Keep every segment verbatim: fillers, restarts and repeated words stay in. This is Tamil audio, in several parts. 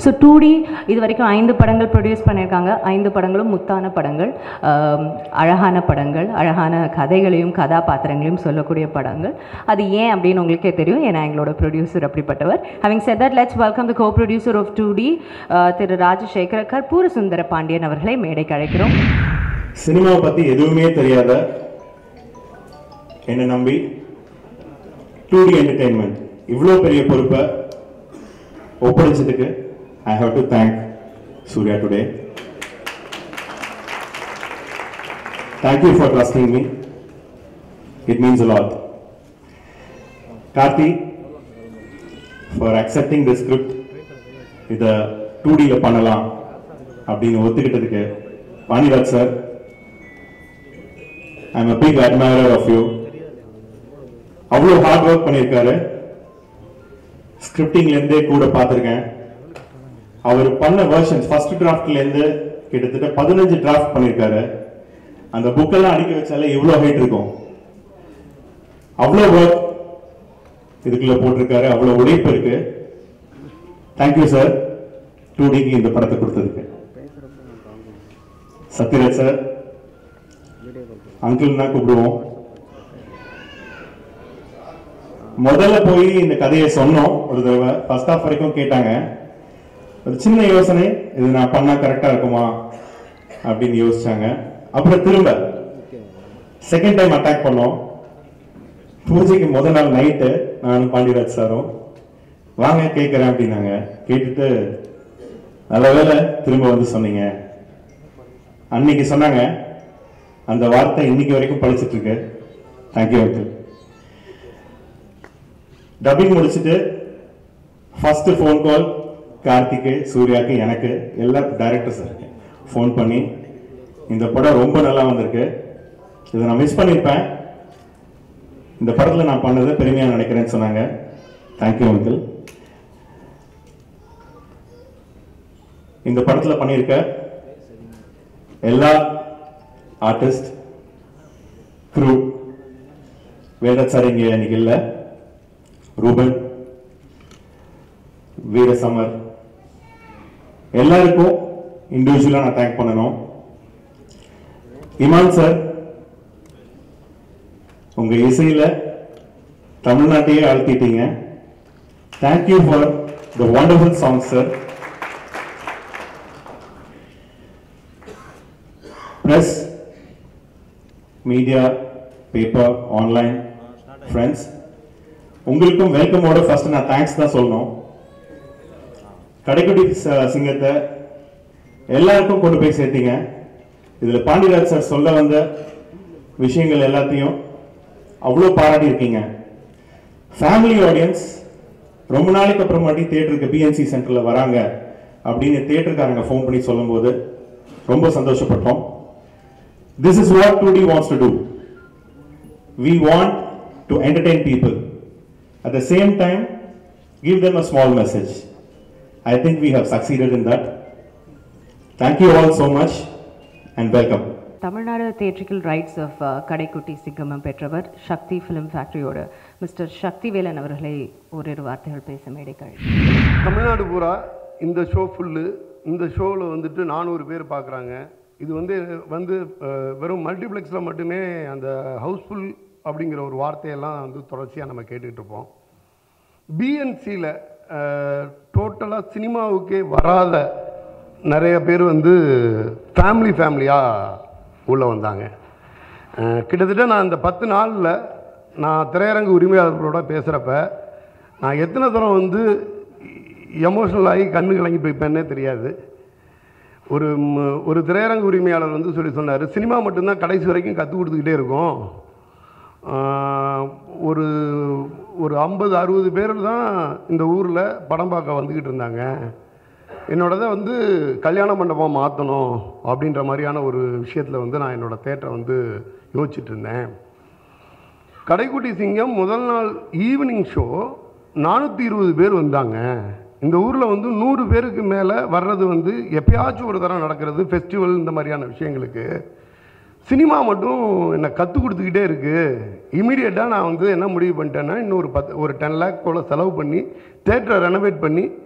ஸோ டூ டி இது வரைக்கும் ஐந்து படங்கள் ப்ரொடியூஸ் பண்ணியிருக்காங்க. ஐந்து படங்களும் முத்தான படங்கள், அழகான படங்கள், அழகான கதைகளையும் கதாபாத்திரங்களையும் சொல்லக்கூடிய படங்கள். அது ஏன் அப்படின்னு உங்களுக்கே தெரியும், ஏன்னா எங்களோட ப்ரொடியூசர் அப்படிப்பட்டவர். Having set that, let's welcome the co producer of two D Thiru Rajasekara Karpura Sundara Pandian அவர்களை மேடைக்கு அழைக்கிறோம். சினிமாவை பற்றி எதுவுமே தெரியாத என்னை நம்பி டூ டி என்டர்டெயின்மெண்ட் இவ்வளோ பெரிய பொறுப்பை ஒப்படைச்சதுக்கு I have to thank Surya today. Thank you for trusting me. It means a lot. Karthi, for accepting the script. இதை டூ டியில் பண்ணலாம் அப்படின்னு ஒத்துக்கிட்டதுக்கு. Pandiraj sir, I am a big admirer of you. அவ்வளோ ஹார்ட் ஒர்க் பண்ணியிருக்காரு. ஸ்கிரிப்டிங்லேருந்தே கூட பார்த்துருக்கேன். அவர் பண்ண வெர்ஷன்ஸ் ஃபர்ஸ்ட் டிராஃப்ட்லேருந்து கிட்டத்தட்ட பதினஞ்சு டிராஃப்ட் பண்ணியிருக்காரு. அந்த புக்கெல்லாம் அடிக்க வச்சாலே இவ்வளோ ஹைட் இருக்கும். அவ்வளோ ஒர்க் இதுக்குள்ள போட்டிருக்காரு, அவ்வளோ உழைப்பு இருக்கு. தேங்க்யூ சார் டூ டிக்கு இந்த படத்தை கொடுத்ததுக்கு. சத்யராஜ் சார், அங்கிள் தான் கூப்பிடுவோம். முதல்ல போய் இந்த கதையை சொன்னோம் ஒரு தடவை, ஃபர்ஸ்ட் ஹாஃப் வரைக்கும் கேட்டாங்க. ஒரு சின்ன யோசனை, இது நான் பண்ணா கரெக்டா இருக்குமா அப்படின்னு யோசிச்சாங்க. அப்புறம் திரும்ப செகண்ட் டைம் அட்டாக் பண்ணோம். பூஜைக்கு முதல் நாள் நைட்டு நானும் பாண்டியராஜ் சாரும் வாங்க கேட்கிறேன் அப்படின்னாங்க. கேட்டுட்டு நல்ல வேலை திரும்ப வந்து சொன்னீங்க. அன்னைக்கு சொன்னாங்க, அந்த வார்த்தை இன்னைக்கு வரைக்கும் படிச்சுட்டு இருக்கு. Thank you uncle. டப்பிங் முடிச்சுட்டு ஃபர்ஸ்ட் ஃபோன் கால் கார்த்திக்கு, சூர்யாவுக்கு, எனக்கு, எல்லா டைரக்டர்ஸ் இருக்கு ஃபோன் பண்ணி, இந்த படம் ரொம்ப நல்லா வந்திருக்கு, இதை நான் மிஸ் பண்ணியிருப்பேன், இந்த படத்தில் நான் பண்ணதை பெருமையாக நினைக்கிறேன்னு சொன்னாங்க. Thank you uncle. இந்த படத்தில் பண்ணியிருக்க எல்லா ஆர்டிஸ்ட், க்ரூ, வேதத் சார் இங்கே இன்னைக்கு இல்லை, ரூபன், வீரசமர், எல்லாருக்கும் இண்டிவிஜுவலா நான் தேங்க் பண்ணணும். இமான் சார், உங்க இசையில தமிழ்நாட்டையே அழுத்திட்டீங்க. Thank you for the wonderful song sir. Press, media, paper, online friends, உங்களுக்கும் வெல்கமோட ஃபர்ஸ்ட் நான் தேங்க்ஸ் தான் சொல்லணும். கடைக்குட்டி சிங்கத்தை எல்லாருக்கும் கொண்டு போய் சேர்த்தீங்க. இதில் பாண்டியராஜ் சார் சொல்ல வந்த விஷயங்கள் எல்லாத்தையும் அவ்வளோ பாராட்டி இருக்கீங்க. ஃபேமிலி ஆடியன்ஸ் ரொம்ப நாளைக்கு அப்புறமாட்டி தியேட்டருக்கு பிஎன்சி சென்டரில் வராங்க அப்படின்னு தியேட்டருக்காரங்க ஃபோன் பண்ணி சொல்லும்போது ரொம்ப சந்தோஷப்பட்டோம். This is what two D wants to do. We want to entertain people, at the same time give them a small message. I think we have succeeded in that. Thank you all so much and welcome. Tamil Nadu theatrical rights of Kadaikutty சிங்கமம் பெற்றவர் சக்தி ஃபிலிம் ஃபேக்டரியோட மிஸ்டர் சக்திவேலன் அவர்களை ஓரிரு வார்த்தைகள் பேச மேடைகள். தமிழ்நாடு பூரா இந்த ஷோ ஃபுல்லு, இந்த ஷோவில் வந்துட்டு நானூறு பேர் பார்க்குறாங்க. இது வந்து வந்து வெறும் மல்டிப்ளெக்ஸில் மட்டுமே அந்த ஹவுஸ்ஃபுல் அப்படிங்கிற ஒரு வார்த்தையெல்லாம் வந்து தொடர்ச்சியாக நம்ம கேட்டுக்கிட்டு இருப்போம். பிஎன்சியில் டோட்டலாக சினிமாவுக்கே வராத நிறைய பேர் வந்து ஃபேமிலி ஃபேமிலியாக உள்ளே வந்தாங்க. கிட்டத்தட்ட நான் இந்த பத்து நாளில் நான் திரையரங்கு உரிமையாளர்களோட பேசுகிறப்ப நான் எத்தனை தூரம் வந்து எமோஷ்னல் ஆகி கண்ணு கலங்கி போய்ப்பேன்னே தெரியாது. ஒரு ஒரு திரையரங்கு உரிமையாளர் வந்து சொல்லி சொன்னார், சினிமா மட்டும்தான் கடைசி வரைக்கும் கற்றுக் கொடுத்துக்கிட்டே இருக்கும், ஒரு ஒரு ஐம்பது அறுபது பேர் தான் இந்த ஊரில் படம் பார்க்க வந்துக்கிட்டு இருந்தாங்க, என்னோடதை வந்து கல்யாண மண்டபம் மாற்றணும் அப்படின்ற மாதிரியான ஒரு விஷயத்தில் வந்து நான் என்னோடய தேட்டரை வந்து யோசிச்சுட்டு இருந்தேன். கடைக்குட்டி சிங்கம் முதல் நாள் ஈவினிங் ஷோ நானூற்றி இருபது பேர் வந்தாங்க. இந்த ஊரில் வந்து நூறு பேருக்கு மேலே வர்றது வந்து எப்பயாச்சும் ஒரு தரம் நடக்கிறது, ஃபெஸ்டிவல் இந்த மாதிரியான விஷயங்களுக்கு. சினிமா மட்டும் என்னை கற்றுக் கொடுத்துக்கிட்டே இருக்குது. இமீடியட்டாக நான் வந்து என்ன முடிவு பண்ணிட்டேன்னா, இன்னொரு பத்து ஒரு டென் லேக் போல் செலவு பண்ணி தேட்டரை ரெனோவேட் பண்ணி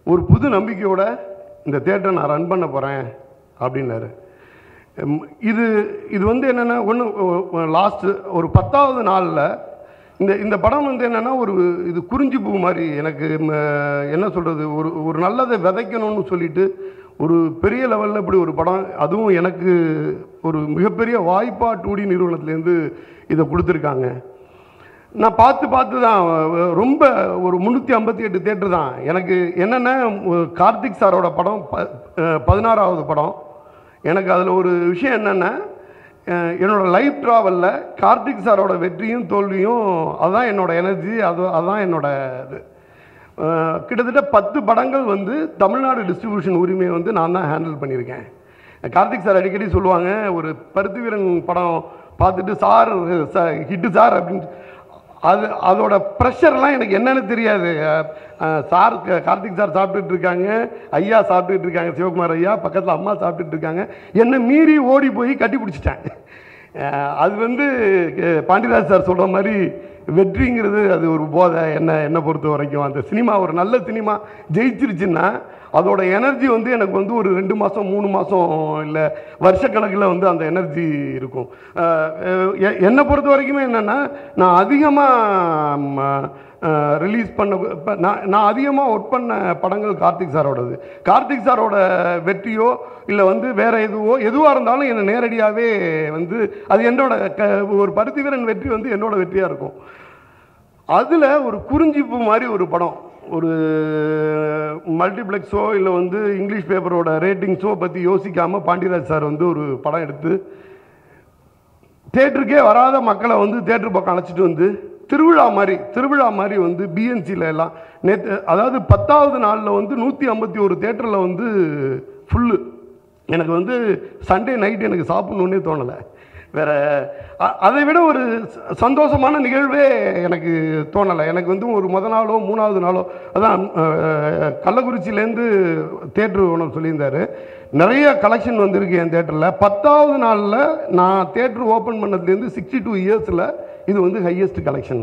ஒரு புது நம்பிக்கையோட இந்த தேட்டரை நான் ரன் பண்ண போகிறேன் அப்படின்னாரு. இது இது வந்து என்னென்னா ஒன்று லாஸ்ட்டு ஒரு பத்தாவது நாளில் இந்த இந்த படம் வந்து என்னென்னா ஒரு இது குறிஞ்சி பூ மாதிரி எனக்கு என்ன சொல்கிறது, ஒரு ஒரு நல்லதை விதைக்கணும்னு சொல்லிட்டு ஒரு பெரிய லெவலில் இப்படி ஒரு படம், அதுவும் எனக்கு ஒரு மிகப்பெரிய வாய்ப்பாக டூ டி நிறுவனத்துலேருந்து இதை கொடுத்துருக்காங்க. நான் பார்த்து பார்த்து தான் ரொம்ப ஒரு முந்நூற்றி ஐம்பத்தி எட்டு தேட்டர் தான். எனக்கு என்னென்னா கார்த்திக் சாரோட படம் ப பதினாறாவது படம். எனக்கு அதில் ஒரு விஷயம் என்னென்னா, என்னோடய லைஃப் ட்ராவலில் கார்த்திக் சாரோட வெற்றியும் தோல்வியும் அதுதான் என்னோடய எனர்ஜி, அது அதுதான் என்னோடய இது. கிட்டத்தட்ட பத்து படங்கள் வந்து தமிழ்நாடு டிஸ்ட்ரிபியூஷன் உரிமையை வந்து நான் தான் ஹேண்டில் பண்ணியிருக்கேன். கார்த்திக் சார் அடிக்கடி சொல்லுவாங்க, ஒரு பருத்தி வீரன் படம் பார்த்துட்டு சார் ஹிட்டு சார் அப்படின்னு, அது அதோட ப்ரெஷர்லாம் எனக்கு என்னென்னு தெரியாது. சார் கார்த்திக் சார் சாப்பிட்டுட்டு இருக்காங்க, ஐயா சாப்பிட்டுட்டு இருக்காங்க, சிவகுமார் ஐயா பக்கத்தில் அம்மா சாப்பிட்டுட்டு இருக்காங்க, என்னை மீறி ஓடி போய் கட்டி பிடிச்சிட்டேன். அது வந்து பாண்டியராஜ் சார் சொல்கிற மாதிரி வெற்றிங்கிறது அது ஒரு போதை. என்ன என்னை பொறுத்த வரைக்கும் அந்த சினிமா ஒரு நல்ல சினிமா ஜெயிச்சிருச்சுன்னா அதோட எனர்ஜி வந்து எனக்கு வந்து ஒரு ரெண்டு மாதம் மூணு மாதம் இல்லை வருஷக்கணக்கில் வந்து அந்த எனர்ஜி இருக்கும். என்னை பொறுத்த வரைக்குமே என்னென்னா, நான் அதிகமாக ரிலீஸ் பண்ண நான் நான் அதிகமாக ஒர்க் பண்ண படங்கள் கார்த்திக் சாரோடது. கார்த்திக் சாரோட வெற்றியோ இல்லை வந்து வேறு எதுவோ எதுவாக இருந்தாலும் என்னை நேரடியாகவே வந்து அது என்னோட க ஒரு பருத்தி வீரன் வெற்றி வந்து என்னோட வெற்றியாக இருக்கும். அதில் ஒரு குறிஞ்சிப்பு மாதிரி ஒரு படம், ஒரு மல்டிப்ளெக்ஸோ இல்லை வந்து இங்கிலீஷ் பேப்பரோட ரேட்டிங்ஸோ பற்றி யோசிக்காமல் பாண்டியராஜ் சார் வந்து ஒரு படம் எடுத்து தேட்டருக்கே வராத மக்களை வந்து தேட்டர் பக்கம் அழைச்சிட்டு வந்து திருவிழா மாதிரி திருவிழா மாதிரி வந்து பிஎன்சியில் எல்லாம் நேற்று, அதாவது பத்தாவது நாளில் வந்து நூற்றி ஐம்பத்தி ஒரு தேட்டரில் வந்து ஃபுல்லு. எனக்கு வந்து சண்டே நைட்டு எனக்கு சாப்பிட்ணுன்னே தோணலை. வேறு அதை விட ஒரு சந்தோஷமான நிகழ்வே எனக்கு தோணலை. எனக்கு வந்து ஒரு முத நாளோ மூணாவது நாளோ, அதான் கள்ளக்குறிச்சியிலேருந்து தேட்ரு ஓனர் சொல்லியிருந்தார், நிறைய கலெக்ஷன் வந்திருக்கு என் தேட்டரில். பத்தாவது நாளில் நான் தேட்ரு ஓப்பன் பண்ணதுலேருந்து சிக்ஸ்டி டூ இயர்ஸில் இது வந்து ஹையஸ்ட் கலெக்ஷன்.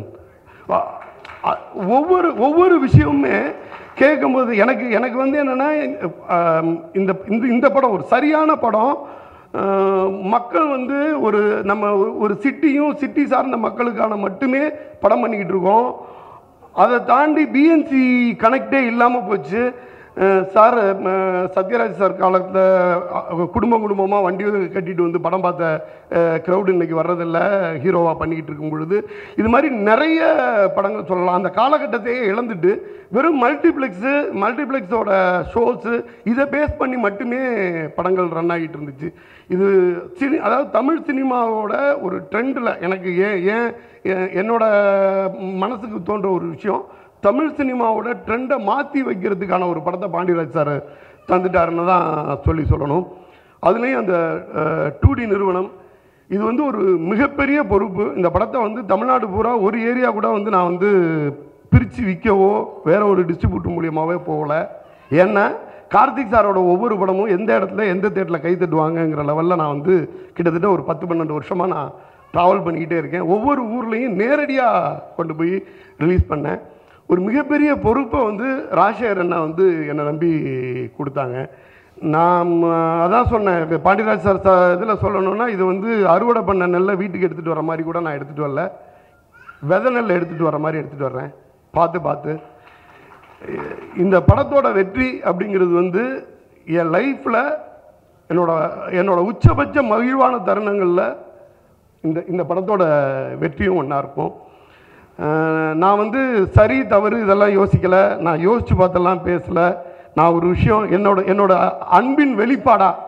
ஒவ்வொரு ஒவ்வொரு விஷயமுமே கேட்கும்போது எனக்கு எனக்கு வந்து என்னென்னா, இந்த இந்த படம் ஒரு சரியான படம். மக்கள் வந்து ஒரு நம்ம ஒரு சிட்டியும் சிட்டி சார்ந்த மக்களுக்கான மட்டுமே படம் பண்ணிக்கிட்டு இருக்கோம். அதை தாண்டி பிஎன்சி கனெக்டே இல்லாமல் போச்சு. சார் சத்யராஜ் சார் காலத்தில் குடும்பம் குடும்பமாக வண்டி கட்டிட்டு வந்து படம் பார்த்த க்ரௌடு இன்றைக்கி வர்றதில்ல, ஹீரோவாக பண்ணிக்கிட்டு இருக்கும் பொழுது இது மாதிரி நிறைய படங்கள் சொல்லலாம். அந்த காலகட்டத்தையே இழந்துட்டு வெறும் மல்டிப்ளெக்ஸு மல்டிப்ளெக்ஸோட ஷோஸு இதை பேஸ் பண்ணி மட்டுமே படங்கள் ரன் ஆகிட்டு இருந்துச்சு. இது சினி அதாவது தமிழ் சினிமாவோட ஒரு ட்ரெண்டில் எனக்கு ஏன் ஏன் என்னோட மனசுக்கு தோன்ற ஒரு விஷயம், தமிழ் சினிமாவோட ட்ரெண்டை மாற்றி வைக்கிறதுக்கான ஒரு படத்தை பாண்டியராஜ் சார் தந்துட்டாருன்னு தான் சொல்லி சொல்லணும். அதுலேயும் அந்த டூ டி நிறுவனம் இது வந்து ஒரு மிகப்பெரிய பொறுப்பு. இந்த படத்தை வந்து தமிழ்நாடு பூரா ஒரு ஏரியா கூட வந்து நான் வந்து பிரித்து விற்கவோ வேற ஒரு டிஸ்ட்ரிபியூட்டர் மூலியமாகவே போகலை. ஏன்னா கார்த்திக் சாரோட ஒவ்வொரு படமும் எந்த இடத்துல எந்த தேட்டரில் கை தட்டுவாங்கங்கிற லெவலில் நான் வந்து கிட்டத்தட்ட ஒரு பத்து பன்னெண்டு வருஷமாக நான் ட்ராவல் பண்ணிக்கிட்டே இருக்கேன். ஒவ்வொரு ஊர்லேயும் நேரடியாக கொண்டு போய் ரிலீஸ் பண்ணேன். ஒரு மிகப்பெரிய பொறுப்பை வந்து ராஜசேகர் அண்ணா வந்து என்னை நம்பி கொடுத்தாங்க. நான் அதான் சொன்னேன், இப்போ பாண்டியராஜ் சார் இதில் சொல்லணுன்னா, இது வந்து அறுவடை பண்ண நெல்லை வீட்டுக்கு எடுத்துகிட்டு வர மாதிரி கூட நான் எடுத்துகிட்டு வரல, விதை நெல் எடுத்துகிட்டு வர மாதிரி எடுத்துகிட்டு வர்றேன் பார்த்து பார்த்து. இந்த படத்தோட வெற்றி அப்படிங்கிறது வந்து என் லைஃப்பில் என்னோட என்னோட உச்சபட்ச மகிழ்வான தருணங்களில் இந்த இந்த படத்தோட வெற்றியும் ஒன்றா இருக்கும். நான் வந்து சரி தவறு இதெல்லாம் யோசிக்கலை, நான் யோசித்து பார்த்தெல்லாம் பேசலை. நான் ஒரு விஷயம் என்னோட என்னோட அன்பின் வெளிப்பாடாக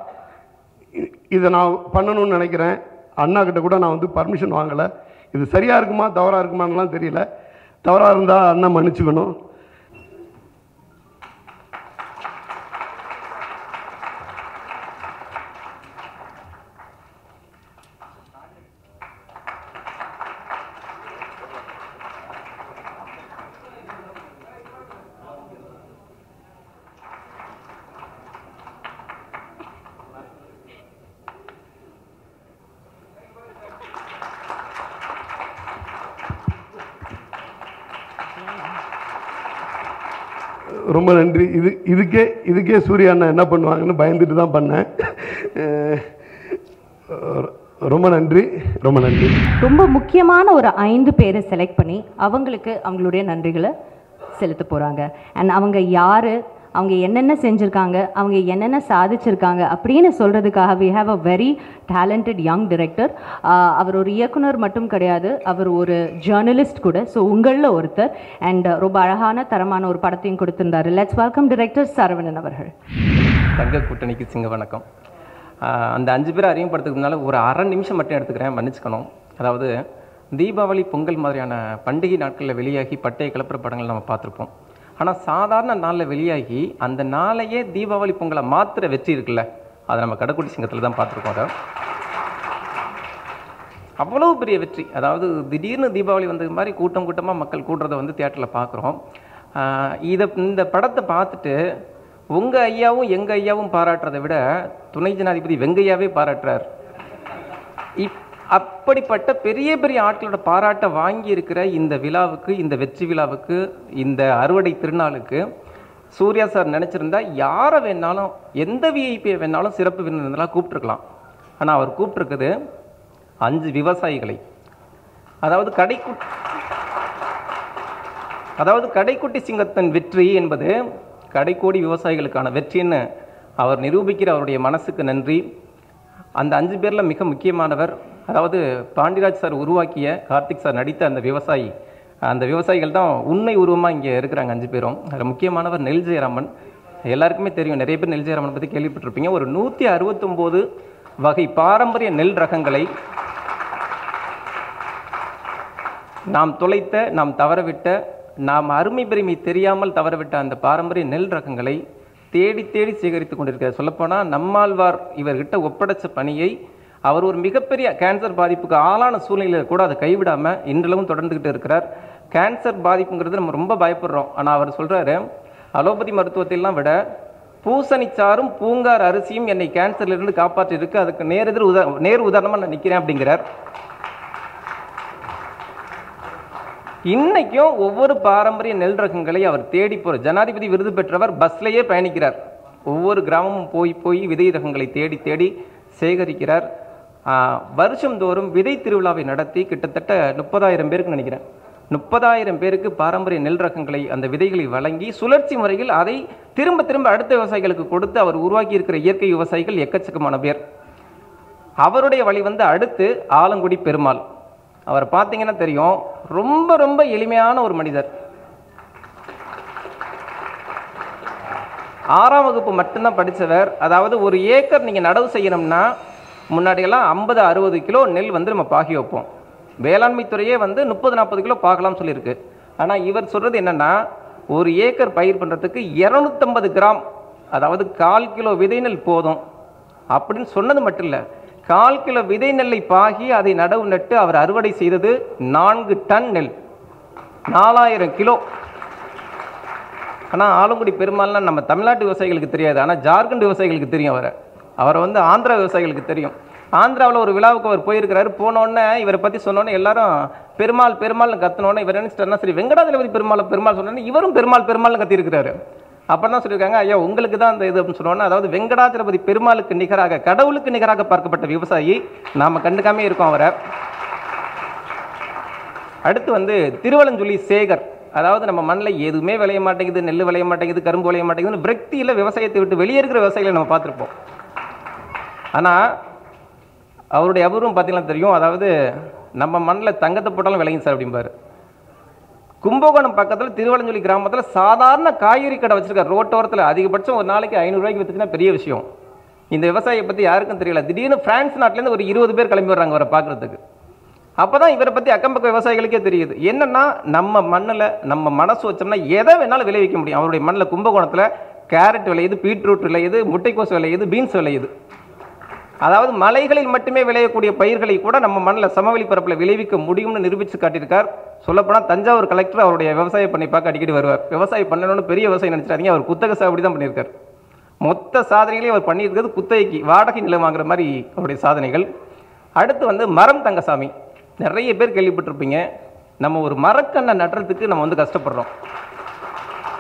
இதை நான் பண்ணணும்னு நினைக்கிறேன். அண்ணா கிட்ட கூட நான் வந்து பர்மிஷன் வாங்கலை. இது சரியாக இருக்குமா தவறாக இருக்குமான்லாம் தெரியல. தவறாக இருந்தால் அண்ணா மன்னிச்சுக்கணும். ரொம்ப நன்றி. இது இதுக்கே இதுக்கே சூர்யா அண்ணா என்ன பண்ணுவாங்கன்னு பயந்துட்டு தான் பண்ணேன். ரொம்ப நன்றி, ரொம்ப நன்றி. ரொம்ப முக்கியமான ஒரு ஐந்து பேரை செலக்ட் பண்ணி அவங்களுக்கு அவங்களுடைய நன்றிகளை செலுத்த போகிறாங்க. அண்ட் அவங்க யார், அவங்க என்னென்ன செஞ்சுருக்காங்க, அவங்க என்னென்ன சாதிச்சிருக்காங்க அப்படின்னு சொல்கிறதுக்காக we have a very talented young director. அவர் ஒரு இயக்குனர் மட்டும் கிடையாது, அவர் ஒரு ஜேர்னலிஸ்ட் கூட. ஸோ உங்களில் ஒருத்தர். அண்ட் ரொம்ப அழகான தரமான ஒரு படத்தையும் கொடுத்துருந்தாரு. லெட்ஸ் வெல்கம் டிரெக்டர் சரவணன் அவர்கள். தங்க கூட்டணிக்கு சிங்க வணக்கம். அந்த அஞ்சு பேரை அறிமுகப்படுத்துறதுனால ஒரு அரை நிமிஷம் மட்டும் எடுத்துக்கிறேன், மன்னிச்சுக்கணும். அதாவது தீபாவளி, பொங்கல் மாதிரியான பண்டிகை நாட்களில் வெளியாகி பட்டையை கிளப்புற படங்கள் நம்ம பார்த்துருப்போம். ஆனால் சாதாரண நாளில் வெளியாகி அந்த நாளையே தீபாவளி பொங்கலை மாத்திர வெற்றி இருக்குல்ல, அதை நம்ம கடைக்குட்டி சிங்கத்தில் தான் பார்த்துருக்கோம். அதை அவ்வளோ பெரிய வெற்றி. அதாவது திடீர்னு தீபாவளி வந்தது மாதிரி கூட்டம் கூட்டமாக மக்கள் கூடுறதை வந்து தியேட்டரில் பார்க்குறோம். இதை இந்த படத்தை பார்த்துட்டு உங்கள் ஐயாவும் எங்கள் ஐயாவும் பாராட்டுறதை விட துணை ஜனாதிபதி வெங்கையாவே பாராட்டுறார். இப் அப்படிப்பட்ட பெரிய பெரிய ஆட்களோட பாராட்டை வாங்கி இருக்கிற இந்த விழாவுக்கு, இந்த வெற்றி விழாவுக்கு, இந்த அறுவடை திருநாளுக்கு சூர்யா சார் நினச்சிருந்தா யாரை வேணாலும், எந்த விஐபியை வேணாலும் சிறப்பு விருந்தினர்களாக கூப்பிட்டுருக்கலாம். ஆனால் அவர் கூப்பிட்டுருக்குது அஞ்சு விவசாயிகளை. அதாவது கடைக்கு அதாவது கடைக்குட்டி சிங்கத்தின் வெற்றி என்பது கடைக்கோடி விவசாயிகளுக்கான வெற்றின்னு அவர் நிரூபிக்கிற அவருடைய மனசுக்கு நன்றி. அந்த அஞ்சு பேரில் மிக முக்கியமானவர், அதாவது பாண்டிராஜ் சார் உருவாக்கிய, கார்த்திக் சார் நடித்த அந்த விவசாயி. அந்த விவசாயிகள் தான் உண்மை உருவமாக இங்கே இருக்கிறாங்க அஞ்சு பேரும். அதில் முக்கியமானவர் நெல் ஜெயராமன். எல்லாருக்குமே தெரியும், நிறைய பேர் நெல் ஜெயராமன் பற்றி கேள்விப்பட்டிருப்பீங்க. ஒரு நூற்றி அறுபத்தொம்போது வகை பாரம்பரிய நெல் ரகங்களை நாம் தொலைத்த, நாம் தவறவிட்ட, நாம் அருமை பெருமை தெரியாமல் தவறவிட்ட அந்த பாரம்பரிய நெல் ரகங்களை தேடி தேடி சேகரித்து கொண்டிருக்கிறார். சொல்லப்போனால் நம்மாழ்வார் இவர்கிட்ட ஒப்படைச்ச பணியை அவர் ஒரு மிகப்பெரிய கேன்சர் பாதிப்புக்கு ஆளான சூழ்நிலையில் கூட அதை கைவிடாமல் இன்றளவும் தொடர்ந்துக்கிட்டு இருக்கிறார். கேன்சர் பாதிப்புங்கிறது நம்ம ரொம்ப பயப்படுறோம். ஆனால் அவர் சொல்கிறாரு, அலோபதி மருத்துவத்தையெல்லாம் விட பூசணிச்சாரும் பூங்கார் அரிசியும் என்னை கேன்சர்லேருந்து காப்பாற்றி இருக்கு, அதுக்கு நேரெதிர் உதா நேர் உதாரணமாக நான் நிற்கிறேன் அப்படிங்கிறார். இன்னைக்கும் ஒவ்வொரு பாரம்பரிய நெல் ரகங்களை அவர் தேடி போற, ஜனாதிபதி விருது பெற்றவர் பஸ்லேயே பயணிக்கிறார். ஒவ்வொரு கிராமமும் போய் போய் விதை ரகங்களை தேடி தேடி சேகரிக்கிறார். வருஷந்தோறும் விதை திருவிழாவை நடத்தி கிட்டத்தட்ட முப்பதாயிரம் பேருக்கு நினைக்கிறேன், முப்பதாயிரம் பேருக்கு பாரம்பரிய நெல் ரகங்களை, அந்த விதைகளை வழங்கி சுழற்சி முறையில் அதை திரும்ப திரும்ப அடுத்த விவசாயிகளுக்கு கொடுத்து அவர் உருவாக்கி இருக்கிற இயற்கை விவசாயிகள் எக்கச்சக்கமான பேர். அவருடைய வழி வந்து அடுத்து ஆலங்குடி பெருமாள். அவரை பார்த்தீங்கன்னா தெரியும், ரொம்ப ரொம்ப எளிமையான ஒரு மனிதர். ஆறாம் வகுப்பு மட்டும்தான் படித்தவர். அதாவது ஒரு ஏக்கர் நீங்கள் நடவு செய்யணும்னா முன்னாடியெல்லாம் ஐம்பது அறுபது கிலோ நெல் வந்து நம்ம பாகி வைப்போம். வேளாண்மை துறையே வந்து முப்பது நாற்பது கிலோ பார்க்கலாம்னு சொல்லியிருக்கு. ஆனால் இவர் சொல்கிறது என்னென்னா, ஒரு ஏக்கர் பயிர் பண்ணுறதுக்கு இரநூத்தம்பது கிராம், அதாவது கால் கிலோ விதை நெல் போதும் அப்படின்னு சொன்னது மட்டும் இல்லை, கால் கிலோ விதை நெல்லை பாகி அதை நடவு நட்டு அவர் அறுவடை செய்தது நான்கு டன் நெல், நாலாயிரம் கிலோ. ஆனால் ஆலங்குடி பெருமாள்னா நம்ம தமிழ்நாட்டு விவசாயிகளுக்கு தெரியாது, ஆனால் ஜார்க்கண்ட் விவசாயிகளுக்கு தெரியும். அவரை அவரை வந்து ஆந்திரா விவசாயிகளுக்கு தெரியும். ஆந்திராவில் ஒரு விழாவுக்கு அவர் போயிருக்கிறாரு. போனோடனே இவரை பற்றி சொன்னோன்னே எல்லாரும் பெருமாள் பெருமாள்னு கத்தினோன்னே இவர் நினைச்சிட்டாருன்னா, சரி வெங்கடாஜலபதி பெருமாள் பெருமாள் சொன்னோன்னே இவரும் பெருமாள் பெருமாள்னு கத்திருக்கிறாரு. அப்போ தான் சொல்லியிருக்காங்க, ஐயா உங்களுக்கு தான் அந்த இது அப்படின்னு சொன்னோன்னா, அதாவது வெங்கடாஜலபதி பெருமாளுக்கு நிகராக, கடவுளுக்கு நிகராக பார்க்கப்பட்ட விவசாயி. நாம் கண்டுக்காமே இருக்கோம் அவரை. அடுத்து வந்து திருவலஞ்சுழி சேகர். அதாவது நம்ம மண்ணில் எதுவுமே விளைய மாட்டேங்குது, நெல் விளைய மாட்டேங்குது, கரும்பு விளைய மாட்டேங்குதுன்னு விரக்தியில் விவசாயத்தை விட்டு வெளியே இருக்கிற விவசாயிகளை நம்ம பார்த்துருப்போம். ஆனால் அவருடைய அபூர்வம் பார்த்தீங்கன்னா தெரியும். அதாவது நம்ம மண்ணில் தங்கத்தை போட்டாலும் விளையும் சார் அப்படிம்பாரு. கும்பகோணம் பக்கத்தில் திருவலஞ்சுழி கிராமத்தில் சாதாரண காய்கறி கடை வச்சிருக்காரு ரோட்டோரத்தில். அதிகபட்சம் ஒரு நாளைக்கு ஐநூறுரூவாய்க்கு விற்றுச்சுன்னா பெரிய விஷயம். இந்த விவசாயியை பற்றி யாருக்கும் தெரியல. திடீர்னு பிரான்ஸ் நாட்டிலேருந்து ஒரு இருபது பேர் கிளம்பி வர்றாங்க அவரை பார்க்குறதுக்கு. அப்போ தான் இவரை பற்றி அக்கம் பக்க விவசாயிகளுக்கே தெரியுது. என்னென்னா, நம்ம மண்ணில் நம்ம மனசு வச்சோம்னா எதை வேணாலும் விளைவிக்க முடியும். அவருடைய மண்ணில் கும்பகோணத்தில் கேரட் விளையுது, பீட்ரூட் விளையுது, முட்டைக்கோஸ் விளையுது, பீன்ஸ் விளையுது. அதாவது மலைகளில் மட்டுமே விளையக்கூடிய பயிர்களை கூட நம்ம மண்ணில் சமவெளி பரப்பில் விளைவிக்க முடியும்னு நிரூபித்து காட்டியிருக்கார். சொல்லப்போனால் தஞ்சாவூர் கலெக்டர் அவருடைய விவசாயம் பண்ணி பார்க்க அடிக்கடி வருவார். விவசாயம் பண்ணணும்னு பெரிய விவசாயம் நினச்சிட்டாதீங்க, அவர் குத்தகை சாகுபடி தான் பண்ணியிருக்கார். மொத்த சாதனைகளையும் அவர் பண்ணியிருக்கிறது குத்தகைக்கு, வாடகை நிலம் வாங்குற மாதிரி அவருடைய சாதனைகள். அடுத்து வந்து மரம் தங்கசாமி. நிறைய பேர் கேள்விப்பட்டிருப்பீங்க. நம்ம ஒரு மரக்கண்ணை நடுறதுக்கு நம்ம வந்து கஷ்டப்படுறோம்.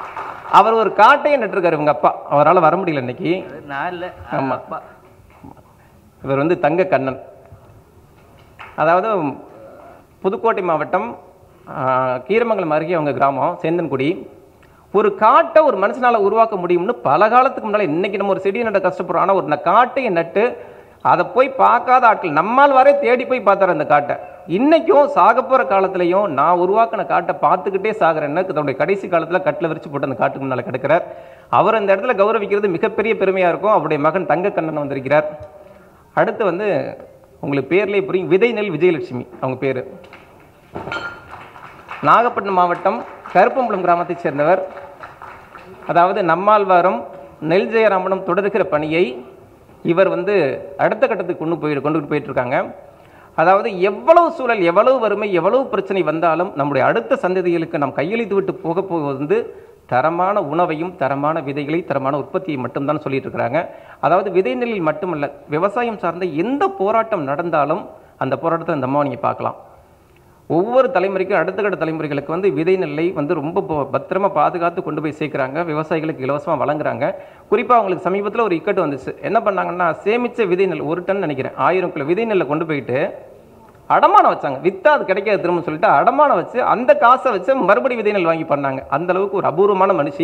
அவர் ஒரு காட்டையே நட்டுருக்காரு இவங்க அப்பா, அவரால் வர முடியல இன்னைக்கு. நான் இல்லை. ஆமாம், இவர் வந்து தங்க கண்ணன். அதாவது புதுக்கோட்டை மாவட்டம் கீரமங்கலம் அருகே அவங்க கிராமம் சேந்தன்குடி. ஒரு காட்டை ஒரு மனுஷனால் உருவாக்க முடியும்னு பல காலத்துக்கு முன்னால், இன்னைக்கு நம்ம ஒரு செடியை நட்ட கஷ்டப்படுறோம், ஆனால் ஒரு காட்டையை நட்டு அதை போய் பார்க்காத ஆட்கள் நம்மால் வரை தேடி போய் பார்த்தாரு அந்த காட்டை. இன்னைக்கும் சாக போகிற காலத்திலையும் நான் உருவாக்கின காட்டை பார்த்துக்கிட்டே சாகிறேன்னு தன்னுடைய கடைசி காலத்தில் கட்டில் விரிச்சு போட்டு அந்த காட்டுக்கு முன்னால் கிடக்கிறார். அவர் அந்த இடத்துல கௌரவிக்கிறது மிகப்பெரிய பெருமையாக இருக்கும். அவருடைய மகன் தங்க கண்ணன் வந்திருக்கிறார். அடுத்து வந்து உங்களுக்கு பேர்லேயே புரியும், விதை நெல் விஜயலட்சுமி அவங்க பேர். நாகப்பட்டினம் மாவட்டம் கருப்பம்பலம் கிராமத்தை சேர்ந்தவர். அதாவது நம்மாழ்வாரும் நெல் ஜெயராமனும் தொடர்கிற பணியை இவர் வந்து அடுத்த கட்டத்துக்கு கொண்டு போய் கொண்டுட்டு போயிட்டு இருக்காங்க. அதாவது எவ்வளவு சூழல், எவ்வளவு வறுமை, எவ்வளவு பிரச்சனை வந்தாலும் நம்முடைய அடுத்த சந்ததிகளுக்கு நாம் கையளித்து விட்டு போக போவது வந்து தரமான உணவையும் தரமான விதைகளை தரமான உற்பத்தியை மட்டும்தான் சொல்லிட்டு இருக்கிறாங்க. அதாவது விதை நெல்லில் மட்டுமல்ல, விவசாயம் சார்ந்த எந்த போராட்டம் நடந்தாலும் அந்த போராட்டத்தை இந்த அம்மா நீங்கள் பார்க்கலாம். ஒவ்வொரு தலைமுறைக்கும் அடுத்த கட்ட தலைமுறைகளுக்கு வந்து விதை நெல்லை வந்து ரொம்ப பத்திரமா பாதுகாத்து கொண்டு போய் சேர்க்குறாங்க, விவசாயிகளுக்கு இலவசமாக வழங்குறாங்க. குறிப்பாக அவங்களுக்கு சமீபத்தில் ஒரு இக்கட்டு வந்துச்சு. என்ன பண்ணாங்கன்னா, சேமித்த விதை நெல் ஒரு டன் நினைக்கிறேன் ஆயிரம் கிலோ விதை நெல்லை கொண்டு போயிட்டு அடமானம் வச்சாங்க. வித்தா அது கிடைக்காது திரும்ப சொல்லிட்டு அடமானம் வச்சு அந்த காசை வச்சு மறுபடி விதை நெல் வாங்கி பண்ணாங்க. அந்த அளவுக்கு ஒரு அபூர்வமான மனுஷி.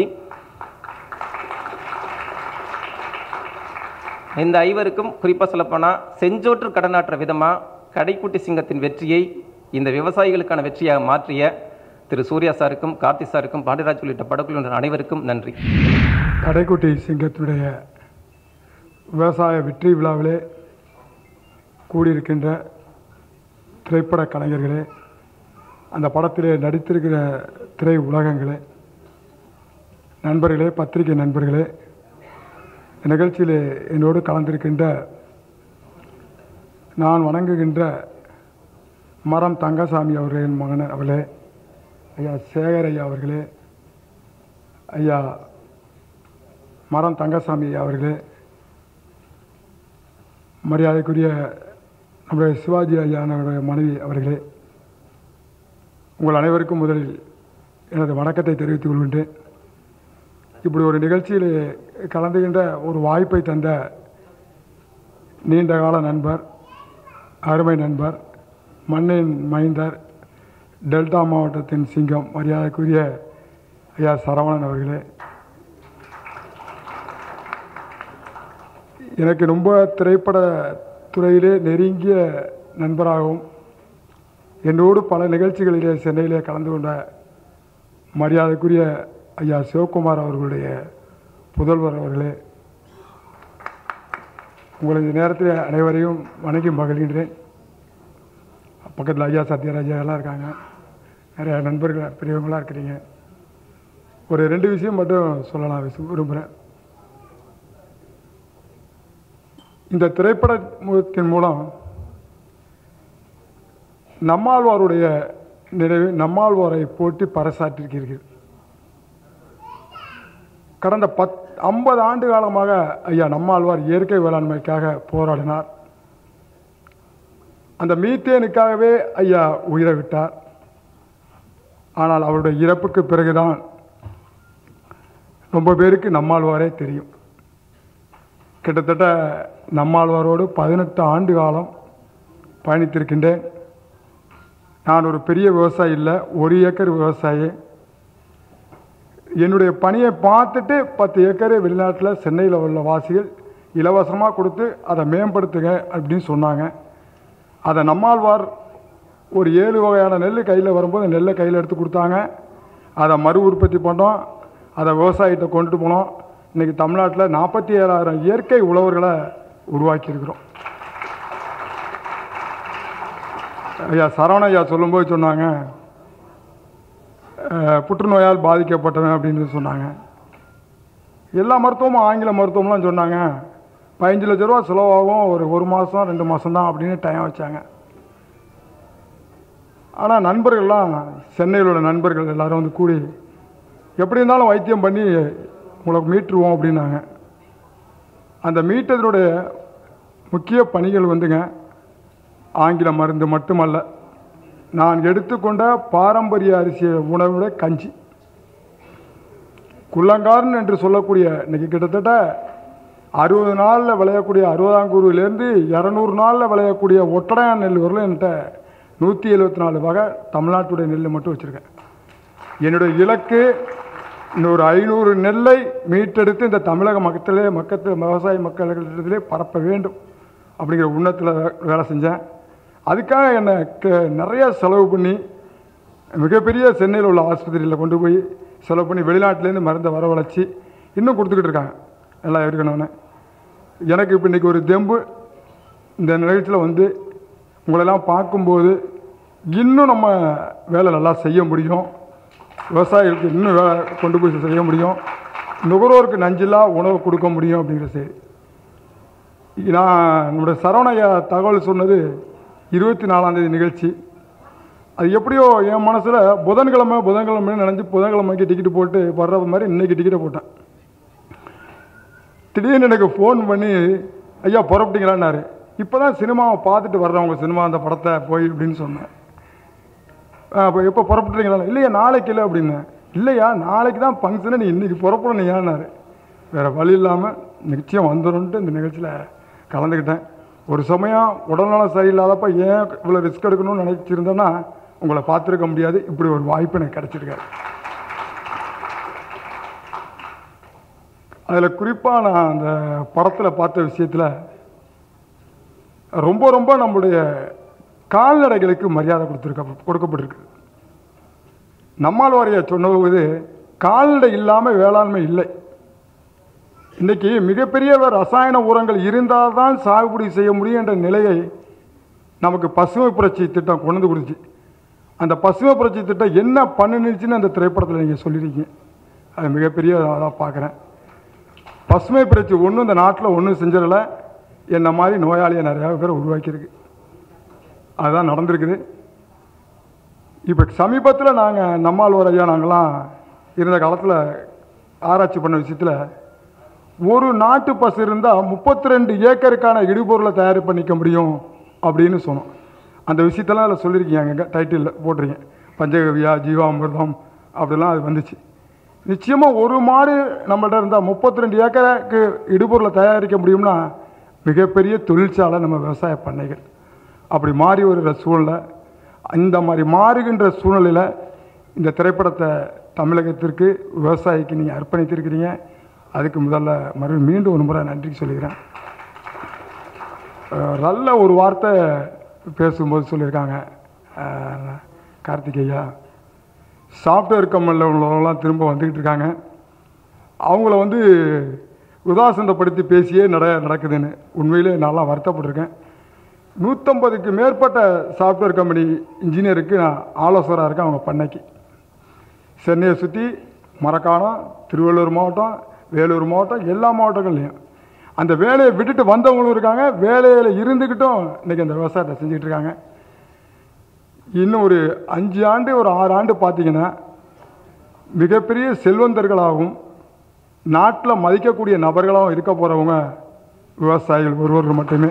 இந்த ஐவருக்கும் குறிப்பாக சொல்லப்போனால் செஞ்சோற்று கடனாற்ற விதமாக கடைக்குட்டி சிங்கத்தின் வெற்றியை இந்த விவசாயிகளுக்கான வெற்றியாக மாற்றிய திரு சூர்யா சாருக்கும் கார்த்தி சாருக்கும் பாண்டியராஜ் உள்ளிட்ட படக்குழுவினர் அனைவருக்கும் நன்றி. கடைக்குட்டி சிங்கத்தினுடைய விவசாய வெற்றி விழாவிலே கூடியிருக்கின்ற திரைப்பட கலைஞர்களே, அந்த படத்திலே நடித்திருக்கிற திரை உலகங்களே, நண்பர்களே, பத்திரிகை நண்பர்களே, நிகழ்ச்சியிலே என்னோடு கலந்திருக்கின்ற நான் வணங்குகின்ற மரம் தங்கசாமி அவர்களின் மகன் அவர்களே, ஐயா சேகர் ஐயா அவர்களே, ஐயா மரம் தங்கசாமி ஐயா அவர்களே, மரியாதைக்குரிய நம்முடைய சிவாஜி ஐயானுடைய மனைவி அவர்களே, உங்கள் அனைவருக்கும் முதலில் எனது வணக்கத்தை தெரிவித்துக் கொள்கின்றேன். இப்படி ஒரு நிகழ்ச்சியில் கலந்துகின்ற ஒரு வாய்ப்பை தந்த நீண்டகால நண்பர், அருமை நண்பர், மண்ணின் மைந்தர், டெல்டா மாவட்டத்தின் சிங்கம், மரியாதைக்குரிய ஐயா சரவணன் அவர்களே, எனக்கு ரொம்ப திரைப்பட துறையிலே நெருங்கிய நண்பராகவும் என்னோடு பல நிகழ்ச்சிகளிலே சென்னையிலே கலந்து கொண்ட மரியாதைக்குரிய ஐயா சிவகுமார் அவர்களுடைய புதல்வர் அவர்களே, உங்களது நேரத்தில் அனைவரையும் வணங்கி மகிழ்கின்றேன். பக்கத்தில் ஐயா சத்யராஜா எல்லாம் இருக்காங்க, நிறைய நண்பர்கள் பெரியவங்களாக இருக்கிறீங்க. ஒரு ரெண்டு விஷயம் மட்டும் சொல்லலாம் விரும்புகிறேன். இந்த திரைப்படத்தின் மூலம் நம்மாழ்வாருடைய நினைவு நம்மாழ்வாரை போட்டி பறைசாற்றிருக்கிறீர்கள். கடந்த பத் ஐம்பது ஆண்டு காலமாக ஐயா நம்மாழ்வார் இயற்கை வேளாண்மைக்காக போராடினார். அந்த மீத்தேனுக்காகவே ஐயா உயிரை விட்டார். ஆனால் அவருடைய இறப்புக்கு பிறகுதான் ரொம்ப பேருக்கு நம்மாழ்வாரே தெரியும். கிட்டத்தட்ட நம்மாழ்வாரோடு பதினெட்டு ஆண்டு காலம் பயணித்திருக்கின்றேன். நான் ஒரு பெரிய விவசாயி இல்லை, ஒரு ஏக்கர் விவசாயி. என்னுடைய பணியை பார்த்துட்டு பத்து ஏக்கர் வெளிநாட்டில் சென்னையில் உள்ள வாசிகள் இலவசமாக கொடுத்து அதை மேம்படுத்துங்க அப்படின்னு சொன்னாங்க. அதை நம்மாழ்வார் ஒரு ஏழு வகையான நெல் கையில் வரும்போது நெல்லை கையில் எடுத்து கொடுத்தாங்க. அதை மறு உற்பத்தி பண்ணோம், அதை விவசாயிகிட்ட கொண்டுட்டு போனோம். இன்றைக்கி தமிழ்நாட்டில் நாற்பத்தி ஏழாயிரம் இயற்கை உழவர்களை உருவாக்கியிருக்கிறோம். ஐயா சரவண ஐயா சொல்லும்போது சொன்னாங்க, புற்றுநோயால் பாதிக்கப்பட்டவன் அப்படின்னு சொன்னாங்க. எல்லா மருத்துவமும் ஆங்கில மருத்துவம்லாம் சொன்னாங்க. பதினஞ்சு லட்ச ரூபா செலவாகும், ஒரு ஒரு மாதம் ரெண்டு மாதம் தான் அப்படின்னு டைம் வச்சாங்க. ஆனால் நண்பர்கள்லாம், சென்னையில் உள்ள நண்பர்கள் எல்லோரும் வந்து கூடி எப்படி இருந்தாலும் வைத்தியம் பண்ணி உங்களுக்கு மீட்டுருவோம் அப்படின்னாங்க. அந்த மீட்டதனுடைய முக்கிய பணிகள் வந்துங்க, ஆங்கில மருந்து மட்டுமல்ல, நான் எடுத்துக்கொண்ட பாரம்பரிய அரிசி உணவுடைய கஞ்சி, குள்ளங்காரன் என்று சொல்லக்கூடிய இன்றைக்கி கிட்டத்தட்ட அறுபது நாளில் விளையக்கூடிய அறுபதாம் கூறுவிலேருந்து இரநூறு நாளில் விளையக்கூடிய ஒட்டடையான் நெல் வரலும் என்கிட்ட நூற்றி எழுபத்தி நாலு வகை தமிழ்நாட்டுடைய நெல் மட்டும் வச்சுருக்கேன். என்னுடைய இலக்கு இன்னொரு ஐநூறு நெல்லை மீட்டெடுத்து இந்த தமிழக மக்களே மக்கள் விவசாய மக்களிடத்திலே பரப்ப வேண்டும் அப்படிங்கிற உண்ணத்தில் வேலை செஞ்சேன். அதுக்காக என்னை நிறைய செலவு பண்ணி மிகப்பெரிய சென்னையில் உள்ள ஆஸ்பத்திரியில் கொண்டு போய் செலவு பண்ணி வெளிநாட்டிலேருந்து மருந்தை வரவழைச்சி இன்னும் கொடுத்துக்கிட்டு இருக்காங்க. எல்லாம் இருக்கணும்னு எனக்கு இப்போ இன்றைக்கி ஒரு தெம்பு இந்த நிகழ்ச்சியில் வந்து உங்களெல்லாம் பார்க்கும்போது இன்னும் நம்ம வேலை நல்லா செய்ய முடியும், விவசாயிகளுக்கு இன்னும் வேலை கொண்டு போய் செய்ய முடியும், நுகர்வோருக்கு நஞ்சில்லா உணவு கொடுக்க முடியும் அப்படிங்கிற செய்தி. நான் என்னுடைய சரவணையா தகவல் சொன்னது இருபத்தி நாலாந்தேதி நிகழ்ச்சி. அது எப்படியோ என் மனசில் புதன்கிழமை புதன்கிழமை நினச்சி புதன்கிழமைக்கு டிக்கெட்டு போட்டு வர்ற மாதிரி இன்றைக்கி டிக்கெட்டை போட்டேன். திடீர்னு எனக்கு ஃபோன் பண்ணி ஐயா புறப்பட்டீங்களான்னாரு. இப்போ தான் சினிமாவை பார்த்துட்டு வர்றவங்க சினிமா அந்த படத்தை போய் அப்படின்னு சொன்னேன். அப்போ எப்போ புறப்பட்டுறீங்களா? இல்லையா நாளைக்கு இல்லை அப்படின்னு. இல்லையா நாளைக்கு தான் ஃபங்க்ஷனு, நீ இன்றைக்கி புறப்படணுங்கன்னாரு. வேறு வழி இல்லாமல் நிச்சயம் வந்துடும்ன்ட்டு இந்த நிகழ்ச்சியில் கலந்துக்கிட்டேன். ஒரு சமயம் உடல்நலம் சரியில்லாதப்போ ஏன் இவ்வளோ ரிஸ்க் எடுக்கணும்னு நினச்சிருந்தேன்னா உங்களை பார்த்துருக்க முடியாது. இப்படி ஒரு வாய்ப்பு எனக்கு கிடச்சிருக்காரு. அதில் குறிப்பாக நான் அந்த படத்தில் பார்த்த விஷயத்தில் ரொம்ப ரொம்ப நம்முடைய கால்நடைகளுக்கு மரியாதை கொடுத்துருக்க கொடுக்கப்பட்டிருக்கு. நம்மாழ்வாரையா சொன்னது கால்நடை இல்லாமல் வேளாண்மை இல்லை. இன்றைக்கி மிகப்பெரிய ரசாயன உரங்கள் இருந்தால் தான் சாகுபடி செய்ய முடியும் என்ற நிலையை நமக்கு பசுமை புரட்சி திட்டம் கொண்டு வந்து கொடுத்துச்சு. அந்த பசுமை புரட்சி திட்டம் என்ன பண்ணுச்சுன்னு அந்த திரைப்படத்தில் நீங்கள் சொல்லியிருக்கீங்க. அது மிகப்பெரிய அதாக பார்க்குறேன். பசுமை புரட்சி ஒன்றும் இந்த நாட்டில் ஒன்றும் செஞ்சிடலை. என்ன மாதிரி நோயாளியை நிறையா பேர் உருவாக்கியிருக்கு. அதுதான் நடந்திருக்குது. இப்போ சமீபத்தில் நாங்கள் நம்மாழ்வார் ஐயா நாங்கள்லாம் இருந்த காலத்தில் ஆராய்ச்சி பண்ண விஷயத்தில் ஒரு நாட்டு பசு இருந்தால் முப்பத்தி ரெண்டு ஏக்கருக்கான இடுபொருளை தயார் பண்ணிக்க முடியும் அப்படின்னு சொன்னோம். அந்த விஷயத்தெல்லாம் அதில் சொல்லியிருக்கீங்க, அங்கே டைட்டிலில் போட்டிருக்கீங்க. பஞ்சகவியா ஜீவாமிர்தம் அப்படிலாம் அது வந்துச்சு. நிச்சயமாக ஒரு மாடு நம்மள்ட்ட இருந்தால் முப்பத்தி ரெண்டு ஏக்கருக்கு இடுபொருளை தயாரிக்க முடியும்னா மிகப்பெரிய தொழிற்சாலை நம்ம விவசாய பண்ணைகள். அப்படி மாறி வருகிற சூழ்நிலை, இந்த மாதிரி மாறுகின்ற சூழ்நிலையில் இந்த திரைப்படத்தை தமிழகத்திற்கு விவசாயிக்கு நீங்கள் அர்ப்பணித்திருக்கிறீங்க. அதுக்கு முதல்ல மறு மீண்டும் ஒரு முறை நன்றி சொல்லிக்கிறேன். நல்ல ஒரு வார்த்தை பேசும்போது சொல்லியிருக்காங்க கார்த்திகேயா, சாஃப்ட்வேர் கம்பெனியில் உள்ளவங்களாம் திரும்ப வந்துக்கிட்டு இருக்காங்க, அவங்கள வந்து உதாசனப்படுத்தி பேசியே நட நடக்குதுன்னு. உண்மையிலே நல்லா வருத்தப்பட்டிருக்கேன். நூற்றம்பதுக்கு மேற்பட்ட சாஃப்ட்வேர் கம்பெனி இன்ஜினியருக்கு நான் ஆலோசகராக இருக்கேன். அவங்க பண்ணைக்கு சென்னையை சுற்றி மரக்காணம், திருவள்ளூர் மாவட்டம், வேலூர் மாவட்டம், எல்லா மாவட்டங்கள்லையும் அந்த வேலையை விட்டுட்டு வந்தவங்களும் இருக்காங்க, வேலையில் இருந்துக்கிட்டும் இன்றைக்கி அந்த விவசாயத்தை செஞ்சுக்கிட்டு இருக்காங்க. இன்னும் ஒரு அஞ்சு ஆண்டு ஒரு ஆறு ஆண்டு பார்த்தீங்கன்னா மிகப்பெரிய செல்வந்தர்களாகவும் நாட்டில் மதிக்கக்கூடிய நபர்களாகவும் இருக்க போகிறவங்க விவசாயிகள் ஒருவர் மட்டுமே.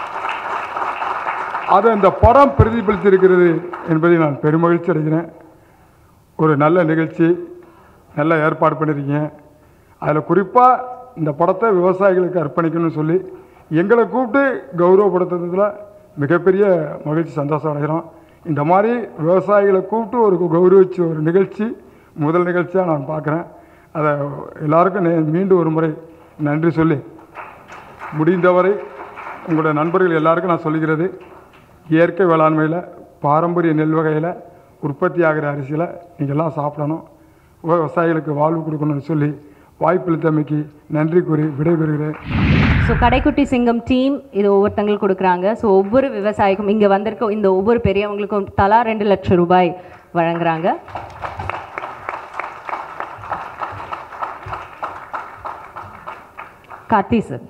அதை இந்த படம் பிரதிபலித்திருக்கிறது என்பதை நான் பெருமகிழ்ச்சி அடைகிறேன். ஒரு நல்ல நிகழ்ச்சி, நல்ல ஏற்பாடு பண்ணியிருக்கீங்க. அதில் குறிப்பாக இந்த படத்தை விவசாயிகளுக்கு அர்ப்பணிக்கணும்னு சொல்லி எங்களை கூப்பிட்டு கௌரவப்படுத்துறதுல மிகப்பெரிய மகிழ்ச்சி, சந்தோஷம் அடைகிறோம். இந்த மாதிரி விவசாயிகளை கூப்பிட்டு ஒரு கௌரவிச்ச ஒரு நிகழ்ச்சி முதல் நிகழ்ச்சியாக நான் பார்க்குறேன். அதை எல்லாருக்கும் மீண்டும் ஒரு முறை நன்றி சொல்லி, முடிந்தவரை உங்களுடைய நண்பர்கள் எல்லாருக்கும் நான் சொல்லிக்கிறது, இயற்கை வேளாண்மையில் பாரம்பரிய நெல் வகையில் உற்பத்தி ஆகிற அரிசியில் நீங்கள் எல்லாம் சாப்பிடணும், விவசாயிகளுக்கு வாழ்வு கொடுக்கணும்னு சொல்லி வாய்ப்பளித்தமைக்கு நன்றி கூறி விடைபெறுகிறேன். ஸோ கடைக்குட்டி சிங்கம் டீம் இது ஒவ்வொருத்தங்களுக்கு கொடுக்குறாங்க. ஸோ ஒவ்வொரு விவசாயிக்கும் இங்கே வந்திருக்க இந்த ஒவ்வொரு பெரியவங்களுக்கும் தலா ரெண்டு லட்சம் ரூபாய் வழங்குறாங்க. Karthi sir.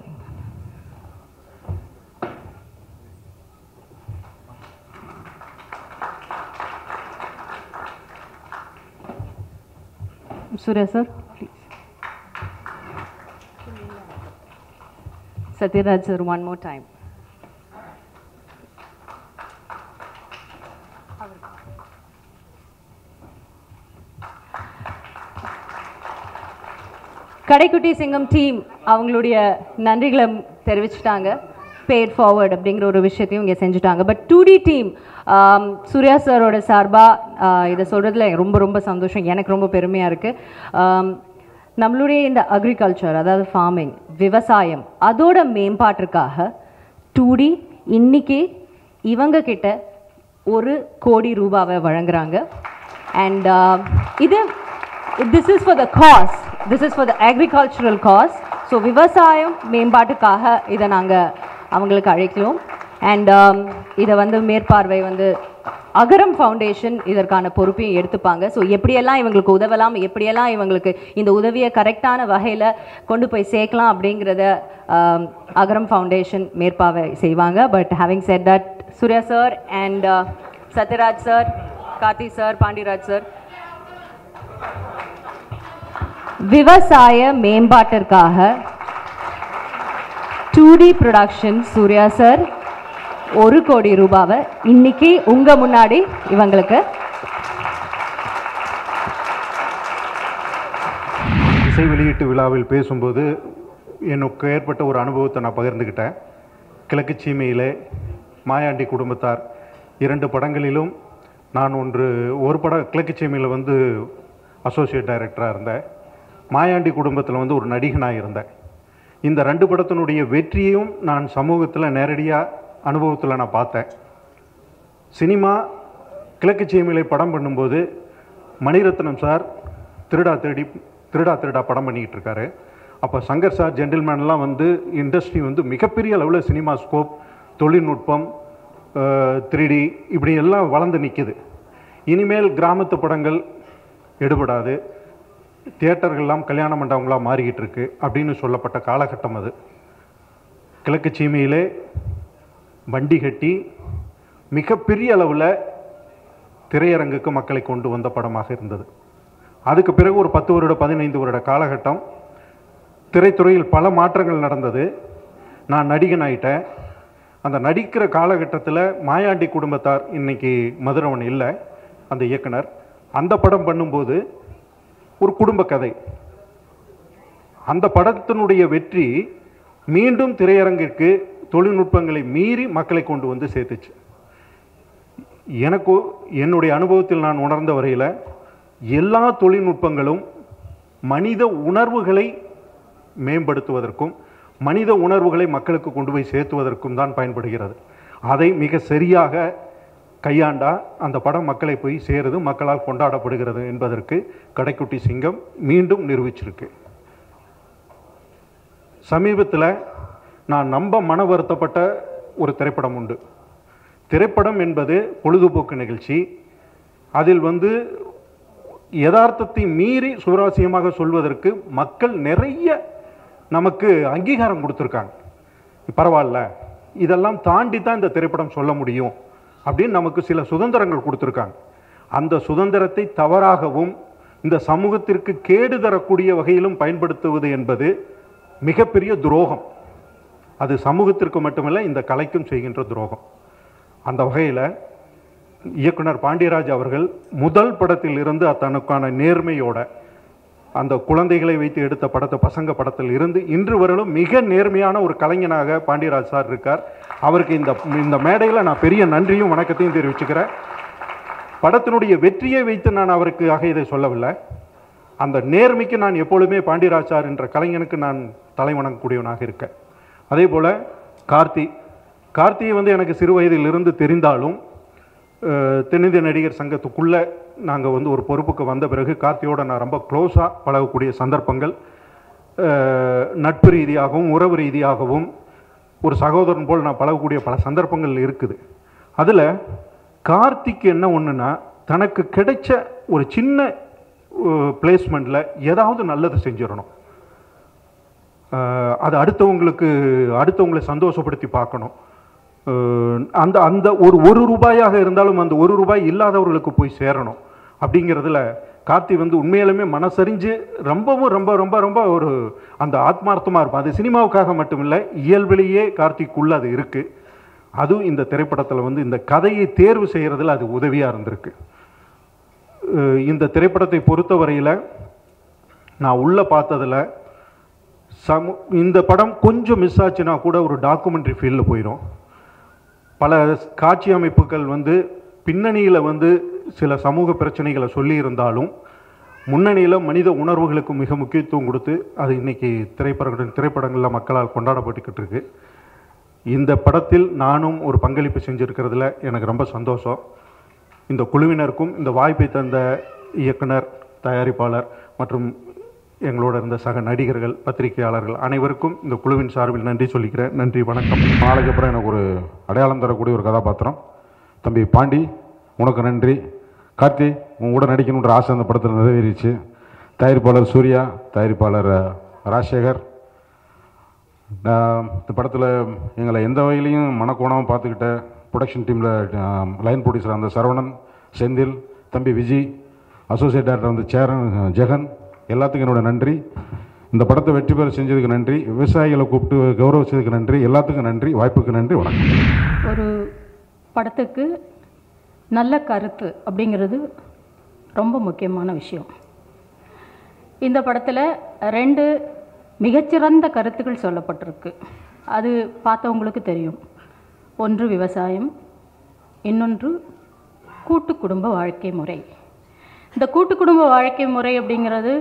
Surya sir, please. Satyaraj sir, one more time. Kadaikutty Singam team அவங்களுடைய நன்றிகளை தெரிவிச்சிட்டாங்க. பேட் ஃபார்வர்ட் அப்படிங்கிற ஒரு விஷயத்தையும் இங்கே செஞ்சுட்டாங்க. But two D team Suriya சாரோட சார்பாக இதை சொல்கிறதுல ரொம்ப ரொம்ப சந்தோஷம், எனக்கு ரொம்ப பெருமையாக இருக்குது. நம்மளுடைய இந்த அக்ரிகல்ச்சர், அதாவது ஃபார்மிங், விவசாயம், அதோட மேம்பாட்டிற்காக டூ டி இன்னைக்கு இவங்க கிட்ட ஒரு கோடி ரூபாவை வழங்குறாங்க. அண்ட் இது this is for the cause, this is for the agricultural cause. So விவசாயம் மேம்பாட்டுக்காக இதை நாங்கள் அவங்களுக்கு அழைக்கிறோம். அண்ட் இதை வந்து மேற்பார்வை வந்து அகரம் ஃபவுண்டேஷன் இதற்கான பொறுப்பையும் எடுத்துப்பாங்க. ஸோ எப்படியெல்லாம் இவங்களுக்கு உதவலாம், எப்படியெல்லாம் இவங்களுக்கு இந்த உதவியை கரெக்டான வகையில் கொண்டு போய் சேர்க்கலாம் அப்படிங்கிறத அகரம் ஃபவுண்டேஷன் மேற்பார்வை செய்வாங்க. But having set that, Suriya sir and Sathyaraj sir, Karthi sir, Pandiraj sir, விவசாய மேம்பாட்டிற்காக two D production Suriya sir ஒரு கோடி ரூபாவை இன்னைக்கு உங்க முன்னாடி இவங்களுக்கு. இசை வெளியீட்டு விழாவில் பேசும்போது எனக்கு ஏற்பட்ட ஒரு அனுபவத்தை நான் பகிர்ந்துக்கிட்டேன். கிழக்கு சீமையிலே, மாயாண்டி குடும்பத்தார் இரண்டு படங்களிலும் நான் ஒன்று ஒரு படம் கிழக்கு சீமையில் வந்து அசோசியேட் டைரக்டராக இருந்தேன். மாயாண்டி குடும்பத்தில் வந்து ஒரு நடிகனாக இருந்தேன். இந்த ரெண்டு படத்தினுடைய வெற்றியையும் நான் சமூகத்தில் நேரடியாக அனுபவத்தில் நான் பார்த்தேன். சினிமா கிழக்கு சீமையிலே படம் பண்ணும்போது மணிரத்னம் சார் திருடா திருடி திருடா திருடா படம் பண்ணிக்கிட்டு இருக்காரு. அப்போ சங்கர் சார், ஜென்டில்மேன்லாம் வந்து இண்டஸ்ட்ரி வந்து மிகப்பெரிய அளவில் சினிமா ஸ்கோப், தொழில்நுட்பம், த்ரீ டி இப்படி எல்லாம் வளர்ந்து நிற்கிது. இனிமேல் கிராமத்து படங்கள் எடுபடாது, தியேட்டர்கள்லாம் கல்யாண மண்டபங்களாக மாறிக்கிட்டு இருக்கு அப்படின்னு சொல்லப்பட்ட காலகட்டம் அது. கிழக்கு சீமையிலே வண்டி கட்டி மிகப்பெரிய அளவில் திரையரங்குக்கு மக்களை கொண்டு வந்த படமாக இருந்தது. அதுக்கு பிறகு ஒரு பத்து வருட பதினைந்து வருட காலகட்டம் திரைத்துறையில் பல மாற்றங்கள் நடந்தது. நான் நடிகன் ஆயிட்டேன். அந்த நடிக்கிற காலகட்டத்தில் மாயாண்டி குடும்பத்தார், இன்னைக்கு மதுரவன் இல்லை அந்த இயக்குனர், அந்த படம் பண்ணும்போது ஒரு குடும்ப கதை. அந்த படத்தினுடைய வெற்றி மீண்டும் திரையரங்கிற்கு தொழில்நுட்பங்களை மீறி மக்களை கொண்டு வந்து சேர்த்துச்சு. எனக்கு என்னுடைய அனுபவத்தில் நான் உணர்ந்த வரையில் எல்லா தொழில்நுட்பங்களும் மனித உணர்வுகளை மேம்படுத்துவதற்கும் மனித உணர்வுகளை மக்களுக்கு கொண்டு போய் சேர்த்துவதற்கும் தான் பயன்படுகிறது. அதை மிக சரியாக கையாண்டா அந்த படம் மக்களை போய் சேருது, மக்களால் கொண்டாடப்படுகிறது என்பதற்கு கடைக்குட்டி சிங்கம் மீண்டும் நிரூபிச்சிருக்கு. சமீபத்தில் நான் நம்ப மன வருத்தப்பட்ட ஒரு திரைப்படம் உண்டு. திரைப்படம் என்பது பொழுதுபோக்கு நிகழ்ச்சி. அதில் வந்து யதார்த்தத்தை மீறி சுவாரஸ்யமாக சொல்வதற்கு மக்கள் நிறைய நமக்கு அங்கீகாரம் கொடுத்துருக்காங்க. பரவாயில்ல, இதெல்லாம் தாண்டி தான் இந்த திரைப்படம் சொல்ல முடியும் அப்படின்னு நமக்கு சில சுதந்திரங்கள் கொடுத்துருக்காங்க. அந்த சுதந்திரத்தை தவறாகவும் இந்த சமூகத்திற்கு கேடு தரக்கூடிய வகையிலும் பயன்படுத்துவது என்பது மிகப்பெரிய துரோகம். அது சமூகத்திற்கு மட்டுமல்ல, இந்த கலைக்கும் செய்கின்ற துரோகம். அந்த வகையில் இயக்குனர் பாண்டியராஜ் அவர்கள் முதல் படத்தில் இருந்து தனக்கான நேர்மையோட அந்த குழந்தைகளை வைத்து எடுத்த படத்தை பசங்க படத்தில் இருந்து இன்று வரலும் மிக நேர்மையான ஒரு கலைஞனாக பாண்டியராஜ் சார் இருக்கார். அவருக்கு இந்த இந்த மேடையில் நான் பெரிய நன்றியும் வணக்கத்தையும் தெரிவிச்சுக்கிறேன். படத்தினுடைய வெற்றியை வைத்து நான் அவருக்காக இதை சொல்லவில்லை. அந்த நேர்மைக்கு நான் எப்பொழுதுமே பாண்டியராஜ் சார் என்ற கலைஞனுக்கு நான் தலை வணங்கக்கூடியவனாக இருக்கேன். அதே போல் கார்த்தி கார்த்தியை வந்து எனக்கு சிறு வயதிலிருந்து தெரிந்தாலும் தென்னிந்திய நடிகர் சங்கத்துக்குள்ளே நாங்கள் வந்து ஒரு பொறுப்புக்கு வந்த பிறகு கார்த்தியோடு நான் ரொம்ப க்ளோஸாக பழகக்கூடிய சந்தர்ப்பங்கள், நட்பு ரீதியாகவும் உறவு ரீதியாகவும் ஒரு சகோதரன் போல் நான் பழகக்கூடிய பல சந்தர்ப்பங்கள் இருக்குது. அதில் கார்த்திக்கு என்ன ஒன்றுனா, தனக்கு கிடைச்ச ஒரு சின்ன பிளேஸ்மெண்ட்டில் ஏதாவது நல்லது செஞ்சிடணும், அது அடுத்தவங்களுக்கு அடுத்தவங்களை சந்தோஷப்படுத்தி பார்க்கணும். அந்த அந்த ஒரு ஒரு ரூபாயாக இருந்தாலும் அந்த ஒரு ரூபாய் இல்லாதவர்களுக்கு போய் சேரணும் அப்படிங்கிறதுல கார்த்தி வந்து உண்மையிலுமே மனசறிஞ்சு ரொம்பவும் ரொம்ப ரொம்ப ரொம்ப ஒரு அந்த ஆத்மார்த்தமாக இருப்பான். அது சினிமாவுக்காக மட்டுமில்லை, இயல்பிலேயே கார்த்திக்குள்ள அது இருக்குது. அதுவும் இந்த திரைப்படத்தில் வந்து இந்த கதையை தேர்வு செய்கிறதுல அது உதவியாக இருந்திருக்கு. இந்த திரைப்படத்தை பொறுத்தவரையில் நான் உள்ளே பார்த்ததில் சமு இந்த படம் கொஞ்சம் மிஸ் ஆச்சுன்னா கூட ஒரு டாக்குமெண்ட்ரி ஃபீல்டில் போயிடும். பல காட்சி அமைப்புகள் வந்து பின்னணியில் வந்து சில சமூக பிரச்சனைகளை சொல்லியிருந்தாலும் முன்னணியில் மனித உணர்வுகளுக்கு மிக முக்கியத்துவம் கொடுத்து அது இன்றைக்கி திரைப்பட திரைப்படங்களில் மக்களால் கொண்டாடப்பட்டுக்கிட்டு இருக்கு. இந்த படத்தில் நானும் ஒரு பங்களிப்பு செஞ்சுருக்கிறதுல எனக்கு ரொம்ப சந்தோஷம். இந்த குழுவினருக்கும் இந்த வாய்ப்பை தந்த இயக்குனர், தயாரிப்பாளர் மற்றும் எங்களோட இருந்த சக நடிகர்கள், பத்திரிகையாளர்கள் அனைவருக்கும் இந்த குழுவின் சார்பில் நன்றி சொல்லிக்கிறேன். நன்றி, வணக்கம். நாளைக்கு அப்புறம் எனக்கு ஒரு அடையாளம் தரக்கூடிய ஒரு கதாபாத்திரம். தம்பி பாண்டி, உனக்கு நன்றி. கார்த்தி, உன் கூட நடிக்கணுன்ற ஆசை அந்த படத்தில் நிறைவேறிச்சு. தயாரிப்பாளர் சூர்யா, தயாரிப்பாளர் ராஜசேகர், இந்த படத்தில் எங்களை எந்த வகையிலையும் மனக்கோணமாக பார்த்துக்கிட்ட ப்ரொடக்ஷன் டீமில் லைன் ப்ரொடியூசர் அந்த சரவணன், செந்தில், தம்பி விஜய், அசோசியேட் டைரக்டர் வந்து சேரன், ஜெகன், எல்லாத்துக்கும் என்னோட நன்றி. இந்த படத்தை வெற்றி பெற செஞ்சதுக்கு நன்றி. விவசாயிகளை கூப்பிட்டு கௌரவிச்சதுக்கு நன்றி. எல்லாத்துக்கும் நன்றி. வாய்ப்புக்கு நன்றி. வணக்கம். ஒரு படத்துக்கு நல்ல கருத்து அப்படிங்கிறது ரொம்ப முக்கியமான விஷயம். இந்த படத்தில் ரெண்டு மிகச்சிறந்த கருத்துக்கள் சொல்லப்பட்டிருக்கு. அது பார்த்தவங்களுக்கு தெரியும். ஒன்று விவசாயம், இன்னொன்று கூட்டு குடும்ப வாழ்க்கை முறை. இந்த கூட்டு குடும்ப வாழ்க்கை முறை அப்படிங்கிறது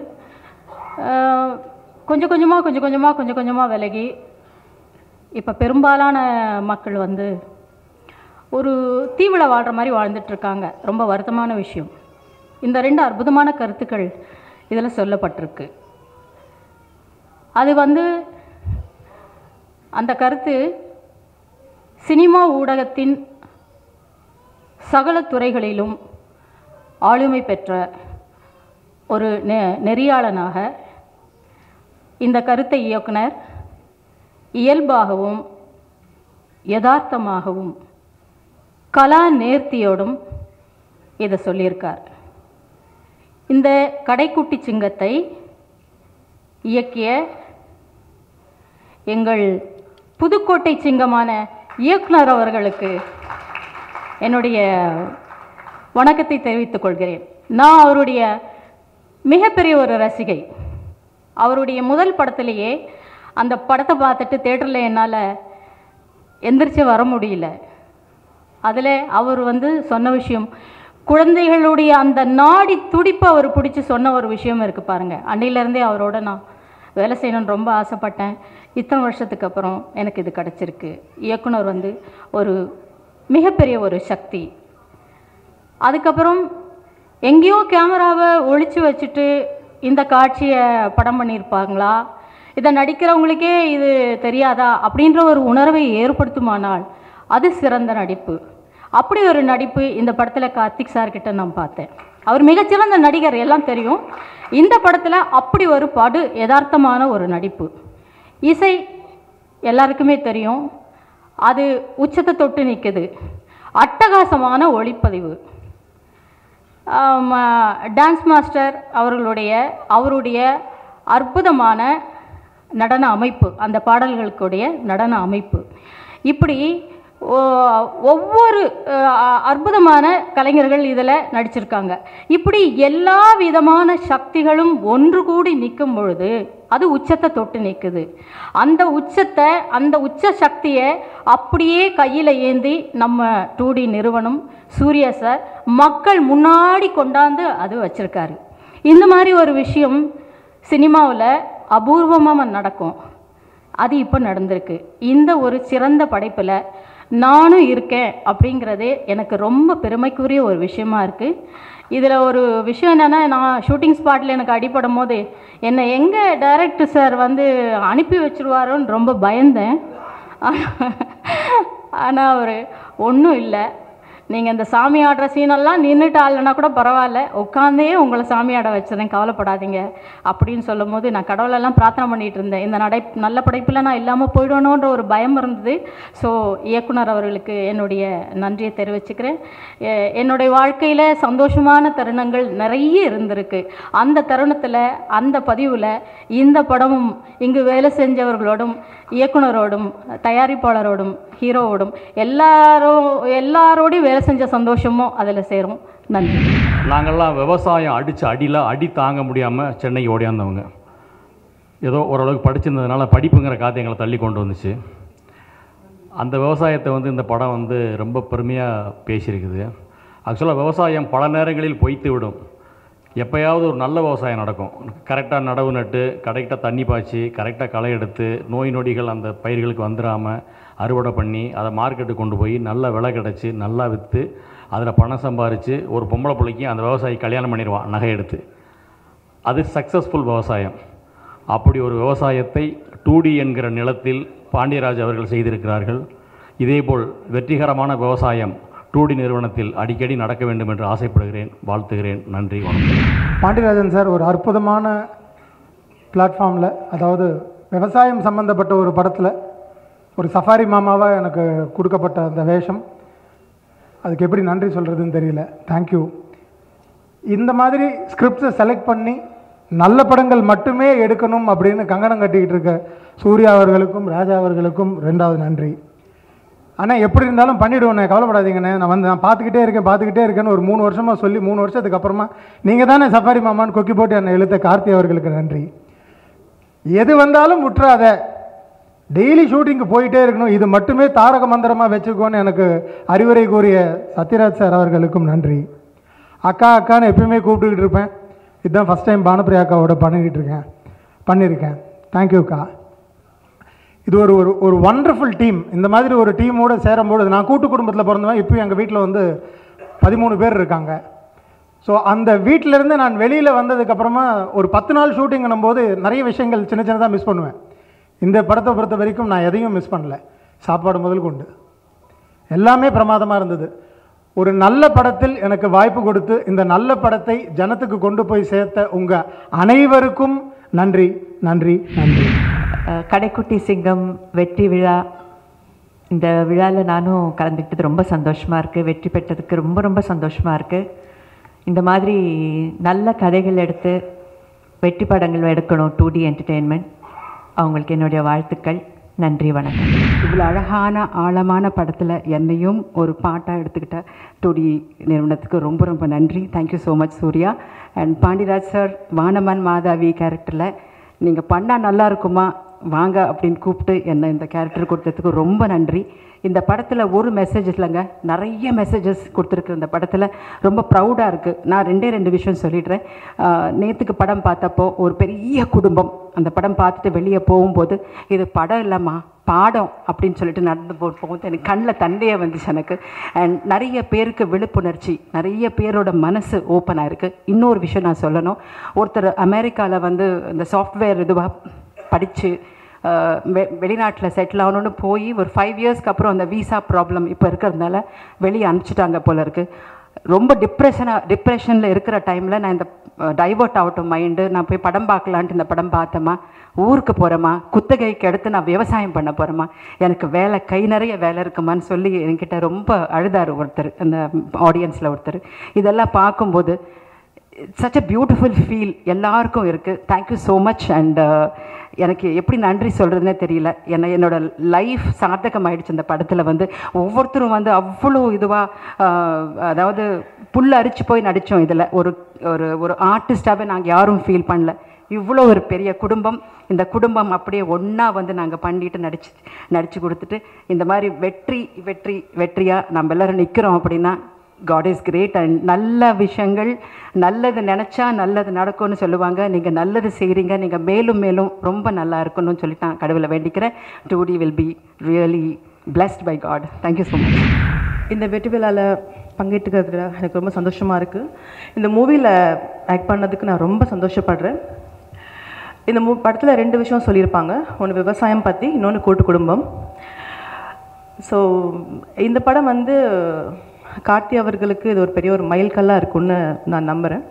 கொஞ்சம் கொஞ்சமாக கொஞ்சம் கொஞ்சமாக கொஞ்சம் கொஞ்சமாக விலகி இப்போ பெரும்பாலான மக்கள் வந்து ஒரு தீவில் வாழ்கிற மாதிரி வாழ்ந்துட்டுருக்காங்க. ரொம்ப வருத்தமான விஷயம். இந்த ரெண்டு அற்புதமான கருத்துக்கள் இதில் சொல்லப்பட்டிருக்கு. அது வந்து அந்த கருத்து சினிமா ஊடகத்தின் சகல துறைகளிலும் ஆளுமை பெற்ற ஒரு நெ நெறியாளனாக இந்த கருத்தை இயக்குனர் இயல்பாகவும் யதார்த்தமாகவும் கலா நேர்த்தியோடும் இதை சொல்லியிருக்கார். இந்த கடைக்குட்டி சிங்கத்தை இயக்கிய எங்கள் புதுக்கோட்டை சிங்கமான இயக்குனர் அவர்களுக்கு என்னுடைய வணக்கத்தை தெரிவித்துக் கொள்கிறேன். நான் அவருடைய மிகப்பெரிய ஒரு ரசிகை. அவருடைய முதல் படத்திலேயே அந்த படத்தை பார்த்துட்டு தேட்டரில் என்னால் எந்திரிச்சு வர முடியல. அதில் அவர் வந்து சொன்ன விஷயம், குழந்தைகளுடைய அந்த நாடி துடிப்பை அவர் பிடிச்சி சொன்ன ஒரு விஷயம் இருக்குது பாருங்கள். அன்னையிலேருந்தே அவரோட நான் வேலை செய்யணும்னு ரொம்ப ஆசைப்பட்டேன். இத்தனை வருஷத்துக்கு அப்புறம் எனக்கு இது கிடச்சிருக்கு. இயக்குனர் வந்து ஒரு மிகப்பெரிய ஒரு சக்தி. அதுக்கப்புறம் எங்கேயோ கேமராவை ஒழிச்சு வச்சுட்டு இந்த காட்சியை படம் பண்ணியிருப்பாங்களா, இதை நடிக்கிறவங்களுக்கே இது தெரியாதா அப்படின்ற ஒரு உணர்வை ஏற்படுத்துமானால் அது சிறந்த நடிப்பு. அப்படி ஒரு நடிப்பு இந்த படத்தில் கார்த்திக் சார்கிட்ட நான் பார்த்தேன். அவர் மிகச்சிறந்த நடிகர், எல்லாம் தெரியும். இந்த படத்தில் அப்படி ஒரு படு யதார்த்தமான ஒரு நடிப்பு. இசை எல்லாருக்குமே தெரியும், அது உச்சத்தை தொட்டு நிற்குது. அட்டகாசமான ஒளிப்பதிவு. டான்ஸ் மாஸ்டர் அவர்களுடைய அவருடைய அற்புதமான நடன அமைப்பு, அந்த பாடல்களுக்குடைய நடன அமைப்பு, இப்படி ஒவ்வொரு அற்புதமான கலைஞர்கள் இதில் நடிச்சிருக்காங்க. இப்படி எல்லா விதமான சக்திகளும் ஒன்று கூடி நிற்கும் பொழுது அது உச்சத்தை தொட்டு நிற்குது. அந்த உச்சத்தை, அந்த உச்ச சக்தியை அப்படியே கையில் ஏந்தி நம்ம டூ டி நிறுவனம் சூர்யா சார் மக்கள் முன்னாடி கொண்டாந்து அது வச்சுருக்காரு. இந்த மாதிரி ஒரு விஷயம் சினிமாவில் அபூர்வமாக நடக்கும். அது இப்போ நடந்திருக்கு. இந்த ஒரு சிறந்த படைப்பில் நானும் இருக்கேன் அப்படிங்கிறதே எனக்கு ரொம்ப பெருமைக்குரிய ஒரு விஷயமா இருக்குது. இதில் ஒரு விஷயம் என்னென்னா, நான் ஷூட்டிங் ஸ்பாட்டில் எனக்கு அடிபடும் போது என்னை எங்கே டைரக்டர் சார் வந்து அனுப்பி வச்சுருவாரோன்னு ரொம்ப பயந்தேன். ஆனால் அவர் ஒன்றும் இல்லை, நீங்கள் இந்த சாமி ஆடுற சீனெல்லாம் நின்றுட்டு ஆடலைன்னா கூட பரவாயில்ல, உட்காந்தே உங்களை சாமி ஆட வச்சுருந்தேன், கவலைப்படாதீங்க அப்படின்னு சொல்லும் போது நான் கடவுளெல்லாம் பிரார்த்தனை பண்ணிகிட்டு இருந்தேன். இந்த நடை நல்ல படைப்பில் நான் இல்லாமல் போயிடணுன்ற ஒரு பயம் இருந்தது. ஸோ இயக்குனர் அவர்களுக்கு என்னுடைய நன்றியை தெரிவிச்சுக்கிறேன். என்னுடைய வாழ்க்கையில் சந்தோஷமான தருணங்கள் நிறைய இருந்திருக்கு. அந்த தருணத்தில், அந்த பதிவில் இந்த படமும் இங்கு வேலை செஞ்சவர்களோடும் இயக்குனரோடும் தயாரிப்பாளரோடும் ஹீரோவோடும் எல்லாரும் எல்லாரோடையும் வேலை செஞ்ச சந்தோஷமும் அதில் சேரும். நன்றி. நாங்கள்லாம் விவசாயம் அடித்து அடியில் அடி தாங்க முடியாமல் சென்னைக்கு ஓடியாந்தவங்க. ஏதோ ஓரளவுக்கு படிச்சிருந்ததுனால படிப்புங்கிற காற்று எங்களை தள்ளி கொண்டு வந்துச்சு. அந்த விவசாயத்தை வந்து இந்த படம் வந்து ரொம்ப பெருமையாக பேசியிருக்குது. ஆக்சுவலாக விவசாயம் பல நேரங்களில் பொய்த்து விடும். எப்போயாவது ஒரு நல்ல விவசாயம் நடக்கும். கரெக்டாக நடவு நட்டு, கரெக்டாக தண்ணி பாய்ச்சி, கரெக்டாக களை எடுத்து, நோய் நொடிகள் அந்த பயிர்களுக்கு வந்துடாமல் அறுவடை பண்ணி அதை மார்க்கெட்டுக்கு கொண்டு போய் நல்ல விலை கிடச்சி நல்லா விற்று அதில் பணம் சம்பாரித்து ஒரு பொம்பளை பிள்ளைக்கு அந்த விவசாயி கல்யாணம் பண்ணிடுவான் நகை எடுத்து. அது சக்ஸஸ்ஃபுல் விவசாயம். அப்படி ஒரு விவசாயத்தை டூ டி என்கிற நிலத்தில் பாண்டியராஜ் அவர்கள் செய்திருக்கிறார்கள். இதேபோல் வெற்றிகரமான விவசாயம் டூ டி நிறுவனத்தில் அடிக்கடி நடக்க வேண்டும் என்று ஆசைப்படுகிறேன், வாழ்த்துகிறேன். நன்றி, வணக்கம். பாண்டியராஜன் சார் ஒரு அற்புதமான பிளாட்ஃபார்மில், அதாவது விவசாயம் சம்மந்தப்பட்ட ஒரு படத்தில் ஒரு சஃபாரி மாமாவாக எனக்கு கொடுக்கப்பட்ட அந்த வேஷம், அதுக்கு எப்படி நன்றி சொல்கிறதுன்னு தெரியல. தேங்க்யூ. இந்த மாதிரி ஸ்கிரிப்ட்ஸை செலக்ட் பண்ணி நல்ல படங்கள் மட்டுமே எடுக்கணும் அப்படின்னு கங்கணம் கட்டிக்கிட்டு இருக்க சூர்யா அவர்களுக்கும் ராஜா அவர்களுக்கும் ரெண்டாவது நன்றி. ஆனால் எப்படி இருந்தாலும் பண்ணிவிடுவேண்ணே, கவலைப்படாதீங்கண்ணே. நான் வந்து நான் பார்த்துக்கிட்டே இருக்கேன் பார்த்துக்கிட்டே இருக்கேன்னு ஒரு மூணு வருஷமாக சொல்லி மூணு வருஷத்துக்கு அப்புறமா நீங்கள் தானே சஃபாரி மாமான்னு கொக்கி போட்டு என்னை எழுத்த கார்த்தி அவர்களுக்கு நன்றி. எது வந்தாலும் முற்றாத, டெய்லி ஷூட்டிங்க்கு போயிட்டே இருக்கணும், இது மட்டுமே தாரக மந்திரமாக வச்சுக்கோன்னு எனக்கு அறிவுரை கூறிய சத்யராஜ் சார் அவர்களுக்கும் நன்றி. அக்கா அக்கான்னு எப்பயுமே கூப்பிட்டுக்கிட்டு இருப்பேன். இதுதான் ஃபஸ்ட் டைம் பானுப்பிரியா அக்காவோட பண்ணிக்கிட்டு இருக்கேன் பண்ணியிருக்கேன். தேங்க்யூக்கா. இது ஒரு ஒரு ஒரு ஒண்டர்ஃபுல் டீம். இந்த மாதிரி ஒரு டீமோடு சேரும்போது, நான் கூட்டு குடும்பத்தில் பிறந்தவன், இப்போயும் எங்கள் வீட்டில் வந்து பதிமூணு பேர் இருக்காங்க. ஸோ அந்த வீட்டிலேருந்து நான் வெளியில் வந்ததுக்கப்புறமா ஒரு பத்து நாள் ஷூட்டிங்கும் போது நிறைய விஷயங்கள் சின்ன சின்னதாக மிஸ் பண்ணுவேன். இந்த படத்தை பொறுத்த வரைக்கும் நான் எதையும் மிஸ் பண்ணல. சாப்பாடு முதல் கொண்டு எல்லாமே பிரமாதமாக இருந்தது. ஒரு நல்ல படத்தில் எனக்கு வாய்ப்பு கொடுத்து இந்த நல்ல படத்தை ஜனத்துக்கு கொண்டு போய் சேர்த்த உங்கள் அனைவருக்கும் நன்றி நன்றி நன்றி. கடைக்குட்டி சிங்கம் வெற்றி விழா, இந்த விழாவில் நானும் கலந்துக்கிட்டது ரொம்ப சந்தோஷமாக இருக்குது. வெற்றி பெற்றதுக்கு ரொம்ப ரொம்ப சந்தோஷமாக இருக்குது. இந்த மாதிரி நல்ல கதைகள் எடுத்து வெற்றி படங்கள் எடுக்கணும் டூ டி என்டர்டெயின்மெண்ட். அவங்களுக்கு என்னுடைய வாழ்த்துக்கள். நன்றி, வணக்கம். இவ்வளோ அழகான ஆழமான படத்தில் என்னையும் ஒரு பாட்டாக எடுத்துக்கிட்ட டூ டி நிறுவனத்துக்கு ரொம்ப ரொம்ப நன்றி. Thank you so much Suriya. And Pandiraj sir வானமன் மாதாவி கேரக்டரில் நீங்கள் பண்ணால் நல்லா இருக்குமா வாங்க அப்படின்னு கூப்பிட்டு என்னை இந்த கேரக்டர் கொடுத்ததுக்கு ரொம்ப நன்றி. இந்த படத்தில் ஒரு மெசேஜ் இல்லைங்க, நிறைய மெசேஜஸ் கொடுத்துருக்கு இந்த படத்தில். ரொம்ப ப்ரௌடாக இருக்குது. நான் ரெண்டே ரெண்டு விஷயம் சொல்லிடுறேன். நேற்றுக்கு படம் பார்த்தப்போ ஒரு பெரிய குடும்பம் அந்த படம் பார்த்துட்டு வெளியே போகும்போது, இது படம் இல்லைம்மா பாடம் அப்படின்னு சொல்லிட்டு நடந்து போகும்போது எனக்கு கண்ணில் தண்டையே வந்துச்சு எனக்கு. அண்ட் நிறைய பேருக்கு விழிப்புணர்ச்சி, நிறைய பேரோட மனசு ஓப்பன் ஆகிருக்கு. இன்னொரு விஷயம் நான் சொல்லணும். ஒருத்தர் அமெரிக்காவில் வந்து இந்த சாஃப்ட்வேர் இதுவாக படித்து வெ வெளிநாட்டில் செட்டில் ஆகணுன்னு போய் ஒரு ஃபைவ் இயர்ஸ்க்கு அப்புறம் அந்த வீசா ப்ராப்ளம் இப்போ இருக்கிறதுனால வெளியே அனுப்பிச்சிட்டாங்க போல இருக்குது. ரொம்ப டிப்ரெஷனாக டிப்ரெஷனில் இருக்கிற டைமில் நான் இந்த டைவர்ட் ஆகட்டும் மைண்டு, நான் போய் படம் பார்க்கலான்ட்டு இந்த படம் பார்த்தேம்மா. ஊருக்கு போகிறேம்மா, குத்தகைக்கு எடுத்து நான் விவசாயம் பண்ண போகிறேம்மா, எனக்கு வேலை கை நிறைய வேலை இருக்குமான்னு சொல்லி என்கிட்ட ரொம்ப அழுதார் ஒருத்தர், அந்த ஆடியன்ஸில் ஒருத்தர். இதெல்லாம் பார்க்கும்போது சச் அ பியூட்டிஃபுல் ஃபீல் எல்லாருக்கும் இருக்குது. Thank you so much. அண்ட் எனக்கு எப்படி நன்றி சொல்கிறதுனே தெரியல. என்னை என்னோடய லைஃப் சார்த்தகம் ஆகிடுச்சு இந்த படத்தில். வந்து ஒவ்வொருத்தரும் வந்து அவ்வளோ இதுவாக, அதாவது புல் அரிச்சு போய் நடித்தோம். இதில் ஒரு ஒரு ஒரு ஆர்டிஸ்டாகவே நாங்கள் யாரும் ஃபீல் பண்ணல. இவ்வளோ ஒரு பெரிய குடும்பம், இந்த குடும்பம் அப்படியே ஒன்றா வந்து நாங்கள் பண்ணிட்டு நடிச்சு நடித்து கொடுத்துட்டு இந்த மாதிரி வெற்றி வெற்றி வெற்றியாக நம்ம எல்லோரும் நிற்கிறோம் அப்படின்னா God is great. அண்ட் நல்ல விஷயங்கள், நல்லது நினச்சா நல்லது நடக்கும்னு சொல்லுவாங்க. நீங்கள் நல்லது செய்கிறீங்க, நீங்கள் மேலும் மேலும் ரொம்ப நல்லா இருக்கணும்னு சொல்லிட்டு நான் கடவுளை வேண்டிக்கிறேன். Two D will be really blessed by god. Thank you so much. இந்த வெற்றி விழாவில் பங்கேற்றுக்கிறதுல எனக்கு ரொம்ப சந்தோஷமாக இருக்குது. இந்த மூவியில் ஆக்ட் பண்ணதுக்கு நான் ரொம்ப சந்தோஷப்படுறேன். இந்த மூ படத்தில் ரெண்டு விஷயம் சொல்லியிருப்பாங்க. ஒன்று விவசாயம் பற்றி, இன்னொன்று கூட்டு குடும்பம். ஸோ இந்த படம் வந்து கார்த்தி அவர்களுக்கு இது ஒரு பெரிய ஒரு மைல்கல்லாக இருக்கும்னு நான் நம்புகிறேன்.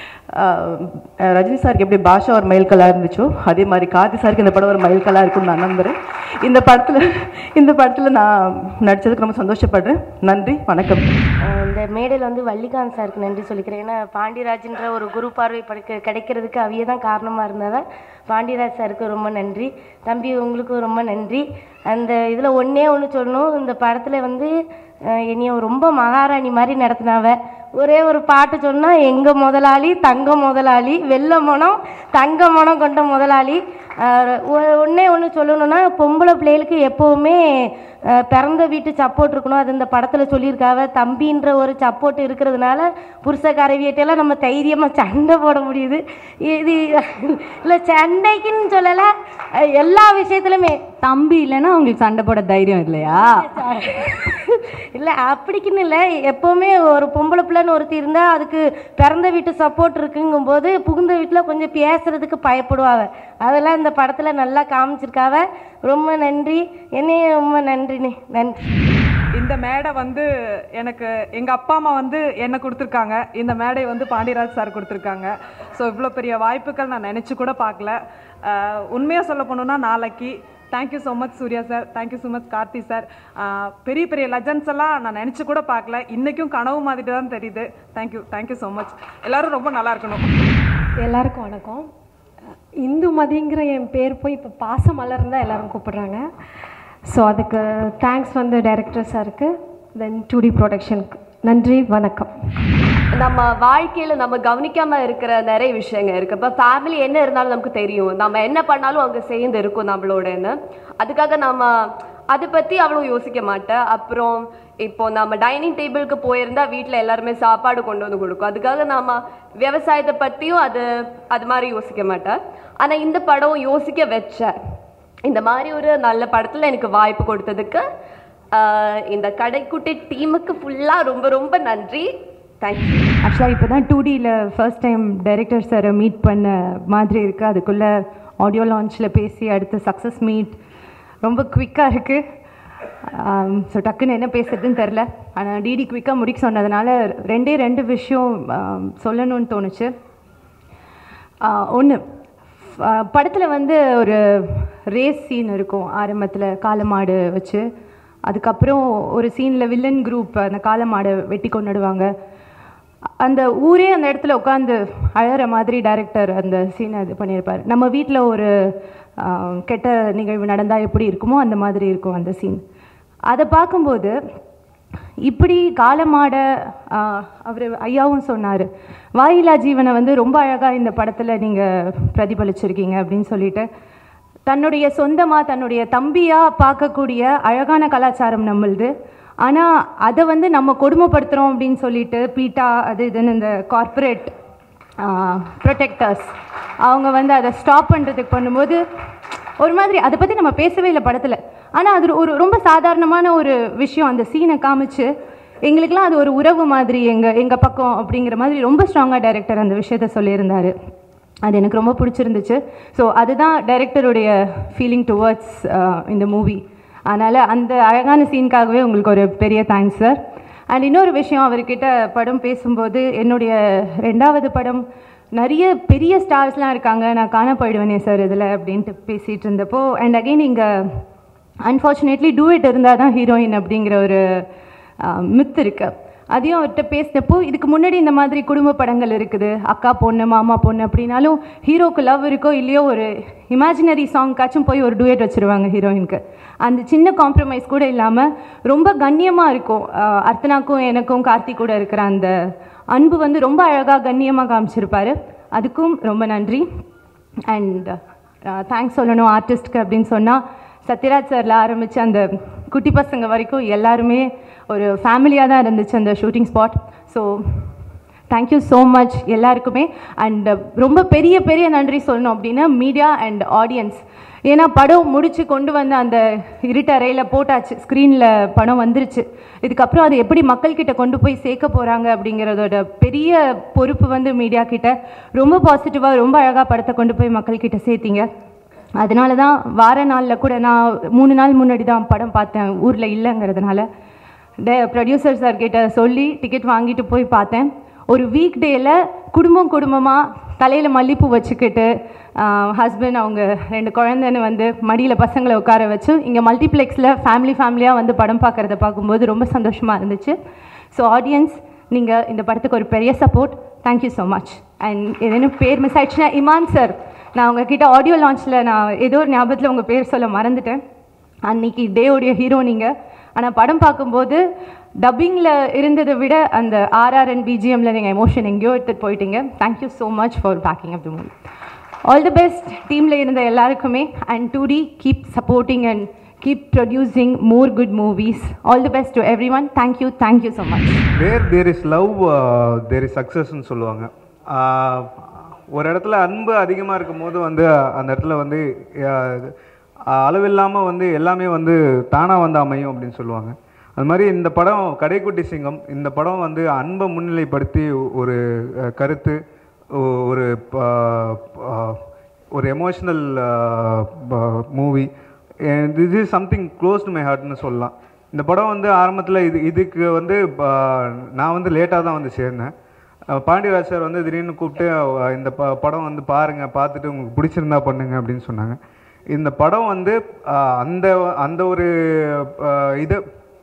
ரஜினி சாருக்கு எப்படி பாஷா ஒரு மைல்கல்லாக இருந்துச்சோ, அதே மாதிரி கார்த்தி சாருக்கு இந்த படம் ஒரு மைல்கல்லாக இருக்கும்னு நான் நம்புகிறேன். இந்த படத்தில் இந்த படத்தில் நான் நடித்ததுக்கு ரொம்ப சந்தோஷப்படுறேன். நன்றி, வணக்கம். இந்த மேடையில் வந்து வள்ளிகாந்த் சாருக்கு நன்றி சொல்லிக்கிறேன். ஏன்னா பாண்டியராஜ்ன்ற ஒரு குரு பார்வை படுக்க கிடைக்கிறதுக்கு அவையே தான் காரணமாக இருந்தவன். பாண்டியராஜ் சாருக்கு ரொம்ப நன்றி. தம்பி உங்களுக்கும் ரொம்ப நன்றி. அந்த இதில் ஒன்றே ஒன்று சொல்லணும், இந்த படத்தில் வந்து என்னைய ரொம்ப மகாராணி மாதிரி நடத்தினாவ. ஒரே ஒரு பாட்டு சொன்னால், எங்கள் முதலாளி தங்க முதலாளி, வெள்ளை மனம் தங்க மனம் கொண்ட முதலாளி, ஒன்றே ஒன்று சொல்லணுன்னா பொம்பளை பிள்ளைகளுக்கு எப்போவுமே பிறந்த வீட்டு சப்போர்ட் இருக்கணும். அது இந்த படத்தில் சொல்லியிருக்காவ. தம்பின்ற ஒரு சப்போர்ட் இருக்கிறதுனால புருஷக்காரவியிட்டெல்லாம் நம்ம தைரியமாக சண்டை போட முடியுது. இது இல்லை சண்டைக்குன்னு சொல்லலை, எல்லா விஷயத்துலையுமே. தம்பி இல்லைன்னா உங்களுக்கு சண்டை போட தைரியம் இல்லையா? இல்லை அப்படிக்குன்னு இல்லை, எப்போவுமே ஒரு பொம்பளை பிள்ளைன்னு ஒருத்தி இருந்தால் அதுக்கு பிறந்த வீட்டு சப்போர்ட் இருக்குங்கும்போது புகுந்த வீட்டில் கொஞ்சம் பேசுகிறதுக்கு பயப்படுவாங்க. அதெல்லாம் இந்த படத்தில் நல்லா காமிச்சிருக்காவ. ரொம்ப நன்றி, என்னையும் ரொம்ப நன்றிண்ணே. நன்றி. இந்த மேடை வந்து எனக்கு எங்கள் அப்பா அம்மா வந்து என்னை கொடுத்துருக்காங்க, இந்த மேடை வந்து பாண்டியராஜ் சார் கொடுத்துருக்காங்க. ஸோ இவ்வளோ பெரிய வாய்ப்புகள் நான் நினச்சி கூட பார்க்கல. உண்மையாக சொல்ல போனோன்னா நாளைக்கு thank you so much Suriya sir, thank you so much Karthi sir. பெரிய பெரிய லெஜண்ட்ஸ் எல்லாம் நான் நினச்சி கூட பார்க்கல, இன்றைக்கும் கனவு மாதிரி தான் தெரியுது. Thank you thank you so much. எல்லோரும் ரொம்ப நல்லா இருக்கணும். எல்லாருக்கும் வணக்கம். இந்துமதிங்கிற என் பேர் போய் இப்போ பாசமலர்னு தான் எல்லோரும் கூப்பிடுறாங்க. ஸோ அதுக்கு தேங்க்ஸ் வந்து டைரக்டர் சாருக்கு, தென் டூ டி ப்ரொடக்ஷனுக்கு நன்றி, வணக்கம். நம்ம வாழ்க்கையில் நம்ம கவனிக்காமல் இருக்கிற நிறைய விஷயங்கள் இருக்குது. இப்போ ஃபேமிலி என்ன இருந்தாலும் நமக்கு தெரியும், நம்ம என்ன பண்ணாலும் அவங்க சேர்ந்து இருக்கும் நம்மளோடன்னு. அதுக்காக நம்ம அதை பற்றி அவ்வளோ யோசிக்க மாட்டேன். அப்புறம் இப்போது நம்ம டைனிங் டேபிளுக்கு போயிருந்தால் வீட்டில் எல்லாருமே சாப்பாடு கொண்டு வந்து கொடுக்கும். அதுக்காக நம்ம விவசாயத்தை பற்றியும் அது அது மாதிரி யோசிக்க மாட்டேன். ஆனால் இந்த படம் யோசிக்க வச்சேன். இந்த மாதிரி ஒரு நல்ல படத்தில் எனக்கு வாய்ப்பு கொடுத்ததுக்கு இந்த கடைக்குட்டி டீமுக்கு ஃபுல்லாக ரொம்ப ரொம்ப நன்றி. தேங்க்யூ. ஆக்சுவலாக இப்போ தான் டூ டியில் ஃபர்ஸ்ட் டைம் டைரக்டர் சாரை மீட் பண்ண மாதிரி இருக்குது. அதுக்குள்ளே ஆடியோ லான்ச்சில் பேசி அடுத்து சக்ஸஸ் மீட் ரொம்ப குவிக்காக இருக்குது. ஸோ டக்குன்னு என்ன பேசுறதுன்னு தெரில. ஆனால் டிடி குவிக்காக முடிக்க சொன்னதுனால ரெண்டே ரெண்டு விஷயம் சொல்லணும்னு தோணுச்சு. ஒன்று, படத்தில் வந்து ஒரு ரேஸ் சீன் இருக்கும் ஆரம்பத்தில், காளமாடு வச்சு. அதுக்கப்புறம் ஒரு சீனில் வில்லன் குரூப் அந்த காளமாடை வெட்டி கொண்டுடுவாங்க. அந்த ஊரே அந்த இடத்துல உட்காந்து அழகிற மாதிரி டைரக்டர் அந்த சீனை இது பண்ணியிருப்பார். நம்ம வீட்டில் ஒரு கெட்ட நிகழ்வு நடந்தால் எப்படி இருக்குமோ அந்த மாதிரி இருக்கும் அந்த சீன். அதை பார்க்கும்போது இப்படி காளமாடை அவர் ஐயாவும் சொன்னார், வாயிலா ஜீவனை வந்து ரொம்ப அழகாக இந்த படத்தில் நீங்கள் பிரதிபலிச்சிருக்கீங்க அப்படின்னு சொல்லிட்டு, தன்னுடைய சொந்தமாக தன்னுடைய தம்பியாக பார்க்கக்கூடிய அழகான கலாச்சாரம் நம்மளுது. ஆனால் அதை வந்து நம்ம கொடுமைப்படுத்துகிறோம் அப்படின்னு சொல்லிட்டு பீட்டா அது இதுன்னு இந்த கார்ப்பரேட் ப்ரொடெக்டர்ஸ் அவங்க வந்து அதை ஸ்டாப் பண்ணுறதுக்கு பண்ணும்போது ஒரு மாதிரி அதை பற்றி நம்ம பேசவே இல்லை படத்தில். ஆனால் அது ஒரு ரொம்ப சாதாரணமான ஒரு விஷயம். அந்த சீனை காமிச்சு எங்களுக்கெல்லாம் அது ஒரு உறவு மாதிரி எங்கள் எங்கள் பக்கம் அப்படிங்கிற மாதிரி ரொம்ப ஸ்ட்ராங்காக டைரக்டர் அந்த விஷயத்த சொல்லியிருந்தார். அது எனக்கு ரொம்ப பிடிச்சிருந்துச்சு. ஸோ அதுதான் டைரக்டருடைய ஃபீலிங் டுவர்ட்ஸ் இந்த மூவி. அதனால் அந்த அழகான சீனுக்காகவே உங்களுக்கு ஒரு பெரிய தேங்க்ஸ் சார். அண்ட் இன்னொரு விஷயம், அவர்கிட்ட படம் பேசும்போது என்னுடைய ரெண்டாவது படம் நிறைய பெரிய ஸ்டார்ஸ்லாம் இருக்காங்க, நான் காண போயிடுவேனே சார் இதில் அப்படின்ட்டு பேசிகிட்டு இருந்தப்போ, அண்ட் அகெயின் இங்கே அன்ஃபார்ச்சுனேட்லி டூ இட் இருந்தால் தான் ஹீரோயின் அப்படிங்கிற ஒரு மித் இருக்குது. அதையும் அவர்கிட்ட பேசினப்போ, இதுக்கு முன்னாடி இந்த மாதிரி குடும்ப படங்கள் இருக்குது, அக்கா பொண்ணு மாமா பொண்ணு அப்படின்னாலும் ஹீரோக்கு லவ் இருக்கோ இல்லையோ ஒரு இமேஜினரி சாங்காச்சும் போய் ஒரு டூயட் வச்சுருவாங்க ஹீரோயினுக்கு. அந்த சின்ன காம்ப்ரமைஸ் கூட இல்லாமல் ரொம்ப கண்ணியமாக இருக்கும். அர்த்தனாக்கும் எனக்கும் கார்த்தி கூட இருக்கிற அந்த அன்பு வந்து ரொம்ப அழகாக கண்ணியமாக காமிச்சிருப்பார். அதுக்கும் ரொம்ப நன்றி. அண்ட் தேங்க்ஸ் சொல்லணும் ஆர்டிஸ்ட்க்கு அப்படின்னு சொன்னால், சத்யராஜ் சாரில் ஆரம்பித்து அந்த குட்டி பசங்க வரைக்கும் எல்லாருமே ஒரு ஃபேமிலியாக தான் இருந்துச்சு அந்த shooting spot. So thank you so much எல்லாருக்குமே. அண்ட் ரொம்ப பெரிய பெரிய நன்றி சொல்லணும் அப்படின்னா மீடியா அண்ட் ஆடியன்ஸ். ஏன்னா படம் முடித்து கொண்டு வந்து அந்த இருட்டறையில் போட்டாச்சு, ஸ்க்ரீனில் படம் வந்துருச்சு. இதுக்கப்புறம் அது எப்படி மக்கள்கிட்ட கொண்டு போய் சேர்க்க போகிறாங்க அப்படிங்கிறதோட பெரிய பொறுப்பு வந்து மீடியா கிட்ட. ரொம்ப பாசிட்டிவாக ரொம்ப அழகாக படத்தை கொண்டு போய் மக்கள்கிட்ட சேர்த்திங்க. அதனால தான் வார நாளில் கூட நான் மூணு நாள் முன்னாடி தான் படம் பார்த்தேன், ஊரில் இல்லைங்கிறதுனால. டே ப்ரொடியூசர் சார்கிட்ட சொல்லி டிக்கெட் வாங்கிட்டு போய் பார்த்தேன். ஒரு வீக் டேயில் குடும்பம் குடும்பமாக தலையில் மல்லிப்பூ வச்சுக்கிட்டு ஹஸ்பண்ட் அவங்க ரெண்டு குழந்தைன்னு வந்து மடியில் பசங்களை உட்கார வச்சு இங்கே மல்டிப்ளெக்ஸில் ஃபேமிலி ஃபேமிலியாக வந்து படம் பார்க்குறத பார்க்கும்போது ரொம்ப சந்தோஷமாக இருந்துச்சு. ஸோ ஆடியன்ஸ், நீங்கள் இந்த படத்துக்கு ஒரு பெரிய support. Thank you so much. And ஏதேனும் பேர் மிஸ் ஆயிடுச்சுன்னா, இமான் சார், நான் உங்ககிட்ட ஆடியோ லான்ச்சில் நான் ஏதோ ஒரு ஞாபகத்தில் உங்கள் பேர் சொல்ல மறந்துட்டேன். அன்றைக்கி டேவுடைய ஹீரோ நீங்கள். ஆனால் படம் பார்க்கும்போது டப்பிங்கில் இருந்ததை விட அந்த ஆர்ஆர் அண்ட் பிஜிஎம்மில் நீங்கள் எமோஷன் எங்கேயோ எடுத்துகிட்டு போயிட்டீங்க. Thank you so much for backing of the movie. All the best டீமில் இருந்த எல்லாருக்குமே. And two D keep supporting and keep producing more good movies. All the best to everyone. Thank you. Thank you so much. Where there is love, uh, there is success ன்னு சொல்லுவாங்க. ஒரு இடத்துல அன்பு அதிகமாக இருக்கும் போது வந்து அந்த இடத்துல வந்து அளவில்லாமல் வந்து எல்லாமே வந்து தானாக வந்து அமையும் அப்படின்னு சொல்லுவாங்க. அது மாதிரி இந்த படம் கடைக்குட்டி சிங்கம், இந்த படம் வந்து அன்பை முன்னிலைப்படுத்தி ஒரு கருத்து, ஒரு ஒரு emotional movie. This is something close to my ஹார்ட்னு சொல்லலாம். இந்த படம் வந்து ஆரம்பத்தில் இது இதுக்கு வந்து நான் வந்து லேட்டாக தான் வந்து சேர்ந்தேன். பாண்டியராஜ் சார் வந்து திடீர்னு கூப்பிட்டு இந்த ப படம் வந்து பாருங்கள், பார்த்துட்டு உங்களுக்கு பிடிச்சிருந்தா பண்ணுங்க அப்படின்னு சொன்னாங்க. இந்த படம் வந்து அந்த அந்த ஒரு இது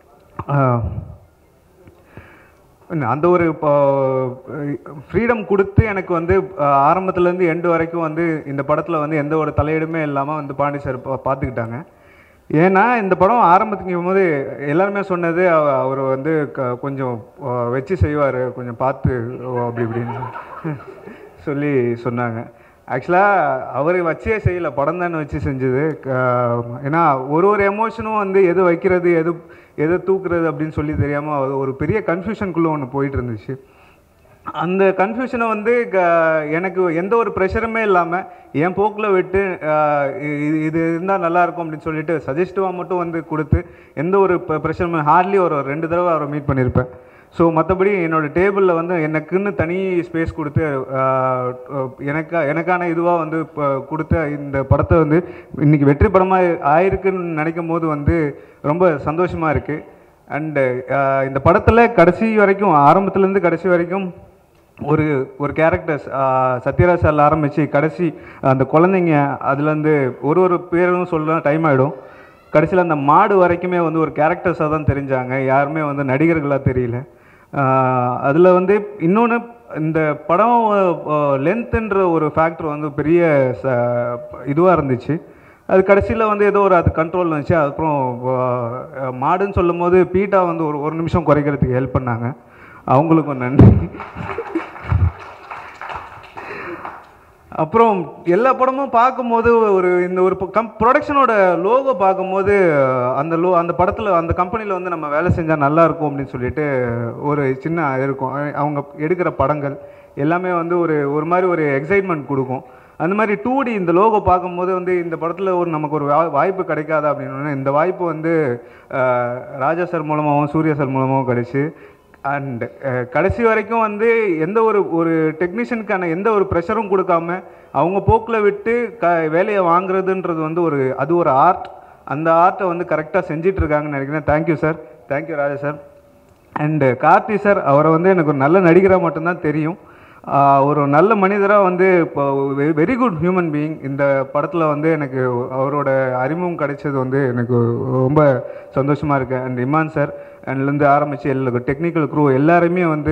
அந்த ஒரு ஃப்ரீடம் கொடுத்து எனக்கு வந்து ஆரம்பத்துலேருந்து எண்டு வரைக்கும் வந்து இந்த படத்தில் வந்து எந்த ஒரு தலையிடுமே இல்லாமல் வந்து பாண்டி சார் பார்த்துக்கிட்டாங்க. ஏன்னா இந்த படம் ஆரம்பத்துக்கும் போது எல்லாருமே சொன்னது அவர் வந்து க கொஞ்சம் வச்சு செய்வார், கொஞ்சம் பார்த்து அப்படி இப்படின்னு சொல்லி சொன்னாங்க. ஆக்சுவலாக அவர் வச்சே செய்யலை, படம் தானே வச்சு செஞ்சது. ஏன்னா ஒரு ஒரு எமோஷனும் வந்து எது வைக்கிறது எது எதை தூக்குறது அப்படின்னு சொல்லி தெரியாமல் ஒரு பெரிய கன்ஃபியூஷனுக்குள்ளே ஒன்று போயிட்டு இருந்துச்சு. அந்த கன்ஃபியூஷனை வந்து எனக்கு எந்த ஒரு ப்ரெஷருமே இல்லாமல் என் போக்கில் விட்டு இது இது இருந்தால் நல்லாயிருக்கும் அப்படின்னு சொல்லிட்டு சஜஸ்டிவாக மட்டும் வந்து கொடுத்து எந்த ஒரு ப்ரெஷருமே ஹார்ட்லி ஒரு ரெண்டு தடவை அவரை மீட் பண்ணியிருப்பேன். ஸோ மற்றபடி என்னோடய டேபிளில் வந்து எனக்குன்னு தனி ஸ்பேஸ் கொடுத்து எனக்கா எனக்கான இதுவாக வந்து இப்போ கொடுத்த இந்த படத்தை வந்து இன்றைக்கி வெற்றி படமாக ஆயிருக்குன்னு நினைக்கும் போது வந்து ரொம்ப சந்தோஷமாக இருக்குது. அண்டு இந்த படத்தில் கடைசி வரைக்கும் ஆரம்பத்துலேருந்து கடைசி வரைக்கும் ஒரு ஒரு கேரக்டர்ஸ் சத்யராஜ் சாரில் ஆரம்பித்து கடைசி அந்த குழந்தைங்க அதுலேருந்து ஒரு ஒரு பேரும் சொல்ல டைம் ஆகிடும். கடைசியில் அந்த மாடு வரைக்குமே வந்து ஒரு கேரக்டர்ஸாக தான் தெரிஞ்சாங்க, யாருமே வந்து நடிகர்களாக தெரியல. அதில் வந்து இன்னொன்று இந்த படம் லென்த்துன்ற ஒரு ஃபேக்டர் வந்து பெரிய ச இதுவாக இருந்துச்சு. அது கடைசியில் வந்து ஏதோ ஒரு அது கண்ட்ரோல் இருந்துச்சு. அதுக்கப்புறம் மாடுன்னு சொல்லும் போது பீட்டா வந்து ஒரு ஒரு நிமிஷம் குறைக்கிறதுக்கு ஹெல்ப் பண்ணாங்க, அவங்களுக்கும் நன்றி. அப்புறம் எல்லா படமும் பார்க்கும்போது ஒரு இந்த ஒரு கம் ப்ரொடக்ஷனோட லோகோ பார்க்கும்போது அந்த லோ அந்த படத்தில் அந்த கம்பெனியில் வந்து நம்ம வேலை செஞ்சால் நல்லாயிருக்கும் அப்படின்னு சொல்லிட்டு ஒரு சின்ன இருக்கும். அவங்க எடுக்கிற படங்கள் எல்லாமே வந்து ஒரு ஒரு மாதிரி ஒரு எக்ஸைட்மெண்ட் கொடுக்கும். அந்த மாதிரி டூ டி இந்த லோகோ பார்க்கும்போது வந்து இந்த படத்தில் ஒரு நமக்கு ஒரு வாய்ப்பு கிடைக்காதா அப்படின்னு இந்த வாய்ப்பு வந்து ராஜா சார் மூலமாகவும் சூர்யா சார் மூலமாகவும் கிடைச்சி. அண்ட் கடைசி வரைக்கும் வந்து எந்த ஒரு ஒரு டெக்னீஷியனுக்கான எந்த ஒரு ப்ரெஷரும் கொடுக்காம அவங்க போக்கில் விட்டு க வேலையை வாங்குறதுன்றது வந்து ஒரு அது ஒரு ஆர்ட். அந்த ஆர்ட்டை வந்து கரெக்டாக செஞ்சிட்ருக்காங்கன்னு நினைக்கிறேன். Thank you sir, thank you Raja sir. And Karthi sir, அவரை வந்து எனக்கு ஒரு நல்ல நடிகராக மட்டும்தான் தெரியும். ஒரு நல்ல மனிதராக வந்து இப்போ வெரி குட் ஹியூமன் பீயிங். இந்த படத்தில் வந்து எனக்கு அவரோட அறிமுகம் கிடைச்சது வந்து எனக்கு ரொம்ப சந்தோஷமாக இருக்குது. அண்ட் இமான் சார் அண்ட்லேருந்து ஆரம்பித்து எல்லா டெக்னிக்கல் க்ரூ எல்லாருமே வந்து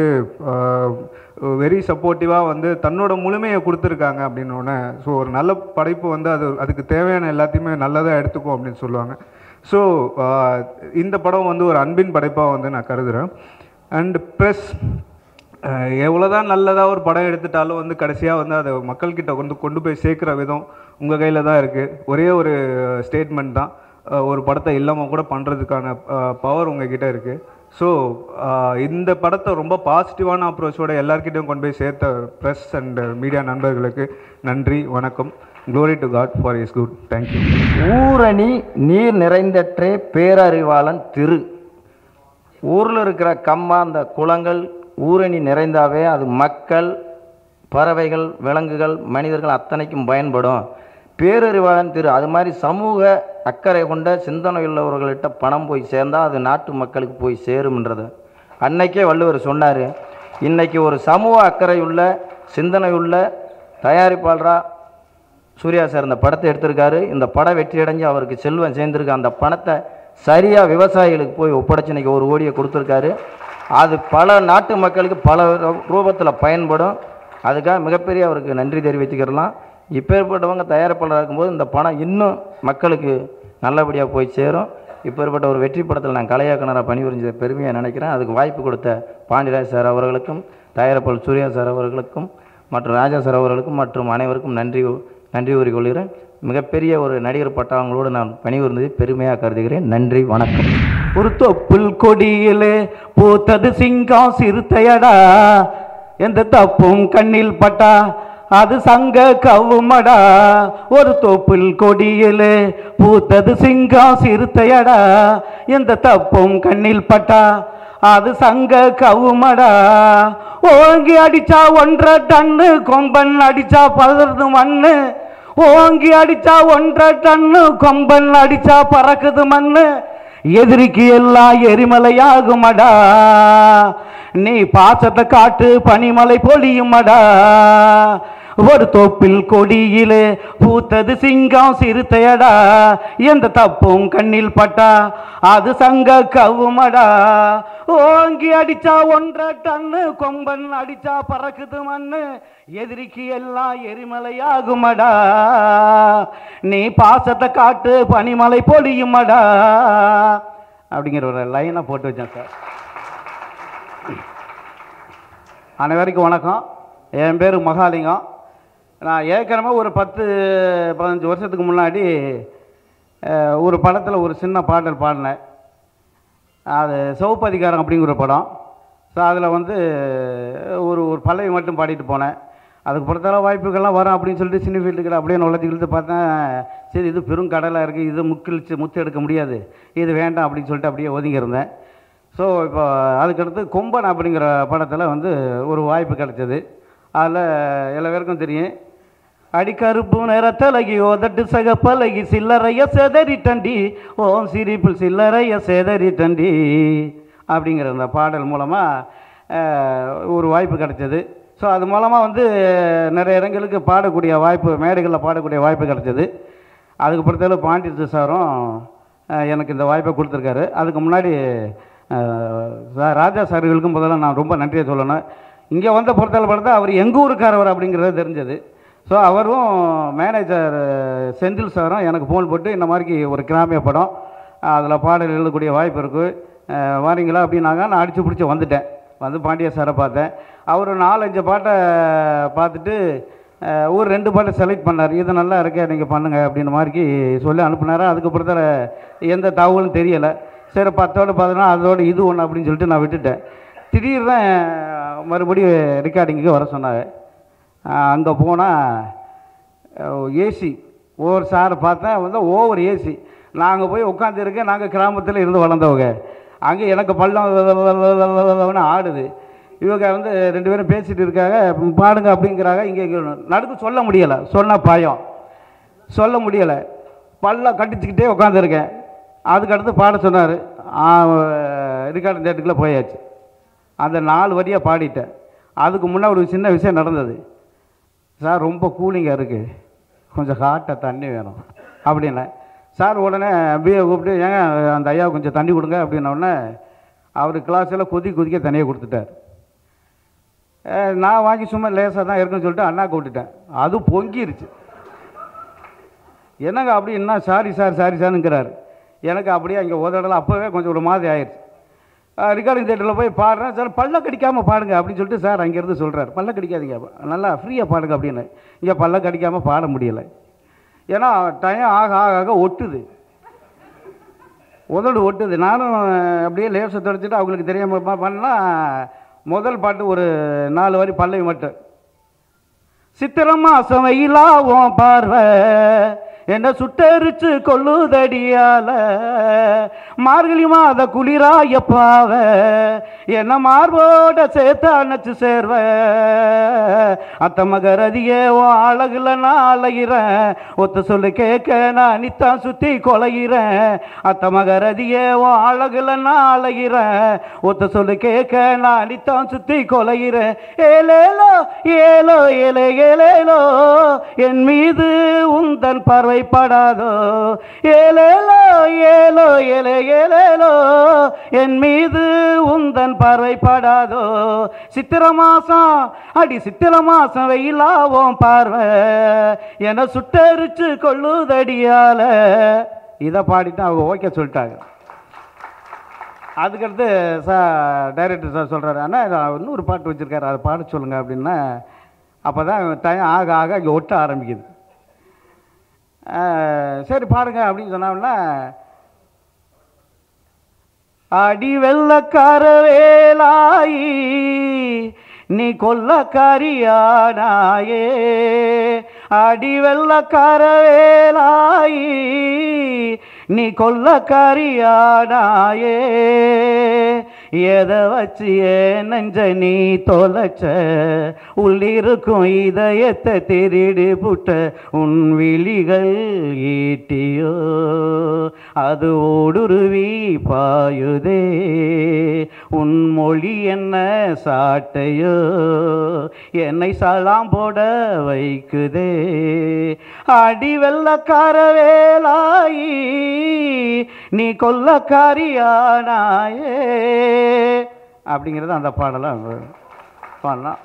வெரி சப்போர்ட்டிவாக வந்து தன்னோட முழுமையை கொடுத்துருக்காங்க அப்படின்னோடனே. ஸோ ஒரு நல்ல படைப்பு வந்து அது அதுக்கு தேவையான எல்லாத்தையுமே நல்லதாக எடுத்துக்கும் அப்படின்னு சொல்லுவாங்க. ஸோ இந்த படம் வந்து ஒரு அன்பின் படைப்பாக வந்து நான் கருதுகிறேன். அண்ட் ப்ளஸ் எவ்வளோதான் நல்லதாக ஒரு படம் எடுத்துட்டாலும் வந்து கடைசியாக வந்து அதை மக்கள்கிட்ட வந்து கொண்டு போய் சேர்க்குற விதம் உங்கள் கையில் தான் இருக்குது. ஒரே ஒரு ஸ்டேட்மெண்ட் தான், ஒரு படத்தை இல்லாமல் கூட பண்ணுறதுக்கான பவர் உங்ககிட்ட இருக்குது. ஸோ இந்த படத்தை ரொம்ப பாசிட்டிவான அப்ரோச்சோட எல்லார்கிட்டையும் கொண்டு போய் சேர்த்த ப்ரெஸ் அண்ட் மீடியா நண்பர்களுக்கு நன்றி, வணக்கம். Glory to god for is good. Thank you. ஊரணி நீர் நிறைந்தற்றே பேரறிவாளன் திரு. ஊரில் இருக்கிற கம்மா அந்த குளங்கள் ஊரணி நிறைந்தாவே அது மக்கள், பறவைகள், விலங்குகள், மனிதர்கள் அத்தனைக்கும் பயன்படும். பேரறிவாளன் திரு அது மாதிரி சமூக அக்கறை கொண்ட சிந்தனை உள்ளவர்கள்ட்ட பணம் போய் சேர்ந்தால் அது நாட்டு மக்களுக்கு போய் சேரும்ன்றது அன்னைக்கே வள்ளுவர் சொன்னார். இன்றைக்கி ஒரு சமூக அக்கறை உள்ள சிந்தனை உள்ள தயாரிப்பாளராக சூர்யா சார் இந்த படத்தை எடுத்திருக்காரு. இந்த படம் வெற்றி அடைஞ்சு அவருக்கு செல்வம் சேர்ந்துருக்கு. அந்த பணத்தை சரியாக விவசாயிகளுக்கு போய் ஒப்படைச்சு இன்றைக்கி ஒரு கோடியை கொடுத்துருக்காரு. அது பல நாட்டு மக்களுக்கு பல ரூபத்தில் பயன்படும். அதுக்காக மிகப்பெரிய அவருக்கு நன்றி தெரிவித்துக்கிறலாம். இப்பேற்பட்டவங்க தயாரிப்பாளராக இருக்கும்போது இந்த பணம் இன்னும் மக்களுக்கு நல்லபடியாக போய் சேரும். இப்பேற்பட்ட ஒரு வெற்றி படத்தில் நான் கலையாக்குனராக பணிபுரிஞ்ச பெருமையாக நினைக்கிறேன். அதுக்கு வாய்ப்பு கொடுத்த பாண்டியராஜ் சார் அவர்களுக்கும், தயாரிப்பாளர் சூர்யா சார் அவர்களுக்கும் மற்றும் ராஜா சார் அவர்களுக்கும் மற்றும் அனைவருக்கும் நன்றி நன்றி கூறிக்கொள்கிறேன். மிகப்பெரிய ஒரு நடிகர் பட்டாளங்களோடு நான் பணிபுரிந்ததை பெருமையாக கருதுகிறேன். நன்றி, வணக்கம். ஒரு தொப்புள் கொடியிலே பூத்தது சிங்கம் சிறுத்தையடா, எந்த தப்பும் கண்ணில் பட்டா அது சங்க கவுமடா. ஒரு தொப்புள் கொடியிலே பூத்தது சிங்கம் சிறுத்தையடா, எந்த தப்பும் கண்ணில் பட்டா அது சங்க கவுமடா. ஓங்கி அடிச்சா ஒன்றரை டன்னு, கொம்பன் அடிச்சா பதறது மண்ணு. ஓங்கி அடிச்சா ஒன்றரை டன்னு, கொம்பன் அடிச்சா பறக்குது மண்ணு. எதிரிக்கு எல்லாம் எரிமலையாகுமடா, நீ பாசத்தை காட்டு பனிமலை பொழியுமடா. ஒரு தோப்பில் கொடியிலே பூத்தது சிங்கம் சிறுத்தையடா, எந்த தப்பும் கண்ணில் பட்டா அது சங்க கவுமடா. ஓங்கி அடிச்சா ஒன்றரை டன்னு, கொம்பன் அடிச்சா பறக்குது மண்ணு. எதிரிக்கு எல்லாம் எரிமலையாகுமடா, நீ பாசத்தை காட்டு பனிமலை பொழியுமடா. அப்படிங்கிற ஒரு லைனை போட்டு வச்சேன் சார். அனைவருக்கும் வணக்கம். என் பேர் மகாலிங்கம். நான் ஏற்கனவே ஒரு பத்து பதினஞ்சு வருஷத்துக்கு முன்னாடி ஒரு படத்தில் ஒரு சின்ன பாடல் பாடினேன். அது சிவப்பதிகாரம் அப்படிங்கிற படம். ஸோ அதில் வந்து ஒரு ஒரு பல்லவி மட்டும் பாடிட்டு போனேன். அதுக்கு பொறுத்தளவு வாய்ப்புகள்லாம் வரும் அப்படின்னு சொல்லிட்டு சின்ன ஃபீல்டுக்கிட்ட அப்படியே நுழைச்சி இழுத்து பார்த்தேன். சரி, இது பெரும் கடலாக இருக்குது, இது முக்கிழிச்சு முத்து எடுக்க முடியாது, இது வேண்டாம் அப்படின்னு சொல்லிட்டு அப்படியே ஒதுங்கியிருந்தேன். ஸோ இப்போ அதுக்கடுத்து கொம்பன் அப்படிங்கிற படத்தில் வந்து ஒரு வாய்ப்பு கிடைச்சது. அதில் எல்லா பேருக்கும் தெரியும், அடிக்கருப்பு நிறத்தலகி ஓதட்டு சகப்பலகி சில்லறைய செதறிட்டண்டி, ஓம் சிரிப்பில் சில்லறைய செதறிட்டண்டி அப்படிங்கிற அந்த பாடல் மூலமாக ஒரு வாய்ப்பு கிடைச்சது. ஸோ அது மூலமாக வந்து நிறைய இடங்களுக்கு பாடக்கூடிய வாய்ப்பு, மேடைகளில் பாடக்கூடிய வாய்ப்பு கிடைச்சது. அதுக்கு பொறுத்தளவு பாண்டியத்து சாரும் எனக்கு இந்த வாய்ப்பை கொடுத்துருக்காரு. அதுக்கு முன்னாடி ராஜா சார்களுக்கும் முதல்ல நான் ரொம்ப நன்றியை சொல்லணும். இங்கே வந்த பொறுத்தளவு பார்த்தா அவர் எங்கள் ஊருக்காரவர் அப்படிங்கிறது தெரிஞ்சது. ஸோ அவரும் மேனேஜர் செந்தில் சாரும் எனக்கு ஃபோன் போட்டு இந்த மாதிரி ஒரு கிராமிய படம், அதில் பாடல் எழுதக்கூடிய வாய்ப்பு இருக்குது, வாரீங்களா அப்படின்னாங்க. நான் அடித்து பிடிச்சி வந்துட்டேன். வந்து பாண்டிய சாரை பார்த்தேன். அவர் நாலஞ்சு பாட்டை பார்த்துட்டு ஒரு ரெண்டு பாட்டை செலக்ட் பண்ணார். இது நல்லா இருக்கே, நீங்கள் பண்ணுங்கள் அப்படின்னு மாதிரி சொல்லி அனுப்புனார். அதுக்கு பொறுத்தர எந்த தகவலும் தெரியலை. சரி, பத்தோடு பார்த்தோன்னா அதோடு இது ஒன்று அப்படின்னு சொல்லிட்டு நான் விட்டுட்டேன். திடீர்னு மறுபடியும் ரெக்கார்டிங்குக்கு வர சொன்னாங்க. அங்கே போனால் ஏசி ஒவ்வொரு சாரை பார்த்தேன், வந்து ஓவர் ஏசி. நாங்கள் போய் உட்காந்துருக்கேன். நாங்கள் கிராமத்தில் இருந்து வளர்ந்தவங்க. அங்கே எனக்கு பள்ளம் ஆடுது. இவங்க வந்து ரெண்டு பேரும் பேசிகிட்டு இருக்காங்க, பாடுங்க அப்படிங்கிறாங்க. இங்கே நடுக்கு சொல்ல முடியலை, சொன்ன பயம் சொல்ல முடியலை, பள்ளம் கட்டிச்சுக்கிட்டே உட்காந்துருக்கேன். அதுக்கடுத்து பாட சொன்னார். ரெக்கார்டிங் தேட்டருக்குள்ளே போயாச்சு. அந்த நாலு வரியாக பாடிட்டேன். அதுக்கு முன்னே ஒரு சின்ன விஷயம் நடந்தது. சார் ரொம்ப கூலிங்காக இருக்குது, கொஞ்சம் ஹாட்டாக தண்ணி வேணும் அப்படின்னேன். சார் உடனே பிஏ கூப்பிட்டு, ஏங்க அந்த ஐயா கொஞ்சம் தண்ணி கொடுங்க அப்படின்னோடனே அவர் கிளாஸில் கொதி கொதிக்க தண்ணியை கொடுத்துட்டார். நான் வாங்கி சும்மா லேசாக தான் இருக்குன்னு சொல்லிட்டு அண்ணா கூப்பிட்டுட்டேன். அது பொங்கிருச்சு. என்னங்க அப்படின்னா, சாரி சார் சாரி சார்ங்கிறார். எனக்கு அப்படியே அங்கே உதடலாம் அப்போவே கொஞ்சம் ஒரு மாதிரி ஆயிடுச்சு. ரெக்கார்டிங் தேட்டரில் போய் பாடுறேன். சார் பல்ல கடிக்காமல் பாடுங்க அப்படின்னு சொல்லிட்டு சார் அங்கேருந்து சொல்கிறார், பல்ல கடிக்காதீங்க, நல்லா ஃப்ரீயாக பாடுங்க அப்படின்னு. இங்கே பல்ல கடிக்காமல் பாட முடியலை. ஏன்னா டைம் ஆக ஆக ஆக ஒட்டுது, உதடு ஒட்டுது. நானும் அப்படியே லேசை தொடச்சிட்டு அவங்களுக்கு தெரியாமல் பண்ணால் முதல் பாட்டு ஒரு நாலு வரி பல்லவி மட்டும். சித்திரை மாசம் வெயிலாவும் பார்வை என்ன சுட்டரிச்சு கொள்ளுதடியால, மார்கழி மாத குளிராயப்பாவ என்ன மார்போட சேர்த்து அணைச்சு சேர்வ, அத்த மகரதியே ஓ அழகுல நான் அழகிறேன், ஒத்த சொல்லு கேட்க நான் நித்தான் சுத்தி கொலைகிறேன், அத்த மகரதியே ஓ அழகுல நான் அழகிறேன், ஒத்த சொல்லு கேட்க நான் நித்தான் சுத்தி கொலைகிறேன். ஏலேலோ ஏலோ ஏலே ஏலேலோ என் மீது உந்தன் பார்வை படாதோ, ஏலேலோ ஏலோ ஏலே ஏலேலோ என் மீது உந்தன் பார்வை படாதோ, சித்திர மாசம் அடி சித்திர மாசம் வெயிலாவும் பார்வை என சுட்டரிச்சு கொள்ளுதடியால. இதை பாடிட்டு அவங்க ஓகே சொல்லிட்டாங்க. அதுக்கடுத்து சார் டைரக்டர் சார் சொல்கிறாரு, அண்ணா இன்னொரு பாட்டு வச்சுருக்காரு, அதை பாட சொல்லுங்கள் அப்படின்னா. அப்போ தான் டைம் ஆக ஆக இங்கே ஒட்ட ஆரம்பிக்குது. சரி பாருங்க அப்படின்னு சொன்னோம்னா, அடி வெள்ளக்கார வேலாயி நீ கொல்லக்காரியானாயே, அடி வெள்ளக்கார வேலாயி நீ கொல்லக்காரியானாயே, எதை வச்சு ஏன் நெஞ்ச நீ தொலைச்ச, உள்ளிருக்கும் இதயத்தை திருடி புட்ட, உன் விழிகள் ஈட்டியோ அது ஓடுருவி பாயுதே, உன் மொழி என்ன சாட்டையோ என்னை சலாம் போட வைக்குதே, அடி வெள்ளக்கார வேலாயி நீ கொல்லக்காரியானாயே அப்படிங்கிறது அந்த பாடலாம் பாடலாம்.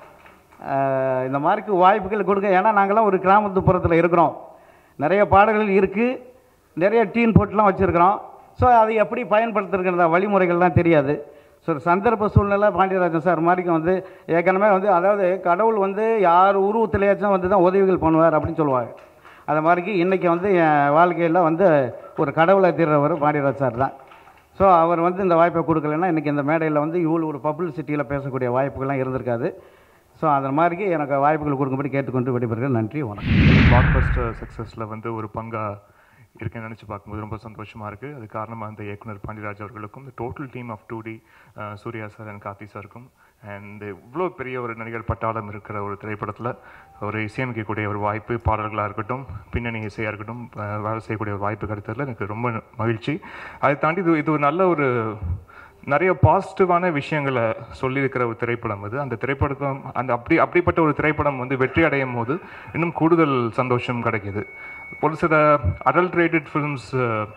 இந்த மாதிரிக்கு வாய்ப்புகள் கொடுங்க. ஏன்னா நாங்களாம் ஒரு கிராமத்துப்புறத்தில் இருக்கிறோம், நிறைய பாடல்கள் இருக்குது, நிறைய டீன் போட்டுலாம் வச்சுருக்கிறோம். ஸோ அதை எப்படி பயன்படுத்துறதுங்கிற வழிமுறைகள்லாம் தெரியாது. ஸோ சந்தர்ப்ப சூழ்நிலை பாண்டியராஜன் சார் மாதிரிக்கு வந்து ஏற்கனவே வந்து அதாவது கடவுள் வந்து யார் உருவத்திலேயாச்சும் வந்து தான் உதவிகள் பண்ணுவார் அப்படின்னு சொல்லுவாங்க. அது மாதிரிக்கு இன்றைக்கி வந்து என் வாழ்க்கையில் வந்து ஒரு கடவுளை தீர்றவர் பாண்டியராஜ் சார் தான். ஸோ அவர் வந்து இந்த வாய்ப்பை கொடுக்கலன்னா இன்றைக்கி இந்த மேடையில் வந்து இவ்வளோ ஒரு பப்ளிசிட்டியில் பேசக்கூடிய வாய்ப்புகள்லாம் இருந்திருக்காது. ஸோ அந்த மாதிரிக்கு எனக்கு வாய்ப்புகள் கொடுக்கும்படி கேட்டுக்கொண்டு விடைபெறுகிறேன். நன்றி, வணக்கம். பிளாக் பஸ்டர் சக்ஸஸில் வந்து ஒரு பங்காக இருக்குன்னு நினச்சி பார்க்கும்போது ரொம்ப சந்தோஷமாக இருக்குது. அது காரணமாக அந்த இயக்குனர் பாண்டியராஜ் அவர்களுக்கும், இந்த total team of two D Suriya sir and Karthi சாருக்கும், அண்ட் இவ்வளோ பெரிய ஒரு நடிகர் பட்டாளம் இருக்கிற ஒரு திரைப்படத்தில் ஒரு இசையமைக்கக்கூடிய ஒரு வாய்ப்பு, பாடல்களாக இருக்கட்டும், பின்னணி இசையாக இருக்கட்டும், வேலை செய்யக்கூடிய ஒரு வாய்ப்பு கிடைத்ததில் எனக்கு ரொம்ப மகிழ்ச்சி. அதை தாண்டி இது இது ஒரு நல்ல ஒரு நிறைய பாசிட்டிவான விஷயங்களை சொல்லியிருக்கிற ஒரு திரைப்படம் அது. அந்த திரைப்படத்தை அந்த அப்படி அப்படிப்பட்ட ஒரு திரைப்படம் வந்து வெற்றி அடையும் போது இன்னும் கூடுதல் சந்தோஷம் கிடைக்கிது. ஒரு சில அடல்ட்ரேட்டட் ஃபிலிம்ஸ்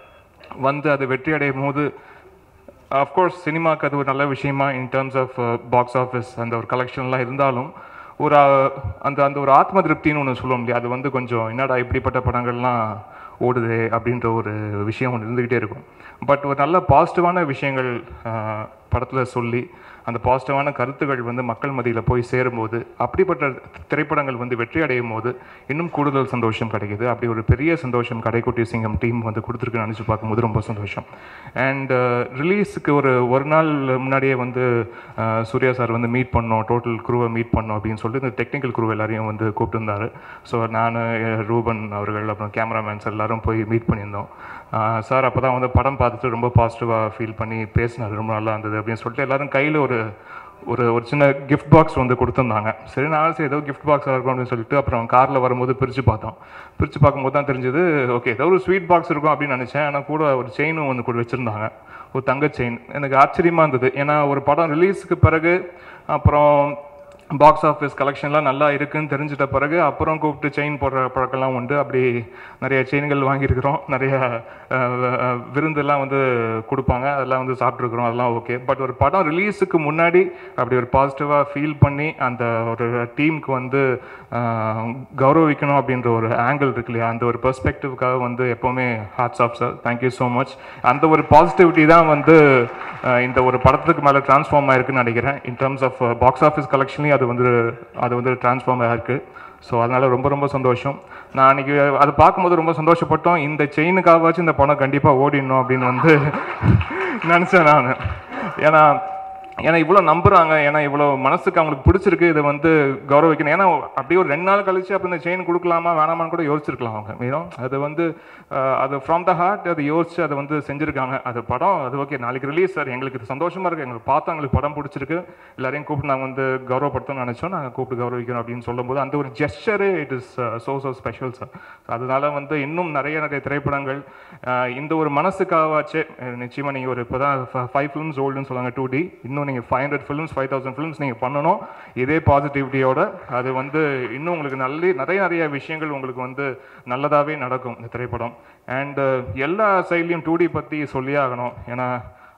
வந்து அது வெற்றி அடையும் போது அஃப்கோர்ஸ் சினிமாவுக்கு அது ஒரு நல்ல விஷயமா in terms of box office அந்த ஒரு கலெக்ஷன்லாம் இருந்தாலும் ஒரு அந்த அந்த ஒரு ஆத்ம திருப்தின்னு ஒன்று சொல்ல முடியாது. அது வந்து கொஞ்சம் என்னடா இப்படிப்பட்ட படங்கள்லாம் ஓடுது அப்படின்ற ஒரு விஷயம் ஒன்று இருந்துக்கிட்டே இருக்கும். பட் ஒரு நல்ல பாசிட்டிவான விஷயங்கள் படத்தில் சொல்லி அந்த பாசிட்டிவான கருத்துக்கள் வந்து மக்கள் மத்தியில் போய் சேரும்போது அப்படிப்பட்ட திரைப்படங்கள் வந்து வெற்றி அடையும் போது இன்னும் கூடுதல் சந்தோஷம் கிடைக்கிது. அப்படி ஒரு பெரிய சந்தோஷம் கடைக்குட்டி சிங்கம் டீம் வந்து கொடுத்துருக்குன்னு நினச்சி பார்க்கும்போது ரொம்ப சந்தோஷம். அண்ட் ரிலீஸுக்கு ஒரு ஒரு நாள் முன்னாடியே வந்து சூர்யா சார் வந்து மீட் பண்ணோம், டோட்டல் குரூவை மீட் பண்ணோம் அப்படின்னு சொல்லிட்டு இந்த டெக்னிக்கல் குரூவ் எல்லாரையும் வந்து கூப்பிட்டுருந்தார். ஸோ நான், ரூபன் அவர்கள், அப்புறம் கேமராமேன்ஸ் எல்லோரும் போய் மீட் பண்ணியிருந்தோம். சார் அப்போ தான் வந்து படம் பார்த்துட்டு ரொம்ப பாசிட்டிவாக ஃபீல் பண்ணி பேசினார், ரொம்ப நல்லா இருந்தது அப்படின்னு சொல்லிட்டு எல்லோரும் கையில் ஒரு ஒரு ஒரு சின்ன கிஃப்ட் பாக்ஸ் வந்து கொடுத்துருந்தாங்க. சரி நான் சரி ஏதோ கிஃப்ட் பாக்ஸாக இருக்கும் அப்படின்னு சொல்லிட்டு அப்புறம் காரில் வரும்போது பிரித்து பார்த்தோம். பிரித்து பார்க்கும்போது தான் தெரிஞ்சது ஓகே ஏதோ ஒரு ஸ்வீட் பாக்ஸ் இருக்கும் அப்படின்னு நினச்சேன். ஆனால் கூட ஒரு செயினும் வந்து கூட வச்சுருந்தாங்க, ஒரு தங்க செயின். எனக்கு ஆச்சரியமாக இருந்தது. ஏன்னா ஒரு படம் ரிலீஸுக்கு பிறகு அப்புறம் பாக்ஸ் ஆஃபீஸ் கலெக்ஷன்லாம் நல்லா இருக்குதுன்னு தெரிஞ்சிட்ட பிறகு அப்புறம் கூப்பிட்டு செயின் போடுற பழக்கம்லாம் உண்டு. அப்படி நிறைய செயின்கள் வாங்கியிருக்கிறோம், நிறைய விருந்தெல்லாம் வந்து கொடுப்பாங்க, அதெல்லாம் வந்து சாப்பிட்ருக்குறோம், அதெல்லாம் ஓகே. பட் ஒரு படம் ரிலீஸுக்கு முன்னாடி அப்படி ஒரு பாசிட்டிவாக ஃபீல் பண்ணி அந்த ஒரு டீமுக்கு வந்து கௌரவிக்கணும் அப்படின்ற ஒரு ஆங்கிள் இருக்கு இல்லையா, அந்த ஒரு பெர்ஸ்பெக்டிவ்காக வந்து எப்போவுமே hats off sir, thank you so much. அந்த ஒரு பாசிட்டிவிட்டி தான் வந்து இந்த ஒரு படத்துக்கு மேலே டிரான்ஸ்ஃபார்ம் ஆயிருக்குன்னு நினைக்கிறேன். In terms of box office கலெக்ஷன்லேயும் அது வந்து அது வந்து டிரான்ஸ்ஃபார்ம் ஆகிருக்கு. ஸோ அதனால் ரொம்ப ரொம்ப சந்தோஷம். நான் அன்றைக்கி அதை பார்க்கும்போது ரொம்ப சந்தோஷப்பட்டோம். இந்த செயினுக்காகவாச்சும் இந்த படம் கண்டிப்பாக ஓடிடணும் அப்படின்னு வந்து நினச்சேன் நான். ஏன்னா ஏன்னா இவ்வளோ நம்புகிறாங்க, ஏன்னா இவ்வளோ மனசுக்கு அவங்களுக்கு பிடிச்சிருக்கு, இதை வந்து கௌரவிக்கணும். ஏன்னா அப்படியே ஒரு ரெண்டு நாள் கழிச்சு அப்போ இந்த செயின் கொடுக்கலாமா வேணாமான்னு கூட யோசிச்சிருக்கலாம் அவங்க. மீனும் அது வந்து அது ஃப்ரம் த ஹார்ட் அதை யோசிச்சு அதை வந்து செஞ்சுருக்காங்க. அது படம் அது ஓகே நாளைக்கு ரிலீஸ் சார், எங்களுக்கு இது சந்தோஷமாக இருக்குது, எங்களுக்கு பார்த்தா எங்களுக்கு படம் பிடிச்சிருக்கு, எல்லாரையும் கூப்பிட்டு நாங்கள் வந்து கௌரவப்படுத்தணும்னு நினச்சோம், நாங்கள் கூப்பிட்டு கௌரவிக்கிறோம் அப்படின்னு சொல்லும்போது அந்த ஒரு gesture it is so so special sir. அதனால வந்து இன்னும் நிறைய நிறைய திரைப்படங்கள் இந்த ஒரு மனசுக்காகவாச்சு நிச்சயமாக நீங்கள் ஒரு இப்போ தான் ஃபைவ் ஃபிலிம்ஸ் ஓல்டுன்னு சொல்லுவாங்க டூ டி, இன்னும் நீங்கள் five hundred films five thousand films நீங்கள் பண்ணணும் இதே பாசிட்டிவிட்டியோட. அது வந்து இன்னும் உங்களுக்கு நல்ல நிறைய நிறைய விஷயங்கள் உங்களுக்கு வந்து நல்லதாகவே நடக்கும் இந்த திரைப்படம். அண்டு எல்லா சைட்லேயும் டூ டி பற்றி சொல்லியே ஆகணும். ஏன்னா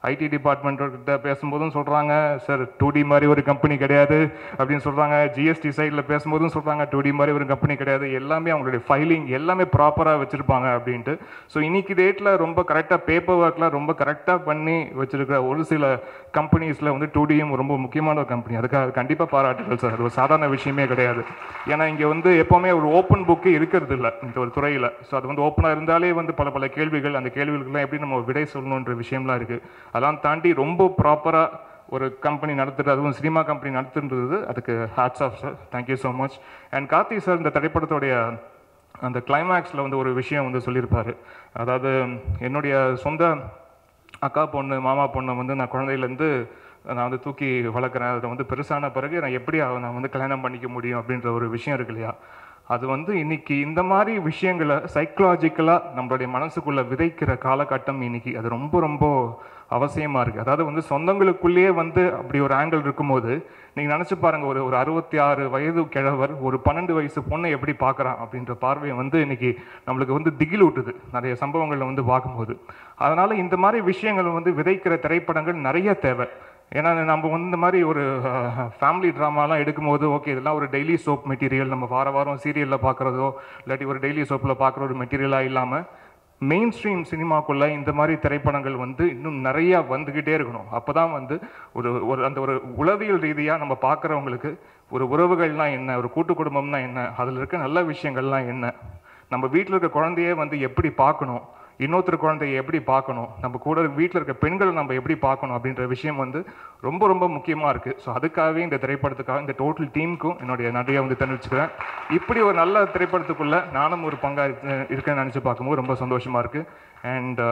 ஐடி டிபார்ட்மெண்ட்கிட்ட பேசும்போதும் சொல்கிறாங்க சார் டூ டி மாதிரி ஒரு கம்பெனி கிடையாது அப்படின்னு சொல்கிறாங்க. ஜிஎஸ்டி சைடில் பேசும்போதும் சொல்கிறாங்க டூ டி மாதிரி ஒரு கம்பெனி கிடையாது, எல்லாமே அவங்களுடைய ஃபைலிங் எல்லாமே ப்ராப்பராக வச்சுருப்பாங்க அப்படின்ட்டு. ஸோ இன்னைக்கு டேட்டில் ரொம்ப கரெக்டாக பேப்பர் ஒர்க்லாம் ரொம்ப கரெக்டாக பண்ணி வச்சுருக்கிற ஒரு சில கம்பெனிஸில் வந்து டூ டியும் ரொம்ப முக்கியமான ஒரு கம்பெனி. அதுக்காக கண்டிப்பாக பாராட்டுகள் சார். அது ஒரு சாதாரண விஷயமே கிடையாது. ஏன்னா இங்கே வந்து எப்போவுமே ஒரு ஓப்பன் புக்கு இருக்கிறது இல்லை இந்த ஒரு துறையில். ஸோ அது வந்து ஓப்பனாக இருந்தாலே வந்து பல பல கேள்விகள், அந்த கேள்விகளுக்கெல்லாம் எப்படி நம்ம விடை சொல்லணுன்ற விஷயம்லாம் இருக்குது. அதெல்லாம் தாண்டி ரொம்ப ப்ராப்பராக ஒரு கம்பெனி நடத்துட்டு, அதுவும் சினிமா கம்பெனி நடத்துன்றது அதுக்கு hats off sir. Thank you so much. And Karthi sir இந்த திரைப்படத்துடைய அந்த கிளைமேக்ஸில் வந்து ஒரு விஷயம் வந்து சொல்லியிருப்பார். அதாவது என்னுடைய சொந்த அக்கா பொண்ணு மாமா பொண்ணை வந்து நான் குழந்தையிலேருந்து நான் வந்து தூக்கி வளர்க்குறேன், அதை வந்து பெருசான பிறகு நான் எப்படி நான் வந்து கல்யாணம் பண்ணிக்க முடியும் அப்படின்ற ஒரு விஷயம் இருக்கு இல்லையா. அது வந்து இன்னைக்கு இந்த மாதிரி விஷயங்களை சைக்கலாஜிக்கலாக நம்மளுடைய மனசுக்குள்ளே விதைக்கிற காலகட்டம் இன்னைக்கு அது ரொம்ப ரொம்ப அவசியமாக இருக்குது. அதாவது வந்து சொந்தங்களுக்குள்ளேயே வந்து அப்படி ஒரு ஆங்கிள் இருக்கும்போது நீங்கள் நினச்சி பாருங்கள், ஒரு ஒரு அறுபத்தி ஆறு வயது கிழவர் ஒரு பன்னெண்டு வயசு பொண்ணை எப்படி பார்க்குறான் அப்படின்ற பார்வையை வந்து இன்னைக்கு நம்மளுக்கு வந்து திகில் ஊட்டுது நிறைய சம்பவங்களை வந்து பார்க்கும்போது. அதனால் இந்த மாதிரி விஷயங்கள் வந்து விதைக்கிற திரைப்படங்கள் நிறைய தேவை. ஏன்னா நம்ம வந்து இந்த மாதிரி ஒரு ஃபேமிலி ட்ராமாலாம் எடுக்கும்போது ஓகே இதெல்லாம் ஒரு டெய்லி சோப் மெட்டீரியல், நம்ம வார வாரம் சீரியலில் பார்க்குறதோ இல்லாட்டி ஒரு டெய்லி சோப்பில் பார்க்குற ஒரு மெட்டீரியலாக இல்லாமல் மெயின் ஸ்ட்ரீம் சினிமாக்குள்ளே இந்த மாதிரி திரைப்படங்கள் வந்து இன்னும் நிறையா வந்துக்கிட்டே இருக்கணும். அப்போ தான் வந்து ஒரு ஒரு அந்த ஒரு உளவியல் ரீதியாக நம்ம பார்க்குறவங்களுக்கு ஒரு உறவுகள்லாம் என்ன, ஒரு கூட்டு குடும்பம்னா என்ன, அதில் இருக்க நல்ல விஷயங்கள்லாம் என்ன, நம்ம வீட்டில் இருக்க குழந்தையே வந்து எப்படி பார்க்கணும், இன்னொருத்தர் குழந்தையை எப்படி பார்க்கணும், நம்ம கூட வீட்டில் இருக்க பெண்களை நம்ம எப்படி பார்க்கணும் அப்படின்ற விஷயம் வந்து ரொம்ப ரொம்ப முக்கியமாக இருக்குது. ஸோ அதுக்காகவே இந்த திரைப்படத்துக்காக இந்த டோட்டல் டீமுக்கும் என்னுடைய நன்றியை வந்து தெரிவிச்சுக்கிறேன். இப்படி ஒரு நல்ல திரைப்படத்துக்குள்ளே நானும் ஒரு பங்காக இருக்கேன்னு நினச்சி பார்க்கும்போது ரொம்ப சந்தோஷமாக இருக்குது. And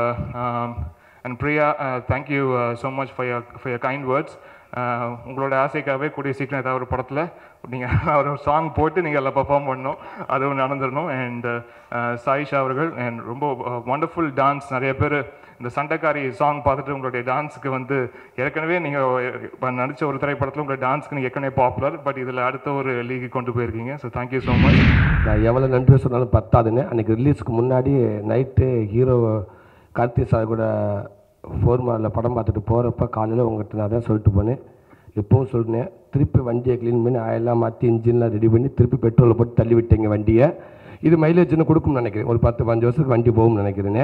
and Priya, thank you so much for your for your kind words. உங்களோட ஆசைக்காகவே கூடிய சீக்கிரம் ஏதாவது ஒரு படத்தில் நீங்கள் ஒரு சாங் போட்டு நீங்கள் எல்லாம் பர்ஃபார்ம் பண்ணணும், அதுவும் நடந்துடணும். அண்ட் சாயிஷா அவர்கள் அண்ட் ரொம்ப வண்டர்ஃபுல் டான்ஸ். நிறைய பேர் இந்த சண்டைக்காரி சாங் பார்த்துட்டு உங்களுடைய டான்ஸுக்கு வந்து ஏற்கனவே நீங்கள் நடித்த ஒரு திரைப்படத்தில் உங்களுடைய டான்ஸுக்கு நீங்கள் ஏற்கனவே பாப்புலர், பட் இதில் அடுத்த ஒரு லீக்கு கொண்டு போயிருக்கீங்க. So thank you so much. நான் எவ்வளோ நன்றி சொன்னாலும் பத்தாதுன்னு. அன்றைக்கி ரிலீஸுக்கு முன்னாடி நைட்டு ஹீரோ கார்த்தி சார் கூட ஃபோர்மாரில் படம் பார்த்துட்டு போகிறப்ப காலையில் உங்கள்கிட்ட நான் தான் சொல்லிட்டு போனேன். எப்பவும் சொல்லினேன், திருப்பி வண்டியை க்ளீன் பண்ணி ஆயெல்லாம் மாற்றி இன்ஜின்லாம் ரெடி பண்ணி திருப்பி பெட்ரோலை போட்டு தள்ளி விட்டீங்க வண்டியை. இது மைலேஜ்னு கொடுக்கும்னு நினைக்கிறேன், ஒரு பத்து பஞ்சு வருஷத்துக்கு வண்டி போகும்னு நினைக்கிறேனே.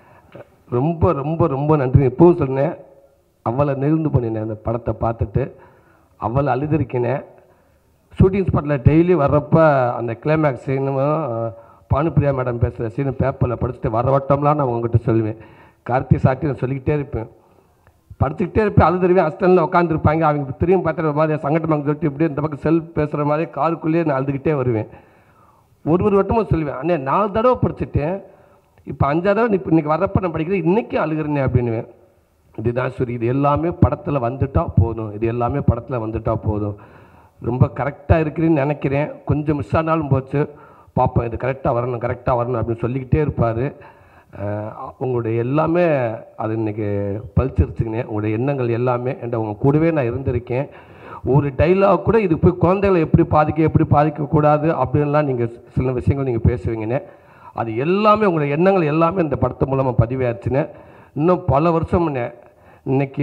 ரொம்ப ரொம்ப ரொம்ப நன்றி. எப்பவும் சொன்னேன், அவ்வளோ நெகிழ்ந்து பண்ணினேன் அந்த படத்தை பார்த்துட்டு, அவ்வளோ அழுதுருக்கினேன். ஷூட்டிங் ஸ்பாட்டில் டெய்லி வர்றப்போ அந்த கிளைமேக்ஸ் சீனும் பானுப்பிரியா மேடம் பேசுகிற சீனு பேப்பரில் படிச்சுட்டு வர வட்டம்லாம் நான் உங்கள்கிட்ட சொல்லுவேன். கார்த்தி சாட்டி நான் சொல்லிக்கிட்டே இருப்பேன், படிச்சுக்கிட்டே இருப்பேன், அழுதுருவேன். அஸ்டனில் உட்காந்துருப்பாங்க, அவங்க திரும்பி பார்த்துட்டு மாதிரி சங்கட்டமாக சொல்லிட்டு இப்படி இந்த பக்கம் செல்ஃப் பேசுகிற மாதிரி காருக்குள்ளேயே நான் அழுதுகிட்டே வருவேன். ஒரு ஒரு வட்டமும் சொல்லுவேன், அண்ணே நாலு தடவை படிச்சுட்டேன், இப்போ அஞ்சாவது தடவை இப்போ இன்றைக்கி வர்றப்ப நான் படிக்கிறேன், இன்றைக்கும் அழுகிறேனே அப்படின்னுவேன். இதுதான் சரி, இது எல்லாமே படத்தில் வந்துட்டால் போதும், இது எல்லாமே படத்தில் வந்துட்டால் போதும். ரொம்ப கரெக்டாக இருக்கிறேன்னு நினைக்கிறேன். கொஞ்சம் மிஸ் ஆனாலும் போச்சு, பார்ப்போம், இது கரெக்டாக வரணும் கரெக்டாக வரணும் அப்படின்னு சொல்லிக்கிட்டே இருப்பார். உங்களுடைய எல்லாமே அது இன்றைக்கி பழிச்சிருச்சுங்கண்ணே. உங்களுடைய எண்ணங்கள் எல்லாமே என்ற உங்கள் கூடவே நான் இருந்திருக்கேன். ஒரு டைலாக் கூட இது போய் குழந்தைகளை எப்படி பாதிக்க எப்படி பாதிக்கக்கூடாது அப்படின்லாம் நீங்கள் சில விஷயங்கள் நீங்கள் பேசுவீங்கண்ணே. அது எல்லாமே உங்களுடைய எண்ணங்கள் எல்லாமே இந்த படத்து மூலமாக பதிவாயிருச்சுன்னு. இன்னும் பல வருஷம்ண்ணே. இன்றைக்கி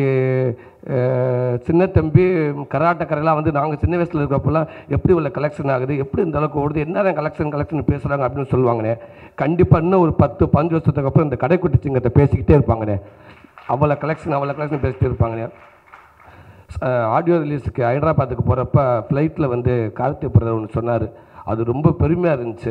சின்ன தம்பி கராட்டக்கரையெல்லாம் வந்து நாங்கள் சின்ன வயசில் இருக்கிறப்பெல்லாம் எப்படி உள்ள கலெக்ஷன் ஆகுது, எப்படி இந்த அளவுக்கு ஓடுது, என்ன கலெக்ஷன் கலெக்ஷன் பேசுகிறாங்க அப்படின்னு சொல்லுவாங்கண்ணே. கண்டிப்பாக இன்னும் ஒரு பத்து பஞ்சு வருஷத்துக்கு அப்புறம் இந்த கடைக்குட்டி சிங்கத்தை பேசிக்கிட்டே இருப்பாங்கண்ணே. அவ்வளோ கலெக்ஷன் அவ்வளோ கலெக்ஷன் பேசிகிட்டே இருப்பாங்கண்ணே. ஆடியோ ரிலீஸுக்கு ஹைதராபாத்துக்கு போகிறப்ப ஃப்ளைட்டில் வந்து கார்த்தி பிரதர் ஒன்று சொன்னார், அது ரொம்ப பெருமையாக இருந்துச்சு.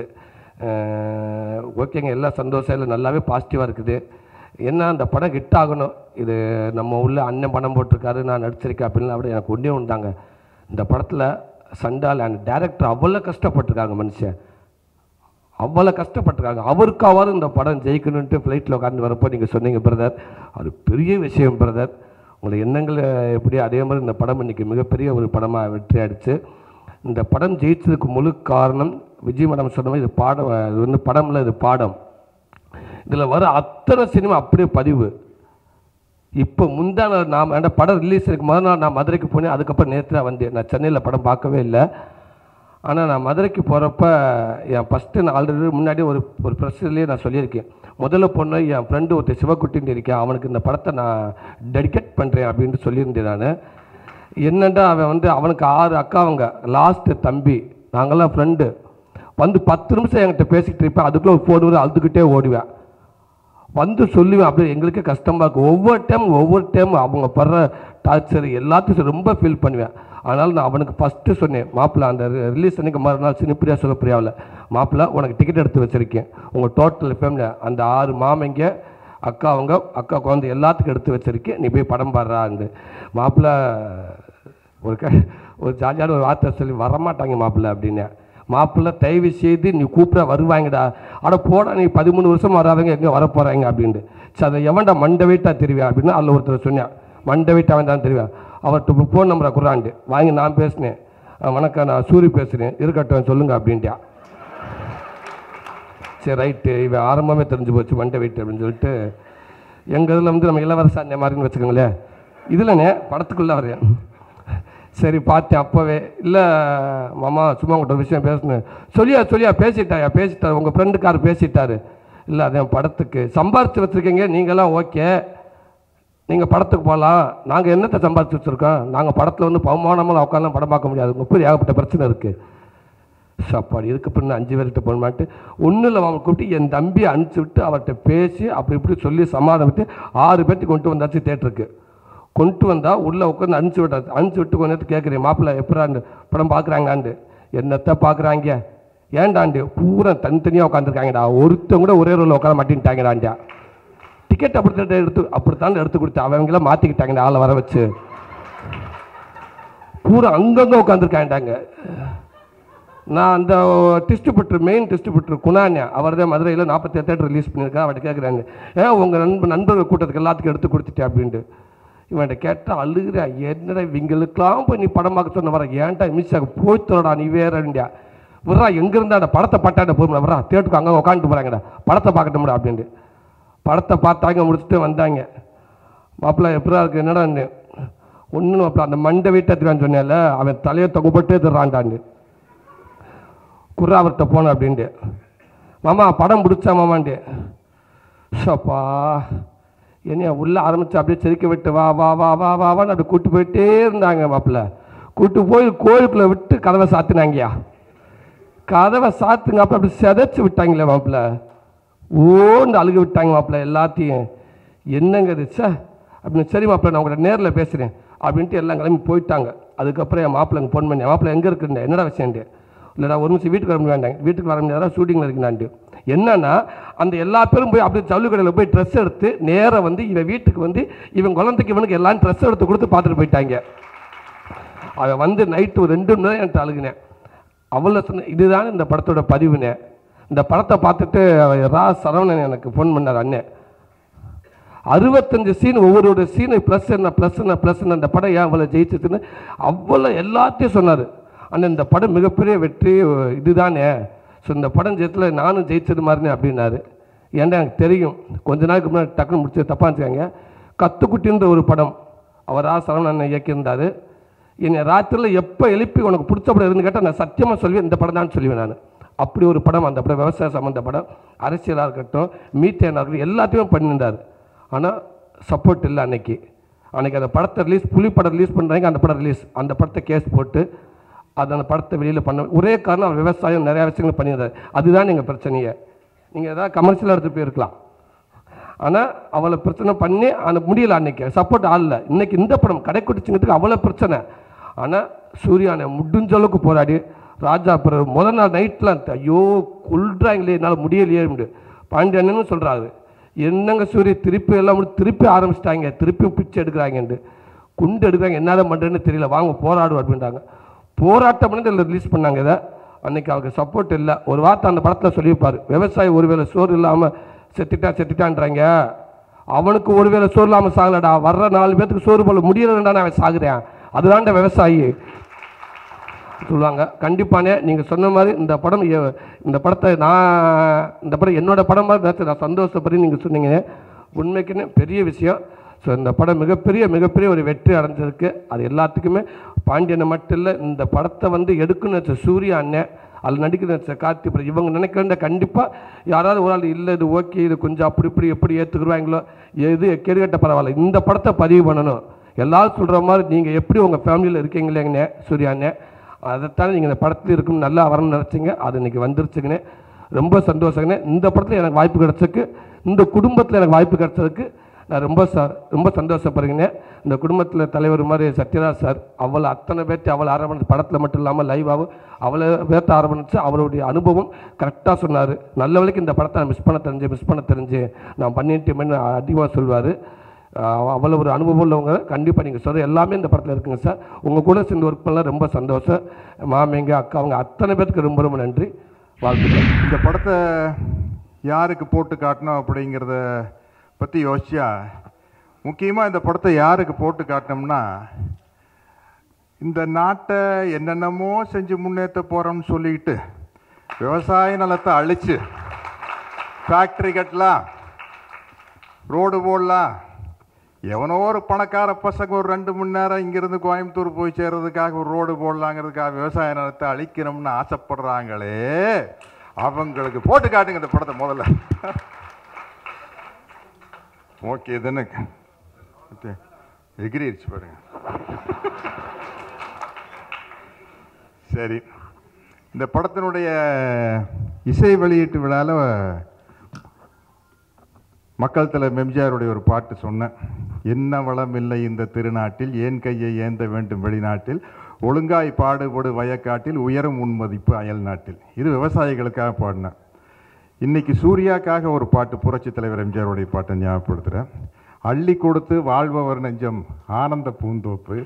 ஓகேங்க, எல்லாம் சந்தோஷம், இல்லை நல்லாவே பாசிட்டிவாக இருக்குது. என்ன அந்த படம் ஹிட் ஆகணும், இது நம்ம உள்ள அண்ணன் படம் போட்டிருக்காரு, நான் நடிச்சிருக்கேன் அப்படின்னு அப்படி எனக்கு ஒன்றே ஒன்றாங்க. இந்த படத்தில் சண்டால் அண்ட் டேரக்டர் அவ்வளோ கஷ்டப்பட்டிருக்காங்க, மனுஷன் அவ்வளோ கஷ்டப்பட்டிருக்காங்க. அவருக்காவது இந்த படம் ஜெயிக்கணுன்ட்டு ஃப்ளைட்டில் உட்காந்து வரப்போ நீங்கள் சொன்னீங்க பிரதர், அது பெரிய விஷயம் பிரதர். உங்களை எண்ணங்கள் எப்படி அதே மாதிரி இந்த படம் இன்றைக்கி மிகப்பெரிய ஒரு படமாக வெற்றி அடிச்சு. இந்த படம் ஜெயிச்சதுக்கு முழு காரணம் விஜய் மேடம் சொன்ன மாதிரி இது பாடம், இது வந்து படம்ல இது பாடம். இதில் வர அத்தனை சினிமா அப்படியே பதிவு. இப்போ முந்தான நான் என் படம் ரிலீஸ் இருக்கு முதல் நாள் நான் மதுரைக்கு போனேன். அதுக்கப்புறம் நேற்று தான் வந்தேன். நான் சென்னையில் படம் பார்க்கவே இல்லை. ஆனால் நான் மதுரைக்கு போகிறப்ப என் ஃபஸ்ட்டு நான் ஆல்ரெடி முன்னாடி ஒரு ஒரு ப்ரெஸ்லேயே நான் சொல்லியிருக்கேன், முதல்ல பொண்ணு என் ஃப்ரெண்டு ஒருத்தர் சிவக்குட்டின்னு இருக்கேன், அவனுக்கு இந்த படத்தை நான் டெடிகேட் பண்ணுறேன் அப்படின்ட்டு சொல்லியிருந்தேன். நான் என்னென்னா அவன் வந்து அவனுக்கு ஆறு அக்காவங்க, லாஸ்ட்டு தம்பி, நாங்கள்லாம் ஃப்ரெண்டு. வந்து பத்து நிமிஷம் என்கிட்ட பேசிக்கிட்டு இருப்பேன், அதுக்குள்ளே போடுவேன், அழுதுகிட்டே ஓடுவேன். வந்து சொல்லுவேன், அப்படியே எங்களுக்கே கஷ்டமாக இருக்கும். ஒவ்வொரு டைம் ஒவ்வொரு டைம் அவங்க படுற டார்ச்சர் எல்லாத்தையும் ரொம்ப ஃபீல் பண்ணுவேன். அதனால் நான் அவனுக்கு ஃபஸ்ட்டு சொன்னேன், மாப்பிள்ளை அந்த ரிலீஸ் அன்றைக்கி மறுநாள் சினிப்பிரியா சொல்லப்பிரியாவில், மாப்பிள்ளை உனக்கு டிக்கெட் எடுத்து வச்சுருக்கேன், உங்கள் டோட்டல் ஃபேமிலி அந்த ஆறு மாமைங்க அக்கா அவங்க அக்கா குழந்தை எல்லாத்துக்கும் எடுத்து வச்சுருக்கேன், நீ போய் படம் பாடுறான்னு. மாப்பிள்ளை ஒரு க ஒரு ஜாலியான ஒரு வார்த்தை சொல்லி வரமாட்டாங்க மாப்பிள்ளை அப்படின்னு. மாப்பிள்ளை தயவு செய்து நீ கூப்பிட வருவாங்கடா, அட போடா நீ பதிமூணு வருஷம் வராதவங்க எங்கே வர போகிறாங்க அப்படின்ட்டு. சரி அதை எவன்டா மண்டை வெயிட்டாக தெரிவியா அப்படின்னு அதில் ஒருத்தர் சொன்னேன், மண்டை வெயிட்டாக அவன் தான் தெரியும். அவர்கிட்ட ஃபோன் நம்பரை குறாண்டு வாங்கி நான் பேசினேன், வணக்கம் நான் சூரி பேசுகிறேன், இருக்கட்டும் சொல்லுங்க அப்படின்ட்டியா. சரி ரைட்டு, இவன் ஆரம்பமே தெரிஞ்சு போச்சு மண்டை வெயிட் அப்படின்னு சொல்லிட்டு. எங்கள் இதில் வந்து நம்ம இளவரச அந்த மாதிரின்னு வச்சுக்கோங்களேன், இதில்ண்ணே படத்துக்குள்ளே வரேன். சரி பார்த்தேன் அப்போவே, இல்லை மாமா சும்மா உங்கள்கிட்ட ஒரு விஷயம் பேசணும். சொல்லியா சொல்லியா பேசிட்டாயா பேசிட்டார் உங்கள் ஃப்ரெண்டுக்கார் பேசிட்டாரு. இல்லை அதே படத்துக்கு சம்பாரித்து வச்சுருக்கீங்க நீங்களாம், ஓகே நீங்கள் படத்துக்கு போகலாம், நாங்கள் என்னத்தை சம்பாதிச்சு வச்சுருக்கோம், நாங்கள் படத்தில் வந்து பகுமானமெல்லாம் உட்காந்து படம் பார்க்க முடியாது, உங்கள் பேர் ஏகப்பட்ட பிரச்சனை இருக்குது. சாப்பாடு இதுக்கு பின்ன அஞ்சு பேர்கிட்ட போகணுமான்ட்டு ஒன்றும் இல்லை, அவன் கூப்பிட்டு என் தம்பியை அனுப்பிச்சி விட்டு அவர்கிட்ட பேசி அப்படி இப்படி சொல்லி சமாதானம் விட்டு ஆறு பேர்த்துக்கு கொண்டு வந்தாச்சு தேட்டருக்கு. கொண்டு வந்தால் உள்ளே உட்காந்து அனுப்பிச்சி விட்டாச்சு. அனுப்பிச்சி விட்டு கொஞ்ச நேரத்துக்கு கேட்குறேன், மாப்பிள்ளை எப்படாண்டு படம் பார்க்குறாங்களாண்டு. என்னத்தை பார்க்குறாங்க ஏண்டாண்டு, பூரா தனித்தனியாக உட்காந்துருக்காங்கடா, ஒருத்தன் கூட ஒரே ரோலில் உட்கார மாட்டேன்ட்டாங்கடாண்டா. டிக்கெட் அப்படி எடுத்து அப்படித்தான் எடுத்து கொடுத்து அவங்களாம் மாற்றிக்கிட்டாங்க, ஆளை வர வச்சு பூரா அங்கங்கே உட்காந்துருக்காண்டாங்க. நான் அந்த டிஸ்ட்ரிபியூட்டர் மெயின் டிஸ்ட்ரிபியூட்டர் குணானியா அவர் தான் மதுரையில் நாற்பத்தி ஏழு தேட்டர் ரிலீஸ் பண்ணியிருக்கேன். அவர்கிட்ட கேட்குறாங்க, ஏன் உங்கள் நண்பர் நண்பர்கள் கூட்டத்துக்கு எல்லாத்துக்கும் எடுத்து கொடுத்துட்டேன் அப்படின்ட்டு. இவன்கிட்ட கேட்டால் அழுகிறா, என்னடா இவங்களுக்கெல்லாம் போய் நீ படம் பார்க்க சொன்ன வர, ஏன்டா மிஸ்ஸாக போய்த்தோடா நீ வேற இண்டியா விட்றா, எங்கேருந்தா அந்த படத்தை பட்டாண்ட போகணும் வர்றா, தேட்டருக்கு அங்கே உட்காந்துட்டு போகிறாங்கடா படத்தை பார்க்கட்டும்டா அப்படின்ட்டு. படத்தை பார்த்தாங்க, முடிச்சுட்டு வந்தாங்க. மாப்பிள்ளை எப்படா இருக்கு, என்னடா ஒன்றும் மாப்பிள்ள அந்த மண்டை வீட்டத்துலான்னு சொன்னேன்ல, அவன் தலையை தொகுப்பட்டே தர்றான்டாண்டு. குர்ரா அவர்கிட்ட போனேன் அப்படின்ட்டு, மாமா படம் பிடிச்சா மாமான்ட்டு. ஷப்பா என்னையா உள்ளே ஆரம்பித்து அப்படியே செதுக்க விட்டு வா வா வா வா வான்னு அப்படி கூப்பிட்டு போயிட்டே இருந்தாங்க. மாப்பிள்ளை கூப்பிட்டு போய் கோயிலுக்குள்ளே விட்டு கதவை சாத்தினாங்கய்யா. கதவை சாத்துங்க அப்போ அப்படி செதைச்சி விட்டாங்களே மாப்பிள்ளை, ஓண்டு அழுக விட்டாங்க மாப்பிள்ளை எல்லாத்தையும். என்னங்க இது சே அப்படின்னு. சரி மாப்பிள்ளை நான் உங்கள்கிட்ட நேரில் பேசுகிறேன் அப்படின்ட்டு எல்லாம் கிளம்பி போயிட்டாங்க. அதுக்கப்புறம் என் மாப்பிள்ளைங்க ஃபோன் பண்ணி, மாப்பிள்ளை எங்கே இருக்குன்னு, என்னடா விஷயம்ட்டு. இல்லைடா ஒரு நிமிஷம் வீட்டுக்கு வர வேண்டாங்க, வீட்டுக்கு வர முடியாதா ஷூட்டிங்கில் இருக்குனான்ட்டு. என்னன்னா அந்த எல்லா பேரும் போய் அப்படியே ஜவுளி கடையில் போய் ட்ரெஸ் எடுத்து நேராக வந்து இவன் வீட்டுக்கு வந்து இவன் குழந்தைக்கு இவனுக்கு எல்லாம் ட்ரெஸ் எடுத்து கொடுத்து பார்த்துட்டு போயிட்டாங்க. அவன் வந்து நைட்டு ஒரு ரெண்டு மணி நேரம் என்கிட்ட அழுகினேன். அவ்வளோ சொன்ன இதுதான் இந்த படத்தோட பதிவுனேன். இந்த படத்தை பார்த்துட்டு ரா சரவணன் எனக்கு ஃபோன் பண்ணார், அண்ணன் அறுபத்தஞ்சு சீன் ஒவ்வொரு சீனு ப்ளஸ் என்ன ப்ளஸ் என்ன ப்ளஸ் என்ன, அந்த படம் ஏன் அவ்வளோ ஜெயிச்சிச்சுன்னு அவ்வளோ எல்லாத்தையும் சொன்னார். ஆனால் இந்த படம் மிகப்பெரிய வெற்றி இதுதானே, ஸோ இந்த படம் ஜெயத்தில் நானும் ஜெயிச்சது மாதிரினே அப்படின்னாரு. ஏன்டா எனக்கு தெரியும், கொஞ்ச நாளுக்கு முன்னாடி டக்குன்னு முடிச்சு தப்பாக இருந்துச்சாங்க. கத்துக்குட்டின்ற ஒரு படம் அவர் ஆ சரவணன் இயக்கியிருந்தார். என்னை ராத்திரியில் எப்போ எழுப்பி உனக்கு பிடிச்ச படம் இருந்து கேட்டால் நான் சத்தியமாக சொல்லுவேன் இந்த படம் தான் சொல்லுவேன் நான். அப்படி ஒரு படம் அந்த படம், விவசாய சம்மந்த படம், அரசியலாக இருக்கட்டும் மீத்தேனாக இருக்கட்டும் எல்லாத்தையுமே பண்ணியிருந்தார். ஆனால் சப்போர்ட் இல்லை அன்னைக்கு. அன்றைக்கி அந்த படத்தை ரிலீஸ் புலி படம் ரிலீஸ் பண்ணுறாங்க, அந்த படம் ரிலீஸ், அந்த படத்தை கேஸ் போட்டு அது அந்த படத்தை வெளியில் பண்ண ஒரே காரணம் அவர் விவசாயம் நிறையா விஷயங்கள் பண்ணியிருந்தார். அதுதான் எங்கள் பிரச்சனையை. நீங்கள் எதாவது கமர்ஷியலாக எடுத்து போயிருக்கலாம், ஆனால் அவ்வளோ பிரச்சனை பண்ணி அந்த முடியல, அன்றைக்கி சப்போர்ட் ஆகல. இன்றைக்கி இந்த படம் கடைக்குட்டி சிங்கத்துக்கு அவ்வளோ பிரச்சனை, ஆனால் சூர்யானை முடிஞ்ச அளவுக்கு போராடி ராஜா பிறகு முதல் நாள் நைட்டில் ஐயோ கொள்றாங்களே என்னால் முடியலையே உண்டு. பாண்டியன்னு சொல்கிறாரு, என்னங்க சூரிய திருப்பி எல்லாம் முடிச்சு திருப்பி ஆரம்பிச்சிட்டாங்க, திருப்பி பிச்சை எடுக்கிறாங்கன்ட்டு குண்டு எடுக்கிறாங்க, என்னதான் பண்ணுறேன்னு தெரியல, வாங்க போராடும் அப்படின்ட்டாங்க. போராட்டம் பண்ணி இதில் ரிலீஸ் பண்ணாங்க. இதை அன்றைக்கி அவருக்கு சப்போர்ட் இல்லை. ஒரு வார்த்தை அந்த படத்தில் சொல்லியிருப்பார், விவசாயி ஒருவேளை சோறு இல்லாமல் செத்துட்டா செத்துட்டான்றாங்க, அவனுக்கு ஒருவேளை சோறு இல்லாமல் சாகலடா, வர்ற நாலு பேர்த்துக்கு சோறு போல முடியலடான்னு அவன் சாகுறேன், அதுதான்டா விவசாயி சொல்லுவாங்க. கண்டிப்பானே நீங்கள் சொன்ன மாதிரி இந்த படம், இந்த படத்தை நான் இந்த படம் என்னோட படம் மாதிரி நான் சந்தோஷப்படி நீங்கள் சொன்னீங்க, உண்மைக்குன்னு பெரிய விஷயம். ஸோ இந்த படம் மிகப்பெரிய மிகப்பெரிய ஒரு வெற்றி அடைஞ்சிருக்கு. அது எல்லாத்துக்குமே பாண்டியனை மட்டும் இல்லை, இந்த படத்தை வந்து எடுக்கணும்னு வச்ச சூர்யா அண்ணன், அதில் நடிக்கிற கார்த்தி பிறகு இவங்க நினைக்க வேண்டிய கண்டிப்பாக யாராவது ஒரு ஆள் இல்லை இது ஓகே இது கொஞ்சம் அப்படி இப்படி எப்படி ஏற்றுக்குருவாங்களோ எது கேடுகட்ட பரவாயில்ல இந்த படத்தை பதிவு பண்ணணும் எல்லாரும் சொல்கிற மாதிரி நீங்கள் எப்படி உங்கள் ஃபேமிலியில் இருக்கீங்களேங்கண்ணே சூர்யாண்ணே அதைத்தான் நீங்கள் இந்த படத்தில் இருக்கும் நல்லா வரணும்னு நினச்சிங்க அது இன்றைக்கி வந்துருச்சுங்கண்ணே ரொம்ப சந்தோஷங்கண்ணே இந்த படத்தில் எனக்கு வாய்ப்பு கிடச்சதுக்கு இந்த குடும்பத்தில் எனக்கு வாய்ப்பு கிடச்சதுக்கு நான் ரொம்ப ச ரொம்ப சந்தோஷப்படுறேங்க இந்த குடும்பத்தில் தலைவர் மாதிரி சத்யராஜ் சார் அவ்வளோ அத்தனை பேர்த்து அவ்வளோ அரவணைச்சு படத்தில் மட்டும் இல்லாமல் லைவாகவும் அவ்வளோ பேர்த்து அரவணைச்சு அவருடைய அனுபவம் கரெக்டாக சொன்னார் நல்ல வேளைக்கு இந்த படத்தை நான் மிஸ் பண்ண தெரிஞ்சு மிஸ் பண்ண தெரிஞ்சு நான் பண்ணிட்டேன்னு அதிகமாக சொல்வார் அவ்வளோ ஒரு அனுபவம் உள்ளவங்க கண்டிப்பாக நீங்கள் சொல்கிற எல்லாமே இந்த படத்தில் இருக்குங்க சார் உங்கள் கூட சேர்ந்து ஒர்க் பண்ணலாம் ரொம்ப சந்தோஷம் மாமிங்க அக்கா அவங்க அத்தனை பேருக்கு ரொம்ப ரொம்ப நன்றி வாழ்த்துக்கள். இந்த படத்தை யாருக்கு போட்டு காட்டணும் அப்படிங்கிறத பற்றி யோசிச்சா முக்கியமாக இந்த படத்தை யாருக்கு போட்டு காட்டினோம்னா இந்த நாட்டை என்னென்னமோ செஞ்சு முன்னேற்ற போகிறோம்னு சொல்லிக்கிட்டு விவசாய நிலத்தை அழித்து ஃபேக்ட்ரி கட்டலாம் ரோடு போடலாம் எவனோ ஒரு பணக்கார பசங்க ஒரு ரெண்டு மணி நேரம் இங்கேருந்து கோயம்புத்தூர் போய் சேர்றதுக்காக ஒரு ரோடு போடலாங்கிறதுக்காக விவசாய நிலத்தை அழிக்கணும்னு ஆசைப்படுறாங்களே அவங்களுக்கு போட்டு காட்டுங்க இந்த படத்தை முதல்ல. ஓகே தானே எகிரிடுச்சு பாருங்க. சரி, இந்த படத்தினுடைய இசை வெளியீட்டு விழாவில் மக்கள் தலைவர் எம்ஜிஆருடைய ஒரு பாட்டு சொன்னேன். என்ன வளம் இல்லை இந்த திருநாட்டில் ஏன் கையை ஏந்த வேண்டும் வெளிநாட்டில் ஒழுங்காய் பாடுபடு வயக்காட்டில் உயரும் உன்மதிப்பு அயல் நாட்டில். இது விவசாயிகளுக்காக பாடினேன். இன்னைக்கு சூர்யாக்காக ஒரு பாட்டு புரட்சி தலைவர் எம்ஜிஆருடைய பாட்டை ஞாபகப்படுத்துகிறேன். அள்ளி கொடுத்து வாழ்பவர் நெஞ்சம் ஆனந்த பூந்தோப்பு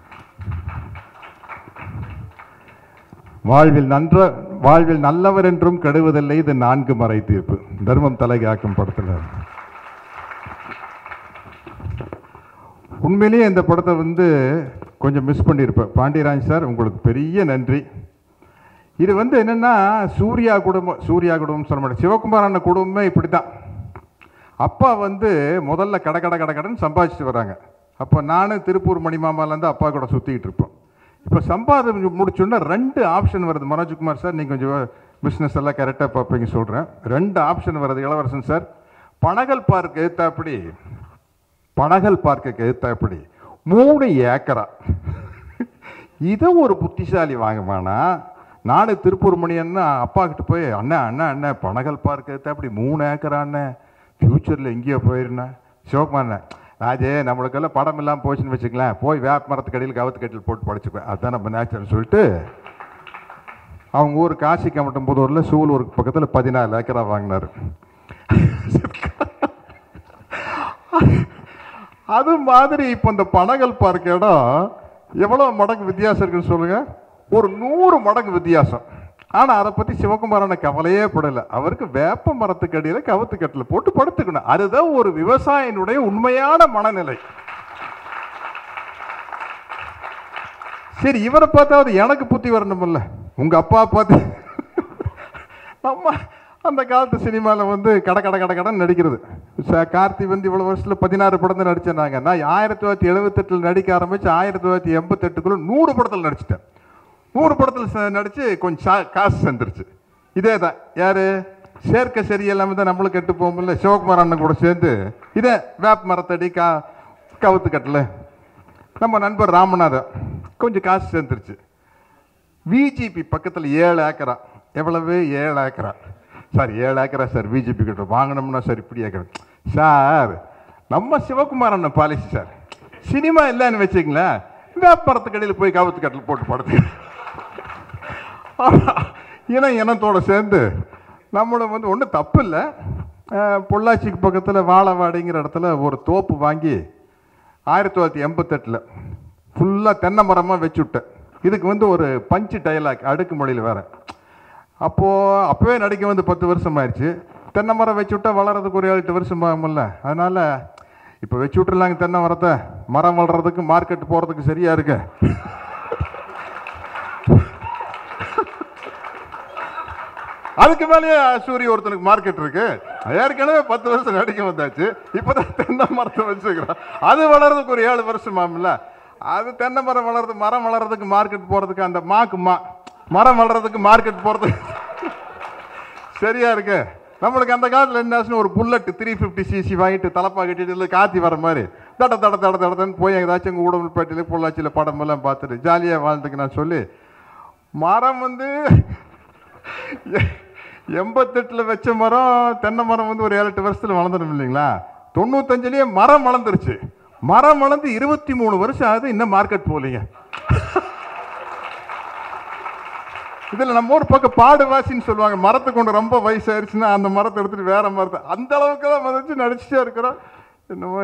வாழ்வில் நன்ற வாழ்வில் நல்லவர் என்றும் கெடுவதில்லை இது நான்கு மறை தீர்ப்பு தர்மம் தலைகாக்கும் படத்தில். உண்மையிலேயே இந்த படத்தை வந்து கொஞ்சம் மிஸ் பண்ணியிருப்பேன். பாண்டியராஜ் சார் உங்களுக்கு பெரிய நன்றி. இது வந்து என்னென்னா சூர்யா குடும்பம் சூர்யா குடும்பம் சொல்ல மாட்டேன் சிவகுமார் அண்ணன் குடும்பமே இப்படி தான். அப்பா வந்து முதல்ல கடை கடை கடை கடைன்னு சம்பாதிச்சுட்டு வராங்க. அப்போ நானும் திருப்பூர் மணிமாமாலேருந்து அப்பா கூட சுற்றிக்கிட்டு இருப்போம். இப்போ சம்பாதி முடிச்சோன்னா ரெண்டு ஆப்ஷன் வருது. மனோஜ்குமார் சார் நீங்கள் கொஞ்சம் பிஸ்னஸ் எல்லாம் கரெக்டாக பார்ப்பீங்க சொல்கிறேன். ரெண்டு ஆப்ஷன் வருது இளவரசன் சார். பனகல் பார்க் எழுத்தாப்படி பனகல் பார்க்குக்கு எழுத்தாப்படி மூணு ஏக்கரா இதை ஒரு புத்திசாலி வாங்குவானா. நானும் திருப்பூர் மணி அண்ணா அப்பா கிட்ட போய் அண்ணா அண்ணா அண்ணா பனகல் பார்க் எழுத்தாப்படி மூணு ஏக்கரா அண்ணன் ஃப்யூச்சரில் எங்கேயோ போயிருந்தேன். சிவகுமார் ராஜே நம்மளுக்கெல்லாம் படம் இல்லாமல் போச்சுன்னு வச்சுக்கலாம் போய் வேப்ப மரத்துக்கு அடியில் கவத்து கட்டில் போட்டு படிச்சுப்பேன் அதுதான் நம்ம நேச்சர்னு சொல்லிட்டு அவங்க ஊர் காசி கமட்டம்புதூரில் சூலூருக்கு பக்கத்தில் பதினாலு ஏக்கரா வாங்கினார். அது மாதிரி இப்போ இந்த பனகல் பார்க் இடம் எவ்வளோ மடங்கு வித்தியாசம் இருக்குன்னு சொல்லுங்கள். ஒரு நூறு மடங்கு வித்தியாசம். ஆனால் அதை பற்றி சிவகுமாரான கவலையே படலை. அவருக்கு வேப்ப மரத்துக்கு அடியில் கவத்து கட்டில் போட்டு படுத்துக்கணும். அதுதான் ஒரு விவசாயினுடைய உண்மையான மனநிலை. சரி, இவரை பார்த்தாவது எனக்கு புத்தி வரணுமில்ல. உங்கள் அப்பா பார்த்து நம்ம அந்த காலத்து சினிமாவில் வந்து கடை கடை கடை கடன் நடிக்கிறது. கார்த்தி வந்து இவ்வளோ வருஷத்தில் பதினாறு படத்தில் நடித்தேன். நாங்கள் நான் ஆயிரத்தி தொள்ளாயிரத்தி எழுபத்தெட்டில் நடிக்க ஆரம்பித்து ஆயிரத்தி தொள்ளாயிரத்தி எண்பத்தெட்டுக்குள்ளே நூறு படத்தில் நடிச்சிட்டேன். நூறு படத்தில் நடித்து கொஞ்சம் காசு சேர்ந்துருச்சு. இதே தான் யார் சேர்க்க சரியில்லாமல் தான் நம்மளும் கெட்டு போகும்ல. சிவகுமார் அண்ணன் கூட சேர்ந்து இதே வேப்ப மரத்தடி கா கவுத்து கட்டல நம்ம நண்பர் ராமநாதன் கொஞ்சம் காசு சேர்ந்துருச்சு. விஜிபி பக்கத்தில் ஏழு ஏக்கரா. எவ்வளவு? ஏழு ஏக்கரா சார். ஏழு ஏக்கரா சார் விஜிபி கிட்ட வாங்கினோம்னா சார் இப்படி ஏக்கரா சார். நம்ம சிவகுமார் அண்ணன் பாலிசி சார். சினிமா இல்லைன்னு வச்சுங்களேன் வேப்ப மரத்துக்கடியில் போய் கவுத்து கட்டில் போட்டு படுத்து இனம் இனத்தோடு சேர்ந்து நம்மளும் வந்து ஒன்றும் தப்பு இல்லை. பொள்ளாச்சிக்கு பக்கத்தில் வாழவாடிங்கிற இடத்துல ஒரு தோப்பு வாங்கி ஆயிரத்தி தொள்ளாயிரத்தி எண்பத்தெட்டில் ஃபுல்லாக தென்னை மரமாக வச்சுவிட்டேன். இதுக்கு வந்து ஒரு பஞ்சு டைலாக் அடுக்கு மொழியில் வேறு. அப்போது அப்போவே நடிக்க வந்து பத்து வருஷம் ஆயிடுச்சு. தென்னை மரம் வச்சு விட்டா வளர்கிறதுக்கு ஒரு ஏழு எட்டு வருஷம் ஆகும்ல. அதனால் இப்போ வச்சு விட்டுருலாங்க தென்னை மரத்தை. மரம் வளர்கிறதுக்கு மார்க்கெட் போகிறதுக்கு சரியாக இருக்கு. அதுக்கு மேலேயே சூரிய ஒருத்தனுக்கு மார்க்கெட் இருக்கு. ஏற்கனவே பத்து வருஷம் நடிக்க வந்தாச்சு. இப்போதான் தென்னை மரத்தை வச்சுக்கிறோம். அது வளர்றதுக்கு ஒரு ஏழு வருஷம் ஆகும்ல. அது தென்னை மரம் வளர்றது மரம் வளர்றதுக்கு மார்க்கெட் போகிறதுக்கு அந்த மாக்கு மா மரம் வளர்றதுக்கு மார்க்கெட் போகிறதுக்கு சரியா இருக்கு. நம்மளுக்கு அந்த காலத்தில் என்ன ஒரு புல்லட் த்ரீ ஃபிஃப்டி சிசி வாங்கிட்டு தலப்பா கட்டிட்டு இல்லை காத்தி வர மாதிரி தட தட தட தடன்னு போய் ஏதாச்சும் எங்கள் உடம்புப்பேட்டையில் பொள்ளாச்சியில் படம் எல்லாம் பார்த்துட்டு ஜாலியாக வாழ்ந்துக்கு நான் சொல்லி மரம் வந்து எண்பத்தெட்டில் வச்ச மரம் தென்னை மரம் வந்து ஒரு ஏழு எட்டு வருஷத்தில் வளர்ந்துடும் இல்லைங்களா. தொண்ணூத்தஞ்சுலேயே மரம் வளர்ந்துருச்சு. மரம் வளர்ந்து இருபத்தி மூணு வருஷம் ஆகுது, இன்னும் மார்க்கெட் போகலைங்க. இதில் நம்ம ஒரு பக்கம் பாடுவாசின்னு சொல்லுவாங்க, மரத்தை கொண்டு ரொம்ப வயசாயிருச்சுன்னா அந்த மரத்தை எடுத்துட்டு வேற மரத்தை அந்த அளவுக்கு தான் மதிச்சு நடிச்சுட்டே இருக்கிறோம். என்னமோ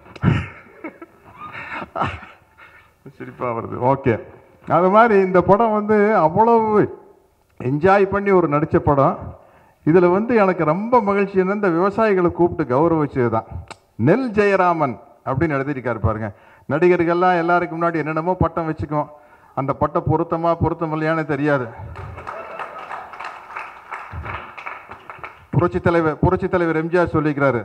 சிரிப்பா வருது. ஓகே, அது மாதிரி இந்த படம் வந்து அவ்வளவு என்ஜாய் பண்ணி ஒரு நடித்த படம். இதில் வந்து எனக்கு ரொம்ப மகிழ்ச்சி என்ன, இந்த விவசாயிகளை கூப்பிட்டு கௌரவிச்சது தான். நெல் ஜெயராமன் அப்படின்னு எழுதியிருக்காரு பாருங்க. நடிகர்கள்லாம் எல்லாருக்கும் முன்னாடி என்னென்னமோ பட்டம் வச்சுக்குவோம், அந்த பட்டம் பொருத்தமா பொருத்தம் இல்லையானே தெரியாது. புரட்சி தலைவர் புரட்சி தலைவர் எம்ஜிஆர் சொல்லிக்கிறாரு,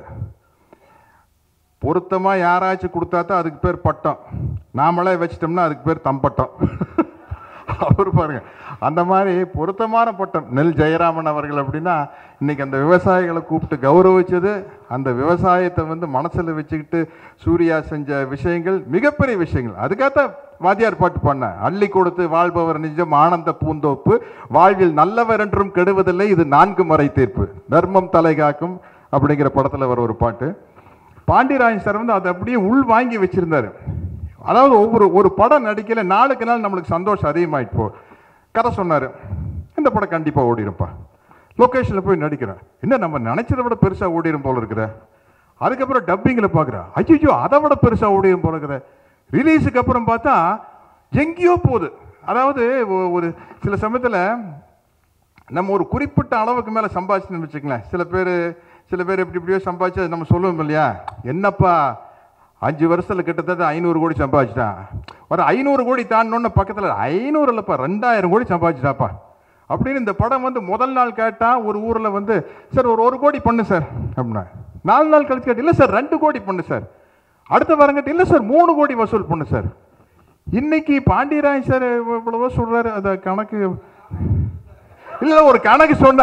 பொருத்தமா யாராச்சும் கொடுத்தா தான் அதுக்கு பேர் பட்டம், நாமளே வச்சிட்டோம்னா அதுக்கு பேர் தம்பட்டம். அவர் பாருங்க, அந்த மாதிரி பொருத்தமான பட்டம் நெல் ஜெயராமன் அவர்கள். அப்படின்னா இன்னைக்கு அந்த விவசாயிகளை கூப்பிட்டு கௌரவிச்சது, அந்த விவசாயத்தை வந்து மனசில் வச்சுக்கிட்டு சூர்யா செஞ்ச விஷயங்கள் மிகப்பெரிய விஷயங்கள். அதுக்காக வாத்தியார் பாட்டு பண்ண, அள்ளி கொடுத்து வாழ்பவர் நிஜம் ஆனந்த பூந்தோப்பு, வாழ்வில் நல்லவர் என்றும் கெடுவதில்லை இது நான்கு முறை தீர்ப்பு, தர்மம் தலை காக்கும் அப்படிங்கிற படத்தில் வர ஒரு பாட்டு. பாண்டியராஜன் சார் வந்து அதை அப்படியே உள் வாங்கி வச்சிருந்தாரு. அதாவது ஒவ்வொரு ஒரு படம் நடிக்கல நாளுக்கு நாள் நம்மளுக்கு சந்தோஷம் அதிகமாயிட்டு போ. கதை சொன்னார், இந்த படம் கண்டிப்பாக ஓடிருப்பா, லொக்கேஷனில் போய் நடிக்கிறேன், என்ன நம்ம நினைச்சதை விட பெருசாக ஓடிடும் போல இருக்கிற. அதுக்கப்புறம் டப்பிங்கில் பார்க்குறேன், ஐயோ அதை விட பெருசாக ஓடிடும் போல இருக்கிற. ரிலீஸுக்கு அப்புறம் பார்த்தா எங்கேயோ போகுது. அதாவது ஒரு சில சமயத்தில் நம்ம ஒரு குறிப்பிட்ட அளவுக்கு மேலே சம்பாதிச்சுன்னு வச்சுக்கலாம். சில பேர் சில பேர் எப்படி இப்படியோ சம்பாதிச்சு நம்ம சொல்லுவோம் இல்லையா, என்னப்பா அஞ்சு வருஷத்தில் கிட்டத்தட்ட ஐநூறு கோடி சம்பாதிச்சிட்டான், ஒரு ஐநூறு கோடி தாண்டோன்னு பக்கத்தில் ஐநூறு இல்லைப்பா ரெண்டாயிரம் கோடி சம்பாதிச்சிட்டாப்பா அப்படின்னு. இந்த படம் வந்து முதல் நாள் கேட்டால் ஒரு ஊரில் வந்து சார் ஒரு ஒரு கோடி பண்ணு சார் அப்படின்னா, நாலு நாள் கழிச்சு கேட்டு இல்லை சார் ரெண்டு கோடி பண்ணு சார், அடுத்த வாரம் கேட்டு இல்லை சார் மூணு கோடி வசூல் பண்ணு சார். இன்னைக்கு பாண்டியராஜ் சார் இவ்வளவோ சொல்றாரு, அதை கணக்கு இல்லை ஒரு கணக்கு சொன்னா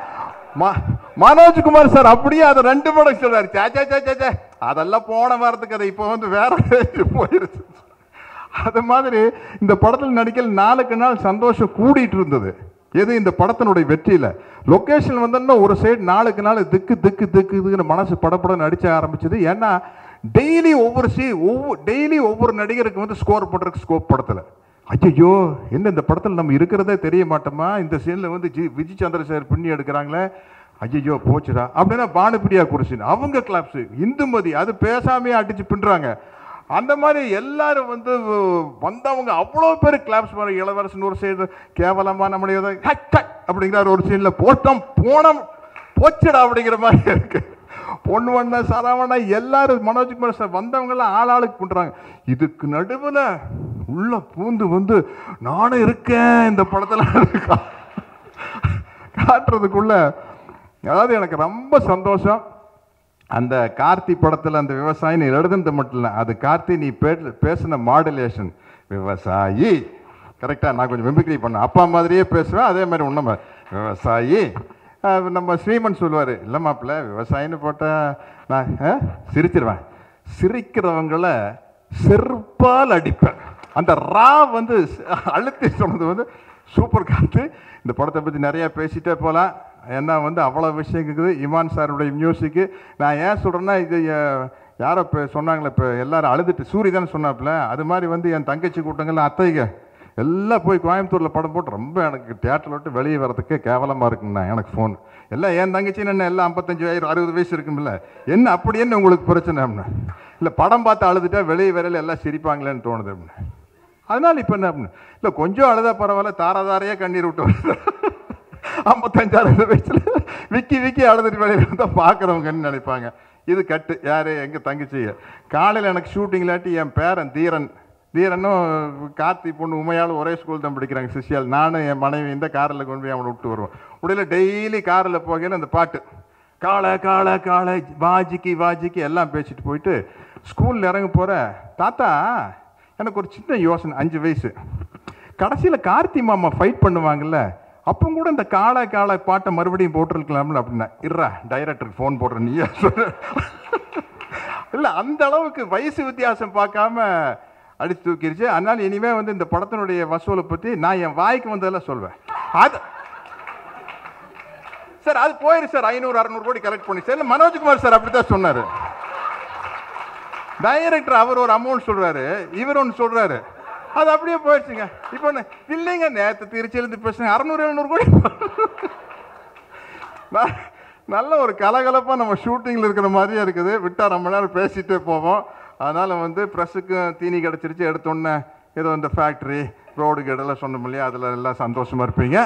மனோஜ்குமார் சார் அப்படியே அதை ரெண்டு படம் சொல்றாரு. சாச்சா சாச்சா அதெல்லாம் போன வாரத்துக்கு அதை இப்போ வந்து வேற போயிருச்சு. அது மாதிரி இந்த படத்தில் நடிக்கல நாளுக்கு நாள் சந்தோஷம் கூடிட்டு இருந்தது. எது இந்த படத்தினுடைய வெற்றியில் லொக்கேஷன் வந்தோன்னா ஒரு சைடு நாளுக்கு நாள் திக்கு திக்கு திக்கு இதுன்னு மனசு படப்படம் நடிச்ச ஆரம்பிச்சது. ஏன்னா டெய்லி ஒவ்வொரு சீ ஒவ்வொரு டெய்லி ஒவ்வொரு நடிகருக்கு வந்து ஸ்கோர் பண்ணுறதுக்கு ஸ்கோப் படத்தில். ஐயோ என்ன இந்த படத்தில் நம்ம இருக்கிறதே தெரிய மாட்டோமா, இந்த சீனில் வந்து ஜி விஜய் சந்திரசேகர் பின்னி எடுக்கிறாங்களே, ஐயோ போச்சுடா அப்படின்னா பானுப்பிரியா குருசின் அவங்க கிளாப்ஸு, இந்துமதி அது பேசாமே அடிச்சு பின்னுறாங்க. அந்த மாதிரி எல்லாரும் வந்து வந்தவங்க அவ்வளோ பேர் கிளாப்ஸ் பண்ண. இளவரசன் ஒரு சைடு கேவலமாக நம்மளுடைய அப்படிங்கிறார் ஒரு சீனில், போட்டோம் போனோம் போச்சுடா அப்படிங்கிற மாதிரி இருக்கு. பொண்ணு வண்ண சரவணா எல்லாரும் மனோஜ்குமார் சார் வந்தவங்கெல்லாம் ஆளாளுக்கு பண்ணுறாங்க. இதுக்கு நடுவில் உள்ள பூந்து வந்து நானும் இருக்கேன் இந்த படத்தில் காட்டுறதுக்குள்ள, அதாவது எனக்கு ரொம்ப சந்தோஷம். அந்த கார்த்தி படத்தில் அந்த விவசாயி நீ எழுதுனது மட்டும் இல்லை, அது கார்த்தி நீ பே பேசின மாடுலேஷன் விவசாயி கரெக்டாக நான் கொஞ்சம் மிமிக்ரி பண்ணேன், அப்பா மாதிரியே பேசுவேன் அதே மாதிரி உண்மை விவசாயி. நம்ம ஸ்ரீமன் சொல்லுவார், இல்லை மாப்பிள்ள விவசாயின்னு போட்டால் நான் சிரிச்சிருவேன், சிரிக்கிறவங்களை செருப்பால் அடிப்பேன். அந்த ரா வந்து அழுத்தி சொன்னது வந்து சூப்பர் காத்து. இந்த படத்தை பற்றி நிறையா பேசிகிட்டே போகலாம், ஏன்னா வந்து அவ்வளோ விஷயம் இருக்குது. இமான் சாருடைய மியூசிக்கு நான் ஏன் சொல்கிறேன்னா, இது யாரோ இப்போ சொன்னாங்களே, இப்போ எல்லோரும் அழுதுட்டு சூரி தானே சொன்னாப்புல, அது மாதிரி வந்து என் தங்கச்சி கூட்டங்கள்லாம் அத்தைங்க எல்லாம் போய் கோயம்புத்தூரில் படம் போட்டு ரொம்ப எனக்கு தியேட்டரில் விட்டு வெளியே வரதுக்கு கேவலமாக இருக்குங்கண்ணா. எனக்கு ஃபோன் எல்லாம் என் தங்கச்சின்னு என்ன எல்லாம் ஐம்பத்தஞ்சு வயசு அறுபது வயசு இருக்குமில்ல, என்ன அப்படி என்ன உங்களுக்கு பிரச்சனை அப்படின்னா, இல்லை படம் பார்த்து அழுதுட்டா வெளியே வரையில் எல்லாம் சிரிப்பாங்களேன்னு தோணுது அப்படின்னு. அதனால் இப்போ என்ன அப்படின்னு, இல்லை கொஞ்சம் அழுதா பரவாயில்ல, தாராதாரையாக கண்ணீர் விட்டு வருது. ஐம்பத்தஞ்சு அறுபது வயசில் விக்கி விக்கி அழுதுட்டு வெளியில் வந்தால் பார்க்குறவங்கன்னு நினைப்பாங்க. இது கட்டு யார் எங்கள் தங்கச்சி. காலையில் எனக்கு ஷூட்டிங் இல்லாட்டி என் பேரன் தீரன் தீரனும் கார்த்தி பொண்ணு உமையாலும் ஒரே ஸ்கூல் தான் படிக்கிறாங்க சிஷியால். நானும் என் மனைவி இந்த காரில் கொண்டு போய் அவனை விட்டு வருவோம். உடையில டெய்லி காரில் போகையில் அந்த பாட்டு காலை காலை காலை வாஜிக்கு வாஜிக்கு எல்லாம் பேசிட்டு போயிட்டு ஸ்கூலில் இறங்க போகிற தாத்தா எனக்கு ஒரு சின்ன யோசனை, அஞ்சு வயசு கடைசியில் கார்த்தி மாமா ஃபைட் பண்ணுவாங்கல்ல, அப்போ கூட இந்த காளை காளை பாட்டை மறுபடியும் போட்டிருக்கலாம்ல அப்படின்னா, இருறா டைரக்டருக்கு ஃபோன் போடுறேன் நீயா சொல்ற. இல்லை, அந்த அளவுக்கு வயசு வித்தியாசம் பார்க்காம அடித்து தூக்கிடுச்சு. அதனால் இனிமேல் வந்து இந்த படத்தினுடைய வசூலை பற்றி நான் என் வாய்க்கு வந்ததெல்லாம் சொல்வேன். அது சார் அது போயிரு சார், ஐநூறு அறுநூறு கோடி கலெக்ட் பண்ணி சார். இல்லை, மனோஜ்குமார் சார் அப்படி தான் சொன்னார். டைரக்டர் அவர் ஒரு அமௌண்ட் சொல்கிறாரு, இவர் ஒன்று சொல்கிறாரு, அது அப்படியே போயிடுச்சுங்க. இப்போ இல்லைங்க, நேற்று திருச்சியிலேருந்து பேசுங்க, அறநூறு எழுநூறு கோடி. நல்ல ஒரு கலகலப்பாக நம்ம ஷூட்டிங்கில் இருக்கிற மாதிரியே இருக்குது. விட்டால் ரொம்ப நேரம் பேசிகிட்டே போவோம். அதனால் வந்து ப்ரெஸ்ஸுக்கும் தீனி கிடச்சிருச்சு. எடுத்தோன்னே ஏதோ இந்த ஃபேக்ட்ரி ரோடு கேடெல்லாம் சொன்னோம் இல்லையா, அதில் எல்லாம் சந்தோஷமாக இருப்பீங்க.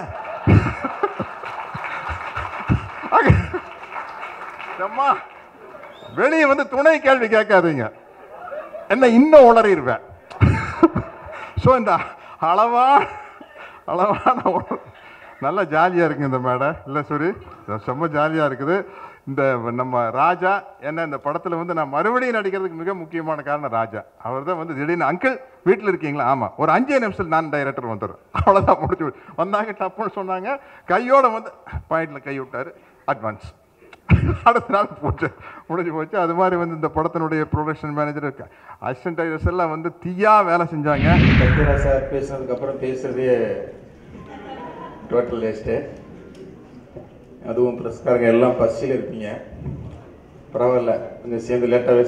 அம்மா வெளியே வந்து துணை கேள்வி கேட்காதீங்க, என்ன இன்னும் உளறிடுவேன். ஸோ இந்த அளவான அளவான நல்லா ஜாலியாக இருக்குங்க இந்த மேடை. இல்லை சரி, ரொம்ப ஜாலியாக இருக்குது. இந்த நம்ம ராஜா என்ன இந்த படத்தில் வந்து நான் மறுபடியும் நடிக்கிறதுக்கு மிக முக்கியமான காரணம் ராஜா. அவர் தான் வந்து திடீர்னு அங்கிள் வீட்டில் இருக்கீங்களா, ஆமாம், ஒரு அஞ்சே நிமிஷத்தில் நான் டைரக்டர் வந்துடுறேன், அவ்வளோதான் முடிச்சு வந்தாங்க. டப்புன்னு சொன்னாங்க, கையோட வந்து பாயிண்டில் கை விட்டார், அட்வான்ஸ். அடுத்த நாள் போச்சு, முடிஞ்சு போச்சு. அது மாதிரி வந்து இந்த படத்தினுடைய ப்ரொடக்ஷன் மேனேஜர் அசிஸ்டன்ட் டைரக்டர்ஸ் எல்லாம் வந்து தீயா வேலை செஞ்சாங்க. சார் பேசுனதுக்கப்புறம் பேசுறதே டோட்டல் வேஸ்ட்டு. அதுவும் ப்ரெஸ்காரங்க எல்லாம் பஸ்ஸில் இருப்பீங்க, பரவாயில்ல, கொஞ்சம் சேர்ந்து லேட்டாகவே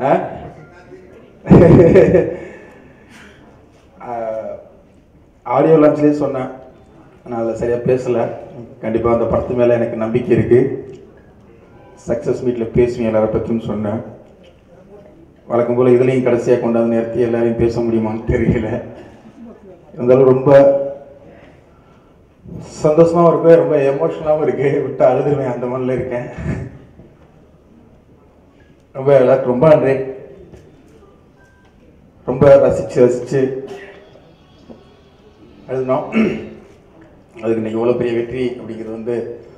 ஆடியோ லான்ச்லேயே சொன்னேன், நான் அதில் சரியாக பேசலை. கண்டிப்பாக அந்த படத்து மேலே எனக்கு நம்பிக்கை இருக்குது. சக்ஸஸ் மீட்டில் பேசுவீங்க எல்லாரை பற்றியும் சொன்னேன். வழக்கம் போல் இதுலேயும் கடைசியாக கொண்டாந்து நிறுத்தி எல்லாரையும் பேச முடியுமான்னு தெரியல. இருந்தாலும் ரொம்ப சந்தோஷமாகவும் இருக்கு, ரொம்ப எமோஷனலாகவும் இருக்குது. விட்டு அழுதுருவேன், அந்த மாதிரில இருக்கேன். ரொம்ப எல்லாருக்கும் ரொம்ப நன்றி. ரொம்ப ரசித்து ரசித்து எழுதினோம். அதுக்கு இன்னைக்கு எவ்வளோ பெரிய வெற்றி அப்படிங்கிறது வந்து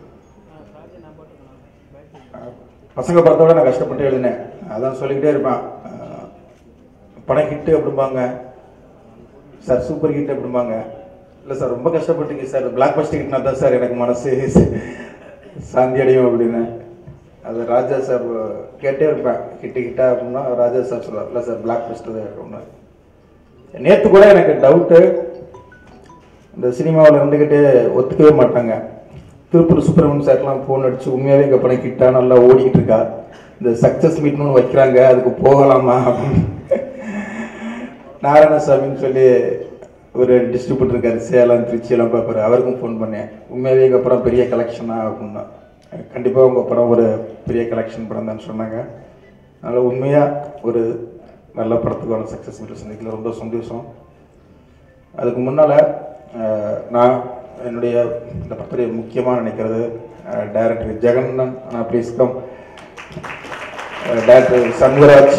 பசங்க படத்தோட நான் கஷ்டப்பட்டு எழுதினேன். அதான் சொல்லிக்கிட்டே இருப்பேன், படம் ஹிட்டு அப்படிம்பாங்க சார், சூப்பர் ஹிட் அப்படிம்பாங்க. இல்லை சார் ரொம்ப கஷ்டப்பட்டுங்க சார், பிளாக் பஸ்ட் ஹிட்னா தான் சார் எனக்கு மனசு சாந்தி அடையும் அப்படின்னு. அது ராஜா சார் கேட்டே இருப்பேன், ஹிட்டு ஹிட்டா அப்படின்னா ராஜா சார் சொல்லுவார், இல்லை சார் பிளாக் பஸ்ட் தான் அப்படின்னு. நேற்று கூட எனக்கு டவுட்டு, இந்த சினிமாவில் இருந்துக்கிட்டே ஒத்துக்கவே மாட்டாங்க. திருப்பூர் சுப்பிரமணியன் சார்லாம் ஃபோன் அடிச்சு உண்மையாகவே எங்கள் படம் கிட்டா நல்லா ஓடிக்கிட்டு இருக்கா, இந்த சக்ஸஸ் மீட்னு வைக்கிறாங்க, அதுக்கு போகலாமா அப்படின்னு. நாராயணசாமின்னு சொல்லி ஒரு டிஸ்ட்ரிபியூட்டர் இருக்கார், சேலம் திருச்சியெல்லாம் பார்ப்பாரு, அவருக்கும் ஃபோன் பண்ணேன். உண்மையாகவே எங்கள் படம் பெரிய கலெக்ஷனா அப்படின்னா, கண்டிப்பாக உங்கள் படம் ஒரு பெரிய கலெக்ஷன் படம் தான் சொன்னாங்க. அதனால் உண்மையாக ஒரு நல்ல படத்துக்கான சக்ஸஸ் மீட்டில் சந்திக்கல, ரொம்ப சந்தோஷம். அதுக்கு முன்னால் நான் என்னுடைய இந்த படத்துடைய முக்கியமாக நினைக்கிறது டைரக்டர் ஜெகன்னன், நான் please come, director Shanmugaraj,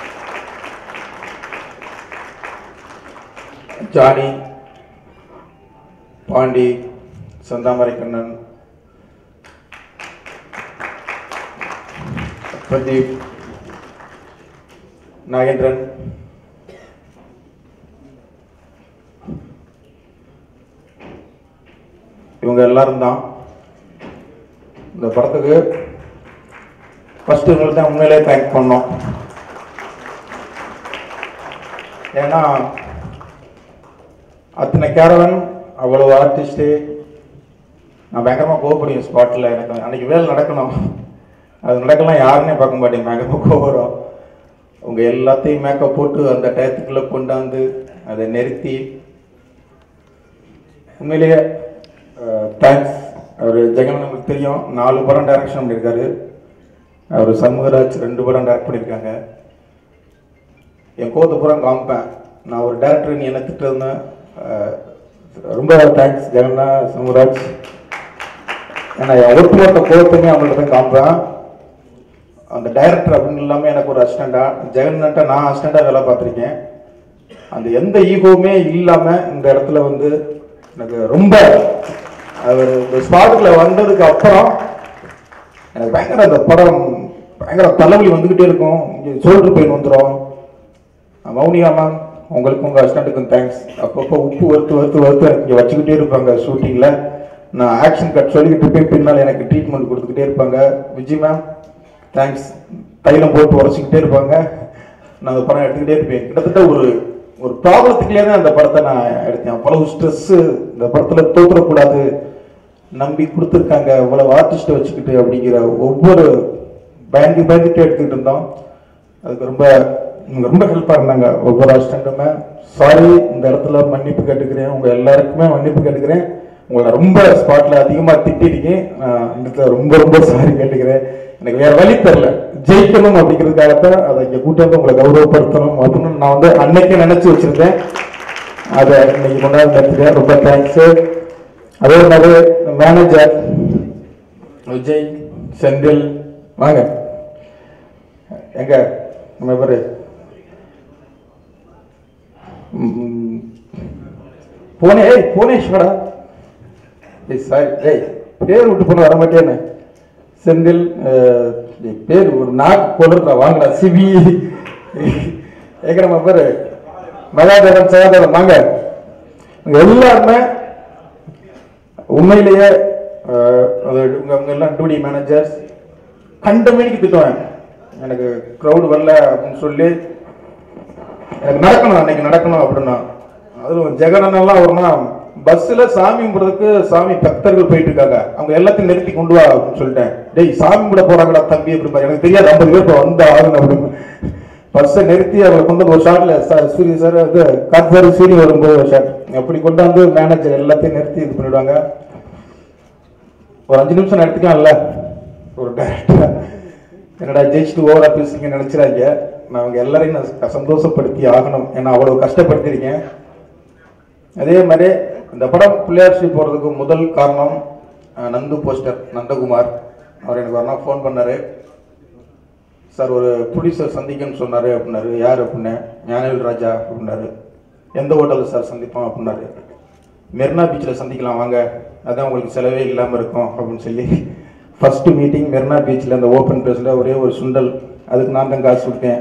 Johnny, Pandi, Santhamarai Kannan, Pradeep, Nagendran, இவங்க எல்லாரும் தான் இந்த படத்துக்கு ஃபஸ்ட்டு இவங்களுக்கு தான் உண்மையிலே தேங்க் பண்ணோம். ஏன்னா அத்தனை கேரவன், அவ்வளோ ஆர்டிஸ்ட்டு, நான் பயங்கரமாக கோவப்படுவேன் ஸ்பாட்டில். எனக்கு அன்றைக்கி வேலை நடக்கணும், அது நடக்கலாம் யாருன்னே பார்க்க மாட்டேங்க, பயங்கரமாக கோவம். அவங்க எல்லாத்தையும் மேக்கப் போட்டு அந்த டயத்துக்குள்ளே கொண்டாந்து அதை நிறுத்தி உண்மையிலேயே தேங்க்ஸ். அவர் ஜெகன் நமக்கு தெரியும், நாலு படம் டைரக்ஷன் பண்ணியிருக்காரு. அவர் சண்முகராஜ் ரெண்டு படம் டைரக்ட் பண்ணியிருக்காங்க. என் கோத்த புறம் காமிப்பேன், நான் ஒரு டேரக்டர் நீ என்ன திட்டிருந்தேன். ரொம்ப தேங்க்ஸ் ஜெகன்னா, சண்முகராஜ். ஏன்னா என் ஒட்டுமொத்த கோவத்தையுமே அவங்கள்ட்ட தான் காமிப்பேன். அந்த டைரக்டர் அப்படின்னு இல்லாமல் எனக்கு ஒரு அசிஸ்டண்டாக, ஜெகன்கிட்ட நான் அசிஸ்டண்டாக வேலை பார்த்துருக்கேன். அந்த எந்த ஈகோவுமே இல்லாமல் இந்த இடத்துல வந்து எனக்கு ரொம்ப அவர் இந்த ஸ்பாட்டுக்குள்ள வந்ததுக்கு அப்புறம் எனக்கு பயங்கர அந்த படம் பயங்கர தலைவலி வந்துக்கிட்டே இருக்கும், ஷோல்டர் பெயின் வந்துடும். மௌனிகா மேம் உங்களுக்கும் உங்கள் அசிஸ்டண்ட்டுக்கும் தேங்க்ஸ். அப்பப்போ உப்பு வறுத்து வறுத்து வறுத்து எனக்கு இங்கே வச்சுக்கிட்டே இருப்பாங்க ஷூட்டிங்கில். நான் ஆக்ஷன் கட் சொல்லிக்கிட்டு இருப்பேன், பின்னால் எனக்கு ட்ரீட்மெண்ட் கொடுத்துக்கிட்டே இருப்பாங்க. Vijay ma'am thanks. தைலம் போட்டு உரைச்சிக்கிட்டே இருப்பாங்க, நான் அந்த படம் எடுத்துக்கிட்டே இருப்பேன். கிட்டத்தட்ட ஒரு ஒரு ப்ராப்ளத்துக்குள்ளே தான் அந்த படத்தை நான் எடுத்தேன். அவ்வளவு ஸ்ட்ரெஸ்ஸு, இந்த படத்தில் தோற்றக்கூடாது, நம்பி கொடுத்துருக்காங்க இவ்வளவு ஆர்டிஸ்ட்டை வச்சுக்கிட்டு அப்படிங்கிற ஒவ்வொரு பயந்து பயந்துட்டு எடுத்துக்கிட்டு இருந்தோம். அதுக்கு ரொம்ப ரொம்ப ஹெல்ப்பாக இருந்தாங்க ஒவ்வொரு அசிஸ்டண்ட்டுமே. சாரி, இந்த இடத்துல மன்னிப்பு கேட்டுக்கிறேன், உங்கள் எல்லாருக்குமே மன்னிப்பு கேட்டுக்கிறேன். உங்களை ரொம்ப ஸ்பாட்டில் அதிகமாக திட்டிருக்கேன், இந்த இடத்துல ரொம்ப ரொம்ப சாரி கேட்டுக்கிறேன். எனக்கு வேற வழி தெரில, ஜெயிக்கணும் அப்படிங்கிறதுக்காகத்தான் அதை இங்கே கூட்டி வந்து உங்களை கௌரவப்படுத்தணும் அப்படின்னு நான் வந்து அன்னைக்கே நினச்சி வச்சுருந்தேன். அதை இன்னைக்கு கொண்டாந்து நடத்துக்கிறேன். ரொம்ப தேங்க்ஸு. அதே மாதிரி மேனேஜர் விஜய், செந்தில், வாங்க எங்க நம்ம பேரு போனே புவனேஸ்வரா, சாரி டேய் பேர் விட்டு போன வர மாட்டேன்னு. செந்தில் பேர் ஒரு நாக்கு கொள்ளுறா, வாங்கடா சிவி ஏங்க நம்ம பேரு மகாதேவன், சகாதேவன், வாங்க. எல்லாருமே உண்மையிலேயே அவங்க எல்லாம் டூ டி மேனேஜர்ஸ் கண்ட மணிக்கு திட்டுவேன். எனக்கு க்ரௌடு வரல அப்படின்னு சொல்லி எனக்கு நடக்கணும், அன்னைக்கு நடக்கணும் அப்படின்னா. அதுவும் ஜெகனெல்லாம் வரும்னா பஸ்ஸில் சாமி கும்பிட்றதுக்கு சாமி பக்தர்கள் போயிட்டு இருக்காங்க, அவங்க எல்லாத்தையும் நிறுத்தி கொண்டு வா அப்படின்னு சொல்லிட்டேன். டேய் சாமி கும்பிட போறாங்கடா தம்பி அப்படி எனக்கு தெரியாது, ஐம்பது பேர் இப்போ வந்து ஆகணும் அப்படின்னு பஸ்ஸை நிறுத்தி அவங்களை கொண்டு வந்து ஒரு ஷாட்டில் சூரிய சார் இது காத்து சார் சூரிய வரும்போது ஒரு ஷாட் அப்படி கொண்டாந்து மேனேஜர் எல்லாத்தையும் நிறுத்தி இது பண்ணிவிடுவாங்க. ஒரு அஞ்சு நிமிஷம் நடத்திக்கலாம்ல ஒரு டேரக்டர், என்னடா ஜெயிச்சுட்டு ஓவரா பேசுறீங்க நினைச்சிடாங்க. நான் அவங்க எல்லாரையும் நான் சந்தோஷப்படுத்தி ஆகணும், ஏன்னா அவ்வளவு கஷ்டப்படுத்திருக்கேன். அதே மாதிரி இந்த படம் பிள்ளையார்சி போகிறதுக்கு முதல் காரணம் நந்து போஸ்டர் நந்தகுமார். அவர் எனக்கு ஒரு நாள் ஃபோன் பண்ணார், சார் ஒரு ப்ரொடியூசர் சந்திக்கன்னு சொன்னார் அப்படின்னாரு. யார் அப்படின்னேன், ஞானவேல் ராஜா அப்படின்னாரு. எந்த ஹோட்டலில் சார் சந்திப்போம் அப்படின்னாரு. மெரினா பீச்சில் சந்திக்கலாம் வாங்க, அதான் உங்களுக்கு செலவே இல்லாமல் இருக்கும் அப்படின்னு சொல்லி ஃபஸ்ட்டு மீட்டிங் மெரினா பீச்சில் அந்த ஓப்பன் பிளேஸில் ஒரே ஒரு சுண்டல், அதுக்கு நான் தான் காசு கொடுத்தேன்.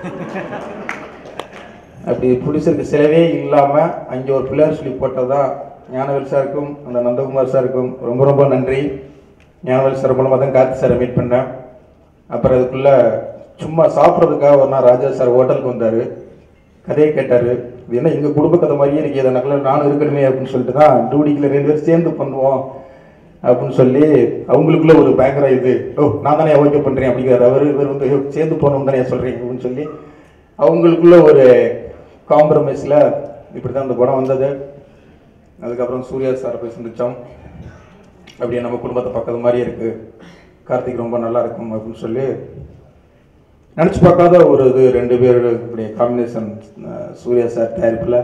அப்படி ப்ரொடியூசருக்கு செலவே இல்லாமல் அங்கே ஒரு பிள்ளையார் சொல்லி போட்டது தான் ஞானவேல் சாருக்கும் அந்த நந்தகுமார் சாருக்கும் ரொம்ப ரொம்ப நன்றி. ஞானவேல் சார் மூலமாக தான் கார்த்தி சாரை மீட் பண்ணேன். அப்புறம் அதுக்குள்ளே சும்மா சாப்பிட்றதுக்காக ஒரு நாள் ராஜா சார் ஹோட்டலுக்கு வந்தார், கதையை கேட்டார். இது என்ன எங்கள் குடும்ப கதை மாதிரியே இருக்கு, அதை நக்கல நானும் இருக்கணுமே அப்படின்னு சொல்லிட்டு தான் டூடிக்கில் ரெண்டு பேரும் சேர்ந்து பண்ணுவோம் அப்படின்னு சொல்லி அவங்களுக்குள்ள ஒரு பயங்கர இது, ஓ நான் தானே ஓகே பண்ணுறேன் அப்படிங்கிறார் அவர். இவர் வந்து சேர்ந்து போகணும் தானே சொல்கிறீங்க அப்படின்னு சொல்லி அவங்களுக்குள்ள ஒரு காம்ப்ரமைஸில் இப்படி தான் இந்த படம் வந்தது. அதுக்கப்புறம் சூர்யா சார் போய் சந்தித்தோம். அப்படியே நம்ம குடும்பத்தை பார்க்கறது மாதிரி இருக்குது, கார்த்திக் ரொம்ப நல்லா இருக்கும் அப்படின்னு சொல்லி நினச்சி பார்க்காத ஒரு இது. ரெண்டு பேர் இப்படி காம்பினேஷன், சூர்யா சார் தயாரிப்பில்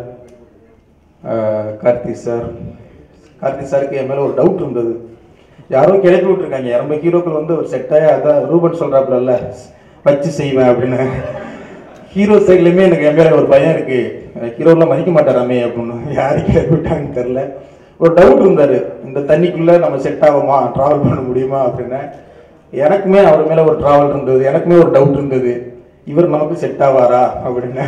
கார்த்திக் சார். கார்த்திக் சாருக்கு என் மேலே ஒரு டவுட் இருந்தது, யாரோ கிளப்பி விட்டுருக்காங்க ரொம்ப ஹீரோக்கள் வந்து ஒரு செட்டாக அதான் ரூபன் சொல்கிறாப்புல வச்சு செய்வேன் அப்படின்னு. ஹீரோ சைட்லேயுமே எனக்கு என் மேலே ஒரு பயம் இருக்குது, ஹீரோலாம் மதிக்க மாட்டாராமே அப்படின்னு. யாரு கிளப்பி விட்டாங்கன்னு தெரில. ஒரு டவுட் இருந்தார், இந்த தண்ணிக்குள்ளே நம்ம செட் ஆகுமா, ட்ராவல் பண்ண முடியுமா அப்படின்னு. எனக்குமே அவர் மேலே ஒரு ட்ராவல் இருந்தது, எனக்குமே ஒரு டவுட் இருந்தது, இவர் நமக்கு செட் ஆவாரா அப்படின்னு.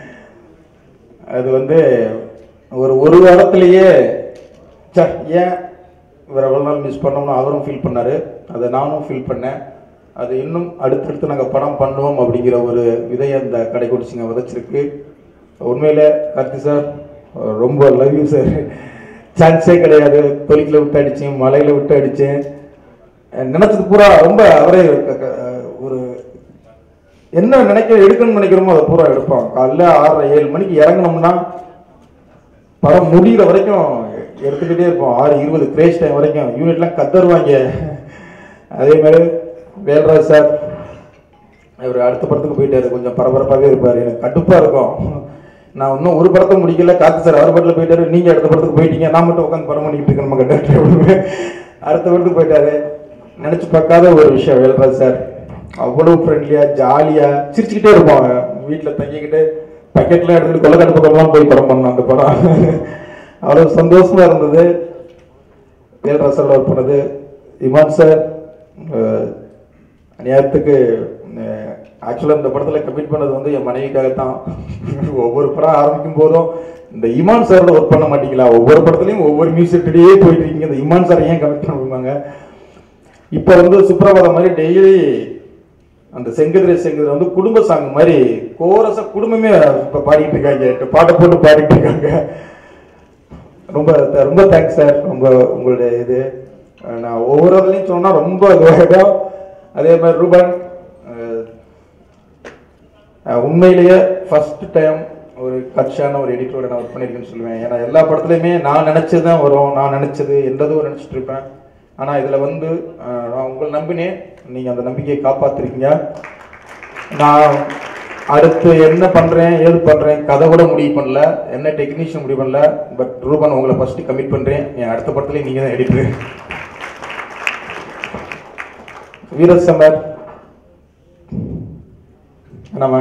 அது வந்து ஒரு ஒரு வாரத்திலேயே சார் ஏன் இவர் எவ்வளோ நாள் மிஸ் பண்ணோம்னு அவரும் ஃபீல் பண்ணார், அதை நானும் ஃபீல் பண்ணேன். அது இன்னும் அடுத்தடுத்து நாங்கள் படம் பண்ணுவோம் அப்படிங்கிற ஒரு விதையை அந்த கடைக்குடி சிங்கம் விதைச்சிருக்கு. உண்மையில் கார்த்தி சார் ரொம்ப லவ் யூ சார். சான்ஸே கிடையாது, தொழிலில் விட்டு அடித்தேன், மலையில் விட்டு அடித்தேன், நினச்சது பூரா ரொம்ப அவரே ஒரு என்ன நினைக்க எடுக்கணும்னு நினைக்கிறோமோ அதை பூரா எடுப்பான். காலைல ஆறரை ஏழு மணிக்கு இறங்கினோம்னா படம் முடிகிற வரைக்கும் எடுத்துக்கிட்டே இருப்போம். ஆறு இருபது கிரேஸ் டைம் வரைக்கும் யூனிட்லாம் கத்தருவாங்க. அதே மாதிரி வேல்ராஜ் சார் அவர் அடுத்த படத்துக்கு போயிட்டாரு, கொஞ்சம் பரபரப்பாகவே இருப்பார், எனக்கு கடுப்பாக இருக்கும். நான் இன்னும் ஒரு படத்தை முடிக்கல, கார்த்தி சார் அவர் படத்தில் போயிட்டாரு, நீங்கள் அடுத்த படத்துக்கு போயிட்டீங்க, நான் மட்டும் உட்காந்து படம் பண்ணிக்கிட்டு இருக்கேன் நம்ம கட்ட. அடுத்த படத்துக்கு போயிட்டாரு. நினச்சி பார்க்காத ஒரு விஷயம் வேல்ராஜ் சார், அவ்வளோ ஃப்ரெண்ட்லியாக ஜாலியாக சிரிச்சுக்கிட்டே இருப்பாங்க. வீட்டில் தங்கிக்கிட்டு பக்கெட்லாம் எடுத்துகிட்டு கொள்ளக்காட்டு பக்கம்லாம் போய் படம் பண்ணோம். அந்த படம் அவ்வளோ சந்தோஷமாக இருந்தது. வேல்ராஜ் சார் ஒர்க் பண்ணது. இமான் சார் அநியாயத்துக்கு ஆக்சுவலாக இந்த படத்தில் கமிட் பண்ணது வந்து என் மனைவிக்காகத்தான். ஒவ்வொரு படம் ஆரம்பிக்கும் போதும் இந்த இமான் சாரோட ஒர்க் பண்ண மாட்டீங்களா, ஒவ்வொரு படத்துலையும் ஒவ்வொரு மியூசிக்கிட்டே போயிட்டு இருக்கீங்க, இந்த இமான் சார் ஏன் கமிட் பண்ணுவாங்க. இப்போ வந்து சுப்ரபாதம் மாதிரி டெய்லி அந்த செங்கதிரை செங்கதிரை வந்து குடும்ப சாங் மாதிரி கோரஸாக குடும்பமே இப்போ பாடிட்டு இருக்காங்க, பாட்டை போட்டு பாடிட்டு இருக்காங்க. ரொம்ப ரொம்ப தேங்க்ஸ் சார். ரொம்ப உங்களுடைய இது நான் ஒவ்வொரு இதுலையும் சொன்னால் ரொம்ப இதுவாகிடும். அதே மாதிரி ரூபன் உண்மையிலேயே ஃபர்ஸ்ட் டைம் ஒரு கட்சியான ஒரு எடிட்டரோட நான் ஒர்க் பண்ணியிருக்கேன்னு சொல்லுவேன். ஏன்னா எல்லா படத்துலையுமே நான் நினச்சது தான் வரும், நான் நினச்சது எந்ததோ நினச்சிட்டு இருப்பேன். ஆனால் இதில் வந்து நான் உங்களை நம்பினேன், நீங்கள் அந்த நம்பிக்கையை காப்பாற்றிருக்கீங்க. நான் அடுத்து என்ன பண்ணுறேன் ஏது பண்ணுறேன் கதை கூட முடிவு பண்ணல, என்ன டெக்னீஷியன் முடிவு பண்ணல. பட் ரூபன் உங்களை ஃபஸ்ட்டு கமிட் பண்ணுறேன், என் அடுத்த படத்துலேயும் நீங்கள் தான் எடிட்டரு. வீரசமர் நம்ம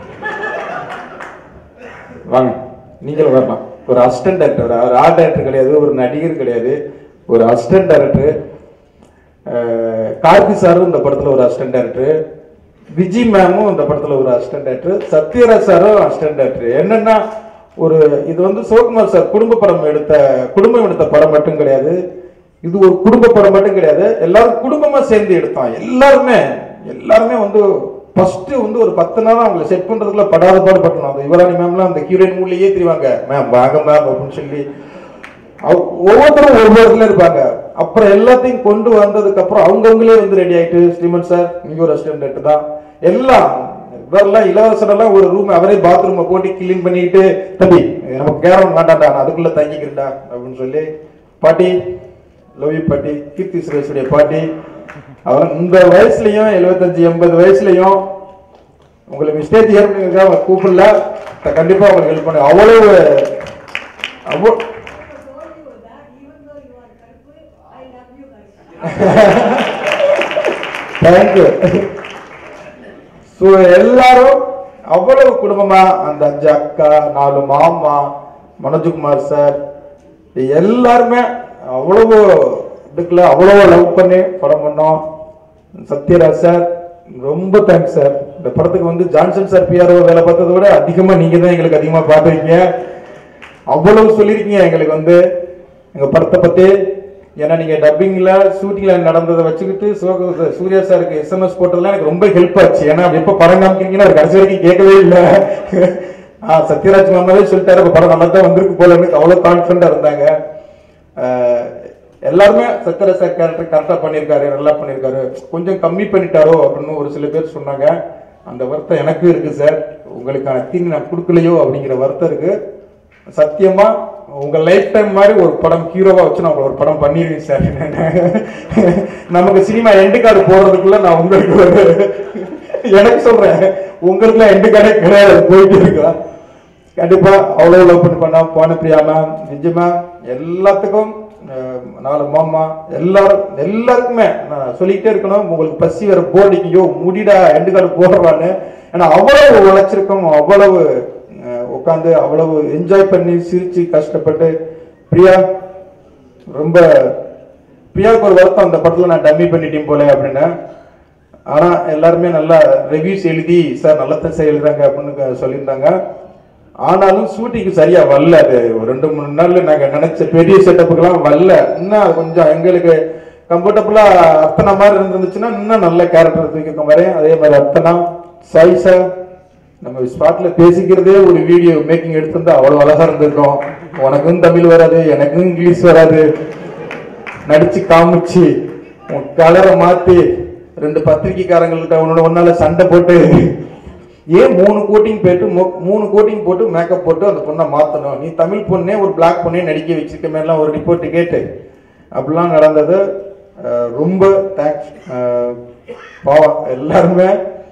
வாங்க, நீங்களும் வரலாம். ஒரு அசிஸ்டன்ட் டைரக்டர், ஒரு ஆர்ட் டைரக்டர் கிடையாது, ஒரு நடிகர் கிடையாது, ஒரு அசிஸ்டன்ட் டைரக்டர். கார்த்தி சாரும் இந்த படத்தில் ஒரு அசிஸ்டன்ட் டைரக்டர், விஜய் மேமும் இந்த படத்தில் ஒரு அசிஸ்டன்ட் டைரக்டர், சத்யராஜ் சாரும் அசிஸ்டன்ட் டைரக்டர். என்னன்னா ஒரு இது வந்து சிவகுமார் சார் குடும்ப படம் எடுத்த குடும்பம் எடுத்த படம் மட்டும் கிடையாது, இது ஒரு குடும்ப படம் மட்டும் கிடையாது, எல்லாரும் குடும்பமா சேர்ந்து எடுத்தோம். எல்லாருமே எல்லாருமே வந்து ஃபர்ஸ்ட் வந்து ஒரு பத்து நாள் அவங்களை செட் பண்றதுக்குள்ள படாத பாடு பட்டணும். அந்த யுவராணி மேம்லாம் அந்த ஹீரோயின் மூலையே தெரிவாங்க, மேம் வாங்க மேம் அப்படின்னு சொல்லி ஒவ்வொருத்தரும் ஒவ்வொரு இடத்துல இருப்பாங்க. அப்புறம் எல்லாத்தையும் கொண்டு வந்ததுக்கு அப்புறம் அவங்கவுங்களே வந்து ரெடி ஆயிட்டு, ஸ்ரீமன் சார் நீங்க ஒரு அசிஸ்டன்ட் தான், எல்லாம் இவரெல்லாம் இளவரசரெல்லாம் ஒரு ரூம் அவரே பாத்ரூமை போட்டு கிளீன் பண்ணிட்டு, தம்பி நமக்கு கேரம் வேண்டாண்டா நான் அதுக்குள்ள தங்கிக்கிறேன்டா அப்படின்னு சொல்லி, பாட்டி லவ் யூ பாட்டி, கீர்த்தி சுரேஷுடைய பாட்டி, அவர் இந்த வயசுலயும் எழுபத்தஞ்சு எண்பது வயசுலயும் உங்களுக்கு மிஸ்டேக் ஏற்படுங்க அவங்க கூப்பிடல, கண்டிப்பா உங்களுக்கு ஹெல்ப் பண்ணு. அவ்வளவு அவ்வளோ தேங்க்யூ. ஸோ எல்லாரும் அவ்வளவு குடும்பமா, அந்த அஞ்சு அக்கா, நாலு மாமா, மனோஜ்குமார் சார் எல்லாருமே அவ்வளவு இதுக்குள்ள அவ்வளவு லவ் பண்ணி படம் பண்ணோம். சத்யராஜ் சார் ரொம்ப தேங்க்ஸ் சார். இந்த படத்துக்கு வந்து ஜான்சன் சார் பிஆர்ஓ வேலை பார்த்ததை விட அதிகமா நீங்க தான் எங்களுக்கு அதிகமா பார்த்துருக்கீங்க, அவ்வளவு சொல்லியிருக்கீங்க எங்களுக்கு வந்து எங்க படத்தை பத்தி. ஏன்னா நீங்க டப்பிங்ல ஷூட்டிங்ல நடந்ததை வச்சுக்கிட்டு சூர்யா சாருக்கு எஸ்எம்எஸ் போட்டதுலாம் எனக்கு ரொம்ப ஹெல்ப் ஆச்சு. ஏன்னா எப்ப படம் காமிக்கிறீங்கன்னா கடைசி வரைக்கும் கேட்கவே இல்லை. ஆஹ் சத்யராஜ் மாமாவே சொல்லிட்டாரு படம் நல்லா தான் வந்திருக்கு போல, எனக்கு அவ்வளவு கான்பிடண்டா இருந்தாங்க. எல்லாருமே சத்யராஜ் சார் கேரக்டர் கரெக்டா பண்ணியிருக்காரு, நல்லா பண்ணியிருக்காரு, கொஞ்சம் கம்மி பண்ணிட்டாரோ அப்படின்னு ஒரு சில பேர் சொன்னாங்க. அந்த வருத்தம் எனக்கு இருக்கு சார், உங்களுக்கான தீனி நான் கொடுக்கலையோ அப்படிங்கிற வருத்தம் இருக்கு. சத்தியமா உங்க லைஃப் டைம் மாதிரி ஒரு படம் ஹீரோவா வச்சு நான் ஒரு படம் பண்ணிடுவேன் சார். நமக்கு சினிமா எண்டு கார்டு போடுறதுக்குள்ள நான் உங்களுக்கு ஒரு எனக்கு சொல்றேன், உங்களுக்குலாம் எண்டு கார்டே கிடையாது, போயிட்டு இருக்கா. கண்டிப்பா அவ்வளவு லவ் பண்ணி பண்ணா போன பிரியா மேம், விஜய் மேம், எல்லாத்துக்கும் நாலு மாமா, எல்லாரும் எல்லாருக்குமே நான் சொல்லிக்கிட்டே இருக்கணும். உங்களுக்கு பசி வேற போர்டிக்கையோ முடிடா எண்டு கார்டு போடுறான்னு. ஏன்னா அவ்வளவு உழைச்சிருக்கோம், அவ்வளவு உட்காந்து அவ்வளவு என்ஜாய் பண்ணி சிரிச்சு கஷ்டப்பட்டு. பிரியா ரொம்ப பிரியாவுக்கு ஒரு வருத்தம், அந்த படத்துல நான் டம்மி பண்ணிட்டேன் போல அப்படின்னு. ஆனா எல்லாருமே நல்லா ரிவ்யூஸ் எழுதி சார் நல்லதான் சார் எழுதுறாங்க அப்படின்னு சொல்லியிருந்தாங்க. ஆனாலும் ஷூட்டிங்கு சரியா வரல, அது ஒரு ரெண்டு மூணு நாள்ல நாங்க நினைச்ச பெரிய செட்டப்புக்கெல்லாம் வரல. இன்னும் கொஞ்சம் எங்களுக்கு கம்ஃபர்டபுளா அர்த்தனா மாதிரி இருந்துச்சுன்னா இன்னும் நல்ல கேரக்டர் தூக்கிக்க மாதிரி. அதே மாதிரி அர்த்தனா சாய் சார் நம்ம ஸ்பாட்ல பேசிக்கிறதே ஒரு வீடியோ மேக்கிங் எடுத்திருந்தா அவ்வளவு அழகா இருந்திருக்கும். உனக்கும் தமிழ் வராது, எனக்கும் இங்கிலீஷ் வராது, நடிச்சு காமிச்சு உன் கலரை மாத்தி ரெண்டு பத்திரிகைக்காரங்கள்ட்ட உன்னோட ஒன்னால சண்டை போட்டு ஏன் மூணு கோட்டிங் போட்டு மூணு கோட்டிங் போட்டு மேக்கப் போட்டு அந்த பொண்ணை மாத்தணும், நீ தமிழ் பொண்ணே ஒரு பிளாக் பொண்ணே நடிக்க வச்சிருக்க மாதிரிலாம் ஒரு ரிப்போர்ட் கேட்டு அப்படிலாம் நடந்தது. ரொம்ப தேங்க்ஸ் பாவம் எல்லாருமே.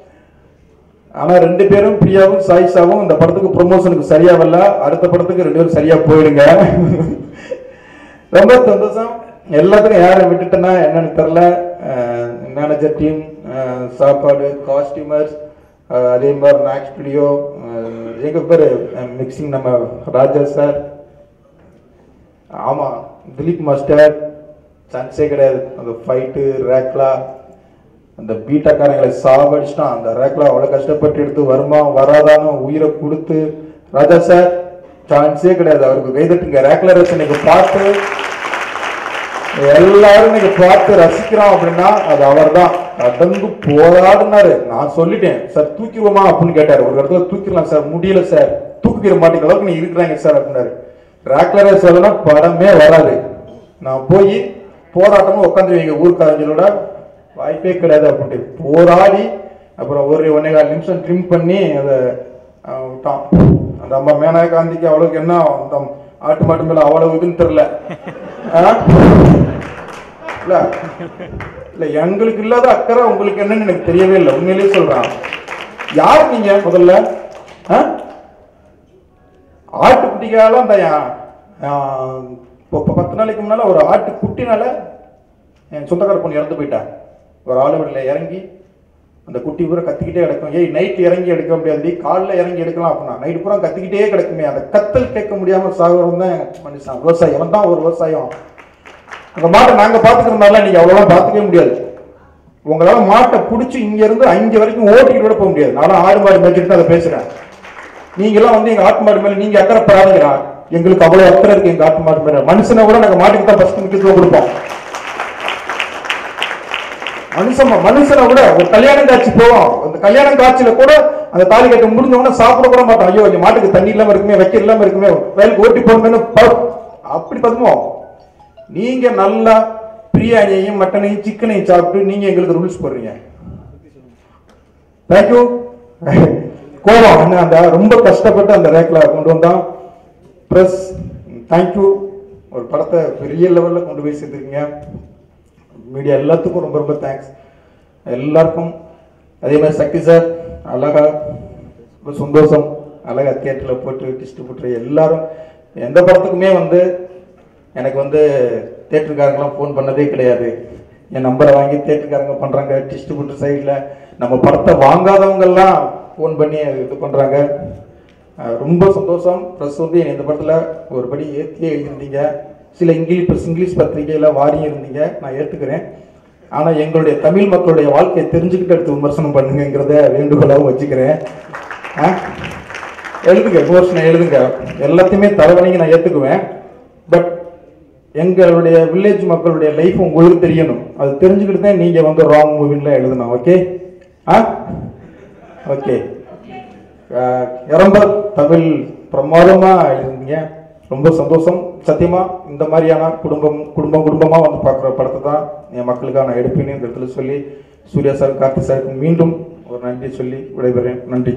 ஆனா ரெண்டு பேரும் பிரியாவும் சாயிஷாவும் இந்த படத்துக்கு ப்ரொமோஷனுக்கு சரியா வரல, அடுத்த படத்துக்கு ரெண்டு பேரும் சரியா போயிடுங்க. ரொம்ப சந்தோஷம். எல்லாத்துக்கும் யாரை விட்டுட்டேன்னா என்னன்னு தெரியல. மேனேஜர் டீம், சாப்பாடு, காஸ்டியூமர்ஸ், அதே மாதிரி மேக்ஸ் ஸ்டுடியோ, எங்க பேர் மிக்சிங் நம்ம ராஜா சார், ஆமா திலீப் மாஸ்டர், சான்ஸே கிடையாது. அந்த ஃபைட்டு ரேக்லா அந்த பீட்டாக்காரங்களை சாவடிச்சுட்டான். அந்த ரேக்கில் அவ்வளோ கஷ்டப்பட்டு எடுத்து வருமா வராதான்னு உயிரை கொடுத்து ராஜா சார் சான்ஸே கிடையாது. அவருக்கு கைதட்டுங்க. ரேக்லர் இன்னைக்கு பார்த்து எல்லாரும் இன்னைக்கு பார்த்து ரசிக்கிறோம் அப்படின்னா அது அவர் தான். கடந்து போராடினாரு. நான் சொல்லிட்டேன் சார் தூக்கிடுவோமா அப்படின்னு கேட்டார். ஒரு இடத்துல தூக்கிடலாம் சார், முடியல சார், தூக்கிற மாட்டேங்கிற அளவுக்கு நீ இருக்கிறாங்க சார் அப்படின்னாரு. ரேக்லரை சொல்லணும் படமே வராது. நான் போய் போராட்டமும் உட்காந்து வைங்க ஊருக்காரங்களோட வாய்ப்பே கிடையாது அப்படின்ட்டு போராடி அப்புறம் ஒரு ஒன்னே கால் நிமிஷம் ட்ரிம் பண்ணி அதை விட்டான். அந்த அம்மா மேனகா காந்திக்கு அவ்வளவுக்கு என்ன அந்த ஆட்டு மாட்டு மேல அவ்வளவு இதுன்னு தெரியல. இல்ல இல்ல எங்களுக்கு இல்லாத அக்கறை உங்களுக்கு என்னன்னு எனக்கு தெரியவே இல்லை. உண்மையிலேயே சொல்றான். யாரு நீங்க முதல்ல? ஆட்டுக்குட்டிக்கால அந்த பத்து நாளைக்கு முன்னால ஒரு ஆட்டு குட்டினால என் சொந்தக்கார பொண்ணு இறந்து போயிட்டான். ஒரு ஆளுவடியில் இறங்கி அந்த குட்டி பூரா கத்திக்கிட்டே கிடக்கும். ஏய் நைட் இறங்கி எடுக்க முடியாது, காலில் இறங்கி எடுக்கலாம் அப்படின்னா நைட்டு பூரா கத்திக்கிட்டே கிடக்குமே. அந்த கத்தல் கேட்க முடியாம சாகுறவன் தான் மனுஷன். விவசாயம் அவன் தான் ஒரு விவசாயம். அந்த மாட்டை நாங்கள் பார்த்துக்கிறதுனால நீங்கள் அவ்வளோலாம் பார்த்துக்கவே முடியாது. உங்களால் மாட்டை பிடிச்சி இங்கேருந்து அங்கே வரைக்கும் ஓட்டிக்கிட்டு கூட போக முடியாது. நானும் ஆடு மாடு மேய்ச்சிட்டு அதை பேசுகிறேன். நீங்களாம் வந்து எங்கள் ஆட்டு மாடு மேலே நீங்கள் அக்கறை படாதீங்களா? எங்களுக்கு அவ்வளோ அக்கறை இருக்குது எங்கள் ஆட்டு மாடு மேலே. மனுஷனை கூட நாங்கள் மாட்டுக்கு தான் ஃபஸ்ட்டு முக்கியத்துவம் கொடுப்போம். மனுஷன் மனுஷனை விட ஒரு கல்யாணம் காட்சி போவோம். அந்த கல்யாண காட்சியில கூட அந்த தாலி கட்ட முடிஞ்சவொடனே சாப்பிட கூட மாட்டோம். ஐயோ இங்க மாட்டுக்கு தண்ணி இல்லாம இருக்குமே, வைக்க இல்லாம இருக்குமே, வயலுக்கு ஓட்டி போகணுமே அப்படி பதுமோம். நீங்க நல்லா பிரியாணியையும் மட்டனையும் சிக்கனையும் சாப்பிட்டு நீங்க எங்களுக்கு ரூல்ஸ் போடுறீங்க. தேங்க்யூ. கோவம் என்ன அந்த ரொம்ப கஷ்டப்பட்டு அந்த ரேக்ல கொண்டு வந்தான். Plus thank you. ஒரு படத்தை பெரிய லெவல்ல கொண்டு போய் சேர்த்துருக்கீங்க. மீடியா எல்லாத்துக்கும் ரொம்ப ரொம்ப தேங்க்ஸ் எல்லாருக்கும். அதே மாதிரி சக்தி சார் அழகா ரொம்ப சந்தோஷம். அழகா தியேட்டரில் போட்டு டிஸ்ட்ரிபியூட்டர் எல்லாரும் எந்த படத்துக்குமே வந்து எனக்கு வந்து தியேட்டருக்காரங்களாம் ஃபோன் பண்ணதே கிடையாது. என் நம்பரை வாங்கி தியேட்டருக்காரங்க பண்ணுறாங்க. டிஸ்ட்ரிபியூட்டர் சைடில் நம்ம படத்தை வாங்காதவங்கெல்லாம் ஃபோன் பண்ணி இது பண்ணுறாங்க. ரொம்ப சந்தோஷம். ப்ளஸ் வந்து இந்த படத்தில் ஒரு படி ஏற்றியே எழுதியிருந்தீங்க. சில இங்கிலீஷ் இங்கிலீஷ் பத்திரிகையில் வாரியும் இருந்தீங்க, நான் ஏற்றுக்கிறேன். ஆனால் எங்களுடைய தமிழ் மக்களுடைய வாழ்க்கையை தெரிஞ்சுக்கிட்டு எடுத்து விமர்சனம் பண்ணுங்கிறத வேண்டுகோளாகவும் வச்சுக்கிறேன். எழுதுங்க, விமர்சனம் எழுதுங்க, எல்லாத்தையுமே தலைவணிக்கு நான் ஏற்றுக்குவேன். பட் எங்களுடைய வில்லேஜ் மக்களுடைய லைஃப் உங்களுக்கு தெரியணும். அது தெரிஞ்சுக்கிட்டு தான் நீங்கள் வந்து ராங் மூவின்லாம் எழுதணும். Okay ah okay. ரொம்ப தமிழ் பிரமாதமாக எழுதுனீங்க. ரொம்ப சந்தோஷம். சத்தியமா இந்த மாதிரியான குடும்பம் குடும்பம் குடும்பமா வந்து பார்க்குற படத்தை தான் என் மக்களுக்காக நான் எடுப்பேன்னு இந்த இடத்துல சொல்லி சூர்யா சார் கார்த்தி சாருக்கு மீண்டும் ஒரு நன்றி சொல்லி விடைபெறேன். நன்றி.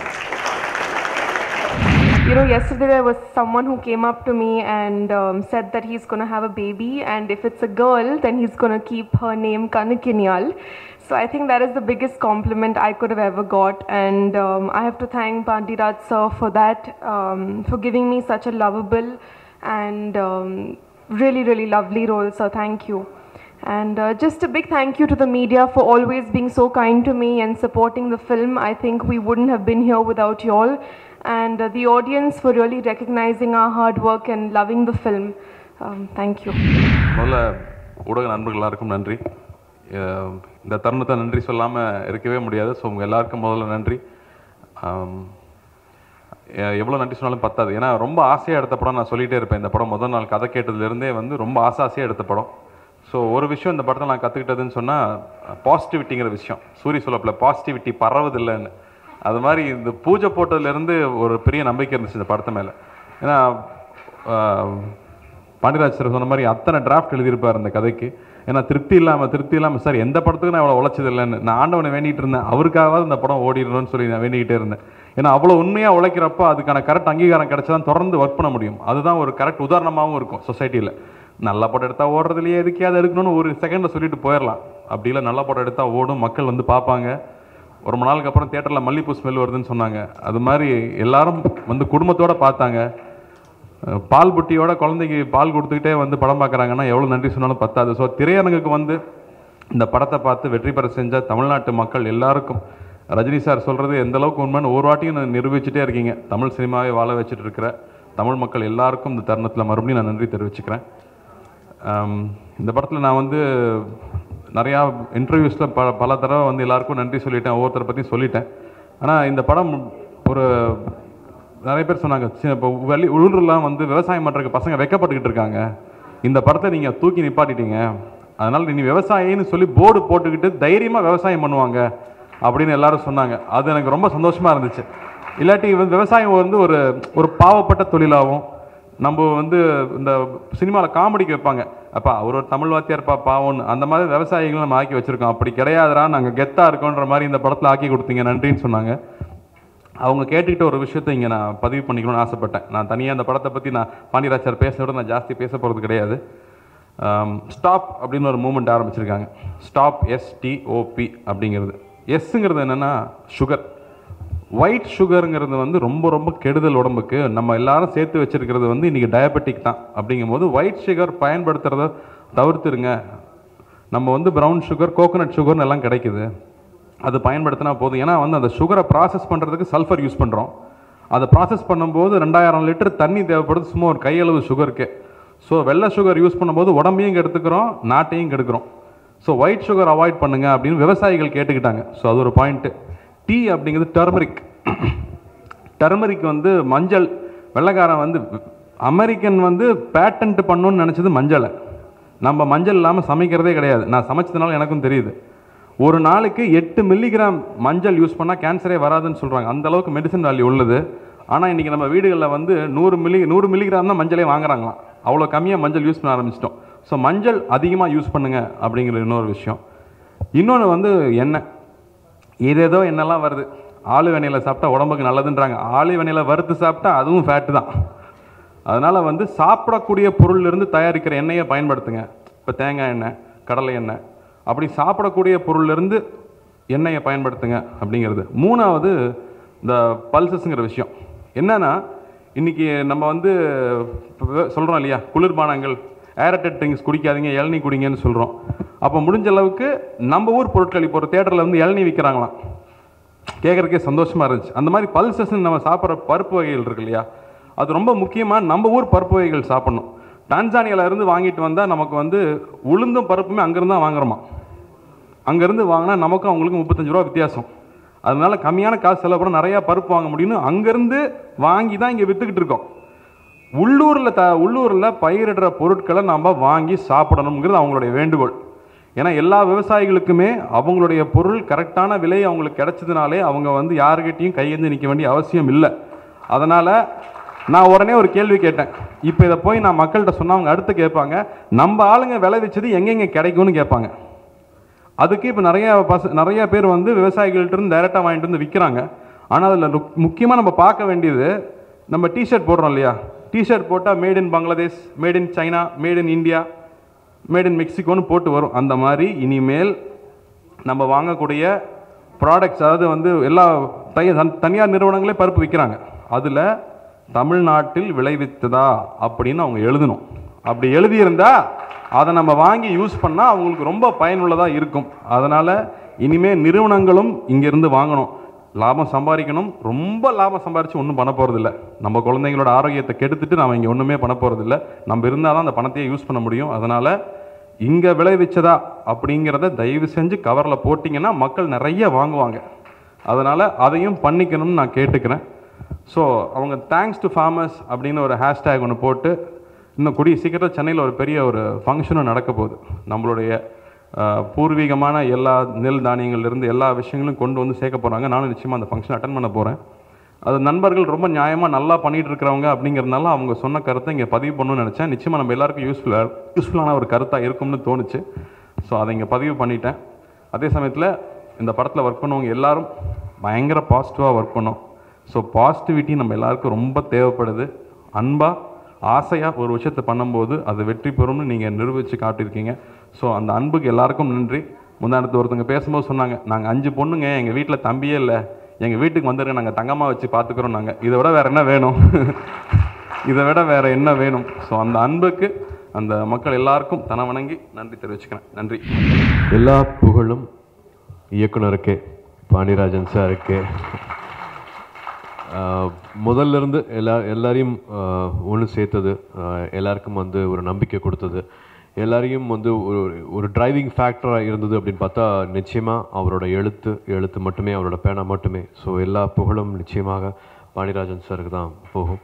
You know, yesterday there was someone who came up to me and um, said that he's going to have a baby, and if it's a girl then he's going to keep her name Kanukinyal. So I think that is the biggest compliment I could have ever got, and um, I have to thank Pandiraj sir for that, um, for giving me such a lovable and um, really really lovely role. So thank you. And uh, just a big thank you to the media for always being so kind to me and supporting the film. I think we wouldn't have been here without you all, and uh, the audience for really recognizing our hard work and loving the film. Um, thank you. முதல்ல ஊடக நண்பர்கள் எல்லாருக்கும் நன்றி. இந்த தருணத்தை நன்றி சொல்லாமல் இருக்கவே முடியாது. ஸோ உங்கள் எல்லாருக்கும் முதல்ல நன்றி. எவ்வளோ நன்றி சொன்னாலும் பத்தாது. ஏன்னா ரொம்ப ஆசையாக எடுத்த படம். நான் சொல்லிகிட்டே இருப்பேன், இந்த படம் முதல் நாள் கதை கேட்டதுலேருந்தே வந்து ரொம்ப ஆசை ஆசையாக எடுத்த படம். ஸோ ஒரு விஷயம் இந்த படத்தை நான் கற்றுக்கிட்டதுன்னு சொன்னால் பாசிட்டிவிட்டிங்கிற விஷயம். சூரிய சொல்லப்பில் பாசிட்டிவிட்டி பரவதில்லைன்னு, அது மாதிரி இந்த பூஜை போட்டதுலேருந்து ஒரு பெரிய நம்பிக்கை இருந்துச்சு இந்த படத்து மேலே. ஏன்னா பாண்டியராஜ் சார் சொன்ன மாதிரி அத்தனை டிராஃப்ட் எழுதியிருப்பார் இந்த கதைக்கு. ஏன்னா திருப்தி இல்லாமல் திருப்தி இல்லாமல் சார் எந்த படத்துக்கு நான் அவ்வளோ உழைச்சது இல்லைன்னு நான் ஆண்டவனை வேண்டிகிட்டு இருந்தேன். அவருக்காவது இந்த படம் ஓடிடணும்னு சொல்லி நான் வேண்டிக்கிட்டே இருந்தேன். ஏன்னா அவ்வளோ உண்மையாக உழைக்கிறப்போ அதுக்கான கரெக்ட் அங்கீகாரம் கிடைச்சா தான் தொடர்ந்து ஒர்க் பண்ண முடியும். அதுதான் ஒரு கரெக்ட் உதாரணமாகவும் இருக்கும் சொசைட்டியில். நல்ல படம் எடுத்தால் ஓடுறதுலையே எதுக்கையாவது எடுக்கணும்னு ஒரு செகண்டில் சொல்லிட்டு போயிடலாம். அப்படி இல்லை, நல்ல படம் எடுத்தால் ஓடும், மக்கள் வந்து பார்ப்பாங்க. ஒரு மணி நாளுக்கு அப்புறம் தேட்டரில் மல்லிப்பூ ஸ்மெல் வருதுன்னு சொன்னாங்க. அது மாதிரி எல்லாரும் வந்து குடும்பத்தோடு பார்த்தாங்க. பால் புட்டியோட குழந்தைக்கு பால் கொடுத்துக்கிட்டே வந்து படம் பார்க்குறாங்கன்னா எவ்வளோ நன்றி சொன்னாலும் பத்தாது. ஸோ திரையரங்குக்கு வந்து இந்த படத்தை பார்த்து வெற்றி பெற செஞ்ச தமிழ்நாட்டு மக்கள் எல்லாருக்கும் ரஜினி சார் சொல்கிறது எந்த அளவுக்கு உண்மைன்னு ஒரு வாட்டியும் நான் நிரூபிச்சுட்டே இருக்கீங்க. தமிழ் சினிமாவை வாழ வச்சுட்டு இருக்கிற தமிழ் மக்கள் எல்லாருக்கும் இந்த தருணத்தில் மறுபடியும் நான் நன்றி தெரிவிச்சுக்கிறேன். இந்த படத்தில் நான் வந்து நிறையா இன்டர்வியூஸில் ப பல தடவை வந்து எல்லாருக்கும் நன்றி சொல்லிட்டேன், ஒவ்வொருத்தரை பற்றி சொல்லிட்டேன். ஆனால் இந்த படம் ஒரு நிறைய பேர் சொன்னாங்க, இப்போ வெளி உள்ளூர்லாம் வந்து விவசாயம் பண்ணுறதுக்கு பசங்க வெக்கப்பட்டுக்கிட்டு இருக்காங்க, இந்த படத்தை நீங்கள் தூக்கி நிப்பாட்டிட்டீங்க, அதனால் நீ விவசாயின்னு சொல்லி போர்டு போட்டுக்கிட்டு தைரியமாக விவசாயம் பண்ணுவாங்க அப்படின்னு எல்லாரும் சொன்னாங்க. அது எனக்கு ரொம்ப சந்தோஷமாக இருந்துச்சு. இல்லாட்டி வந்து விவசாயம் வந்து ஒரு ஒரு பாவப்பட்ட தொழிலாகவும், நம்ம வந்து இந்த சினிமாவில் காமெடிக்கு வைப்பாங்க, அப்பா அவர் ஒரு தமிழ் வாத்தியார்ப்பா பாவம்னு, அந்த மாதிரி விவசாயிகளும் நம்ம ஆக்கி வச்சுருக்கோம். அப்படி கிடையாதுரா, நாங்கள் கெத்தாக இருக்கோன்ற மாதிரி இந்த படத்தில் ஆக்கி கொடுத்தீங்க, நன்றின்னு சொன்னாங்க. அவங்க கேட்டுக்கிட்ட ஒரு விஷயத்தை இங்கே நான் பதிவு பண்ணிக்கணும்னு ஆசைப்பட்டேன். நான் தனியாக அந்த படத்தை பற்றி நான் பாண்டியராஜ் சார் பேசுகிறத விட நான் ஜாஸ்தி பேச போகிறது கிடையாது. ஸ்டாப் அப்படின்னு ஒரு மூமெண்ட் ஆரம்பிச்சிருக்காங்க. ஸ்டாப் எஸ்டிஓபி அப்படிங்கிறது. எஸ்ஸுங்கிறது என்னென்னா சுகர். ஒயிட் சுகருங்கிறது வந்து ரொம்ப ரொம்ப கெடுதல் உடம்புக்கு. நம்ம எல்லாரும் சேர்த்து வச்சுருக்கிறது வந்து இன்றைக்கி டயபெட்டிக் தான். அப்படிங்கும்போது ஒயிட் சுகர் பயன்படுத்துகிறத தவிர்த்துருங்க. நம்ம வந்து ப்ரௌன் சுகர், கோகோனட் சுகர்னு எல்லாம் கிடைக்குது, அது பயன்படுத்தினா போதும். ஏன்னா வந்து அந்த சுகரை ப்ராசஸ் பண்ணுறதுக்கு சல்ஃபர் யூஸ் பண்ணுறோம். அதை ப்ராசஸ் பண்ணும்போது ரெண்டாயிரம் லிட்டர் தண்ணி தேவைப்படுது சும்மா ஒரு கையளவு சுகருக்கு. ஸோ வெள்ளை சுகர் யூஸ் பண்ணும்போது உடம்பையும் கெடுத்துக்கிறோம், நாட்டையும் கெடுக்கிறோம். ஸோ ஒயிட் சுகர் அவாய்ட் பண்ணுங்கள் அப்படின்னு விவசாயிகள் கேட்டுக்கிட்டாங்க. ஸோ அது ஒரு பாயிண்ட்டு. டீ அப்படிங்கிறது டர்மரிக். டர்மரிக் வந்து மஞ்சள். வெள்ளைக்காரன் வந்து அமெரிக்கன் வந்து பேட்டன்ட் பண்ணணும்னு நினச்சது மஞ்சளை. நம்ம மஞ்சள் இல்லாமல் சமைக்கிறதே கிடையாது. நான் சமைச்சதுனால எனக்கும் தெரியுது. ஒரு நாளைக்கு எட்டு மில்லிகிராம் மஞ்சள் யூஸ் பண்ணால் கேன்சரே வராதுன்னு சொல்கிறாங்க. அந்தளவுக்கு மெடிசன் வேல்யூ உள்ளது. ஆனால் இன்றைக்கி நம்ம வீடுகளில் வந்து நூறு மில்லி நூறு மில்லிகிராம் தான் மஞ்சளே வாங்குறாங்களாம். அவ்வளோ கம்மியாக மஞ்சள் யூஸ் பண்ண ஆரம்பிச்சிட்டோம். ஸோ மஞ்சள் அதிகமாக யூஸ் பண்ணுங்கள் அப்படிங்கிற இன்னொரு விஷயம். இன்னொன்று வந்து எண்ணெய். ஏதேதோ எண்ணெய்லாம் வருது. ஆளு வெண்ணெயில் சாப்பிட்டா உடம்புக்கு நல்லதுன்றாங்க. ஆளு வெண்ணெயில் வறுத்து சாப்பிட்டா அதுவும் ஃபேட்டு தான். அதனால் வந்து சாப்பிடக்கூடிய பொருளிலிருந்து தயாரிக்கிற எண்ணெயை பயன்படுத்துங்க. இப்போ தேங்காய் எண்ணெய், கடலை எண்ணெய், அப்படி சாப்பிடக்கூடிய பொருளிலிருந்து எண்ணெயை பயன்படுத்துங்க அப்படிங்கிறது. மூணாவது இந்த பல்சஸ்ங்கிற விஷயம் என்னென்னா, இன்றைக்கி நம்ம வந்து சொல்கிறோம் இல்லையா, குளிர்பானங்கள், ஏரட்டட் ட்ரிங்க்ஸ் குடிக்காதீங்க, இளநீ குடிங்கன்னு சொல்கிறோம். அப்போ முடிஞ்ச அளவுக்கு நம்ம ஊர் பொருட்கள், இப்போ ஒரு தேட்டரில் வந்து இளநீ விற்கிறாங்களாம், கேட்குறக்கே சந்தோஷமாக இருந்துச்சு. அந்த மாதிரி பல்சஸ்ன்னு நம்ம சாப்பிட்ற பருப்பு வகைகள் இருக்கு இல்லையா, அது ரொம்ப முக்கியமாக நம்ம ஊர் பருப்பு வகைகள் சாப்பிட்ணும். டான்சானியாவிலேருந்து வாங்கிட்டு வந்தால் நமக்கு வந்து உளுந்தும் பருப்புமே அங்கேருந்து தான் வாங்குறோமா. அங்கேருந்து வாங்கினா நமக்கும் அவங்களுக்கு முப்பத்தஞ்சு ரூபா வித்தியாசம். அதனால கம்மியான காசு செலவு பண்ண நிறையா பருப்பு வாங்க முடியும்னு அங்கேருந்து வாங்கி தான் இங்கே விற்றுக்கிட்டு இருக்கோம். உள்ளூரில் த உள்ளூரில் பயிரிடுற பொருட்களை நம்ம வாங்கி சாப்பிடணுங்கிறது அவங்களுடைய வேண்டுகோள். ஏன்னா எல்லா விவசாயிகளுக்குமே அவங்களுடைய பொருள் கரெக்டான விலை அவங்களுக்கு கிடைச்சதுனாலே அவங்க வந்து யாருக்கிட்டையும் கையேந்து நிற்க வேண்டிய அவசியம் இல்லை. அதனால் நான் உடனே ஒரு கேள்வி கேட்டேன். இப்போ இதை போய் நான் மக்கள்கிட்ட சொன்னால் அவங்க அடுத்து கேட்பாங்க, நம்ம ஆளுங்க விளைவிச்சது எங்கெங்கே கிடைக்கும்னு கேட்பாங்க. அதுக்கு இப்போ நிறைய பச நிறைய பேர் வந்து விவசாயிகள்கிட்ட டைரெக்டாக வாங்கிட்டு வந்து விற்கிறாங்க. ஆனால் அதில் முக்கியமாக நம்ம பார்க்க வேண்டியது, நம்ம டிஷர்ட் போடுறோம் இல்லையா, டிஷர்ட் போட்டால் made in Bangladesh, made in China, made in India, made in மெக்சிகோன்னு போட்டு வரும். அந்த மாதிரி இனிமேல் நம்ம வாங்கக்கூடிய ப்ராடக்ட்ஸ், அதாவது வந்து எல்லா தனியார் நிறுவனங்களே பருப்பு விற்கிறாங்க, அதில் தமிழ்நாட்டில் விளைவித்ததா அப்படின்னு அவங்க எழுதணும். அப்படி எழுதியிருந்தால் அதை நம்ம வாங்கி யூஸ் பண்ணால் அவங்களுக்கு ரொம்ப பயனுள்ளதாக இருக்கும். அதனால் இனிமேல் நிறுவனங்களும் இங்கேருந்து வாங்கணும், லாபம் சம்பாதிக்கணும். ரொம்ப லாபம் சம்பாதிச்சு ஒன்றும் பண்ண போகிறதில்ல. நம்ம குழந்தைங்களோட ஆரோக்கியத்தை கெடுத்துட்டு நம்ம இங்கே ஒன்றுமே பண்ண போகிறதில்ல. நம்ம இருந்தால் தான் அந்த பணத்தையே யூஸ் பண்ண முடியும். அதனால் இங்கே விளைவிச்சதா அப்படிங்கிறத தயவு செஞ்சு கவரில் போட்டிங்கன்னா மக்கள் நிறைய வாங்குவாங்க. அதனால் அதையும் பண்ணிக்கணும்னு நான் கேட்டுக்கிறேன். ஸோ அவங்க தேங்க்ஸ் டு ஃபார்மர்ஸ் அப்படின்னு ஒரு ஹேஷ்டேக் ஒன்று போட்டு, இன்னும் கூடிய சீக்கிரத்தில் சென்னையில் ஒரு பெரிய ஒரு ஃபங்க்ஷனும் நடக்க போகுது. நம்மளுடைய பூர்வீகமான எல்லா நெல் தானியங்கள்லேருந்து எல்லா விஷயங்களும் கொண்டு வந்து சேர்க்க போகிறாங்க. நானும் நிச்சயமாக அந்த ஃபங்க்ஷன் அட்டன் பண்ண போகிறேன். அது நண்பர்கள் ரொம்ப நியாயமாக நல்லா பண்ணிகிட்டு இருக்கிறவங்க அப்படிங்கிறதுனால அவங்க சொன்ன கருத்தை இங்கே பதிவு பண்ணணும்னு நினச்சேன். நிச்சயமாக நம்ம எல்லாருக்கும் யூஸ்ஃபுல்லாக யூஸ்ஃபுல்லான ஒரு கருத்தாக இருக்கும்னு தோணுச்சு. ஸோ அதை இங்கே பதிவு பண்ணிட்டேன். அதே சமயத்தில் இந்த படத்தில் ஒர்க் பண்ணவங்க எல்லோரும் பயங்கர பாசிட்டிவாக ஒர்க் பண்ணோம். ஸோ பாசிட்டிவிட்டி நம்ம எல்லாருக்கும் ரொம்ப தேவைப்படுது. அன்பாக ஆசையாக ஒரு விஷயத்தை பண்ணும்போது அது வெற்றி பெறும்னு நீங்கள் நிரூபித்து காட்டியிருக்கீங்க. ஸோ அந்த அன்புக்கு எல்லாருக்கும் நன்றி. முந்தானத்து ஒருத்தங்க பேசும்போது சொன்னாங்க, நாங்கள் அஞ்சு பொண்ணுங்க, எங்கள் வீட்டில் தம்பியே இல்லை, எங்கள் வீட்டுக்கு வந்துருங்க, நாங்கள் தங்கமாக வச்சு பார்த்துக்குறோம். நாங்கள் இதை விட வேறு என்ன வேணும்? இதை விட வேறு என்ன வேணும்? ஸோ அந்த அன்புக்கு அந்த மக்கள் எல்லாருக்கும் தன வணங்கி நன்றி தெரிவிச்சுக்கிறேன். நன்றி. எல்லா புகழும் இயக்குனருக்கு, பாண்டியராஜன் சாருக்கு. முதல்ல இருந்து எல்லா எல்லாரையும் ஒன்று சேர்த்தது, எல்லாருக்கும் வந்து ஒரு நம்பிக்கை கொடுத்தது. எல்லாரையும் வந்து ஒரு ஒரு டிரைவிங் ஃபேக்டராக இருந்தது அப்படின்னு பார்த்தா நிச்சயமாக அவரோட எழுத்து எழுத்து மட்டுமே, அவரோட பேனா மட்டுமே. ஸோ எல்லா புகழும் நிச்சயமாக பாண்டியராஜன் சாருக்கு தான் போகும்.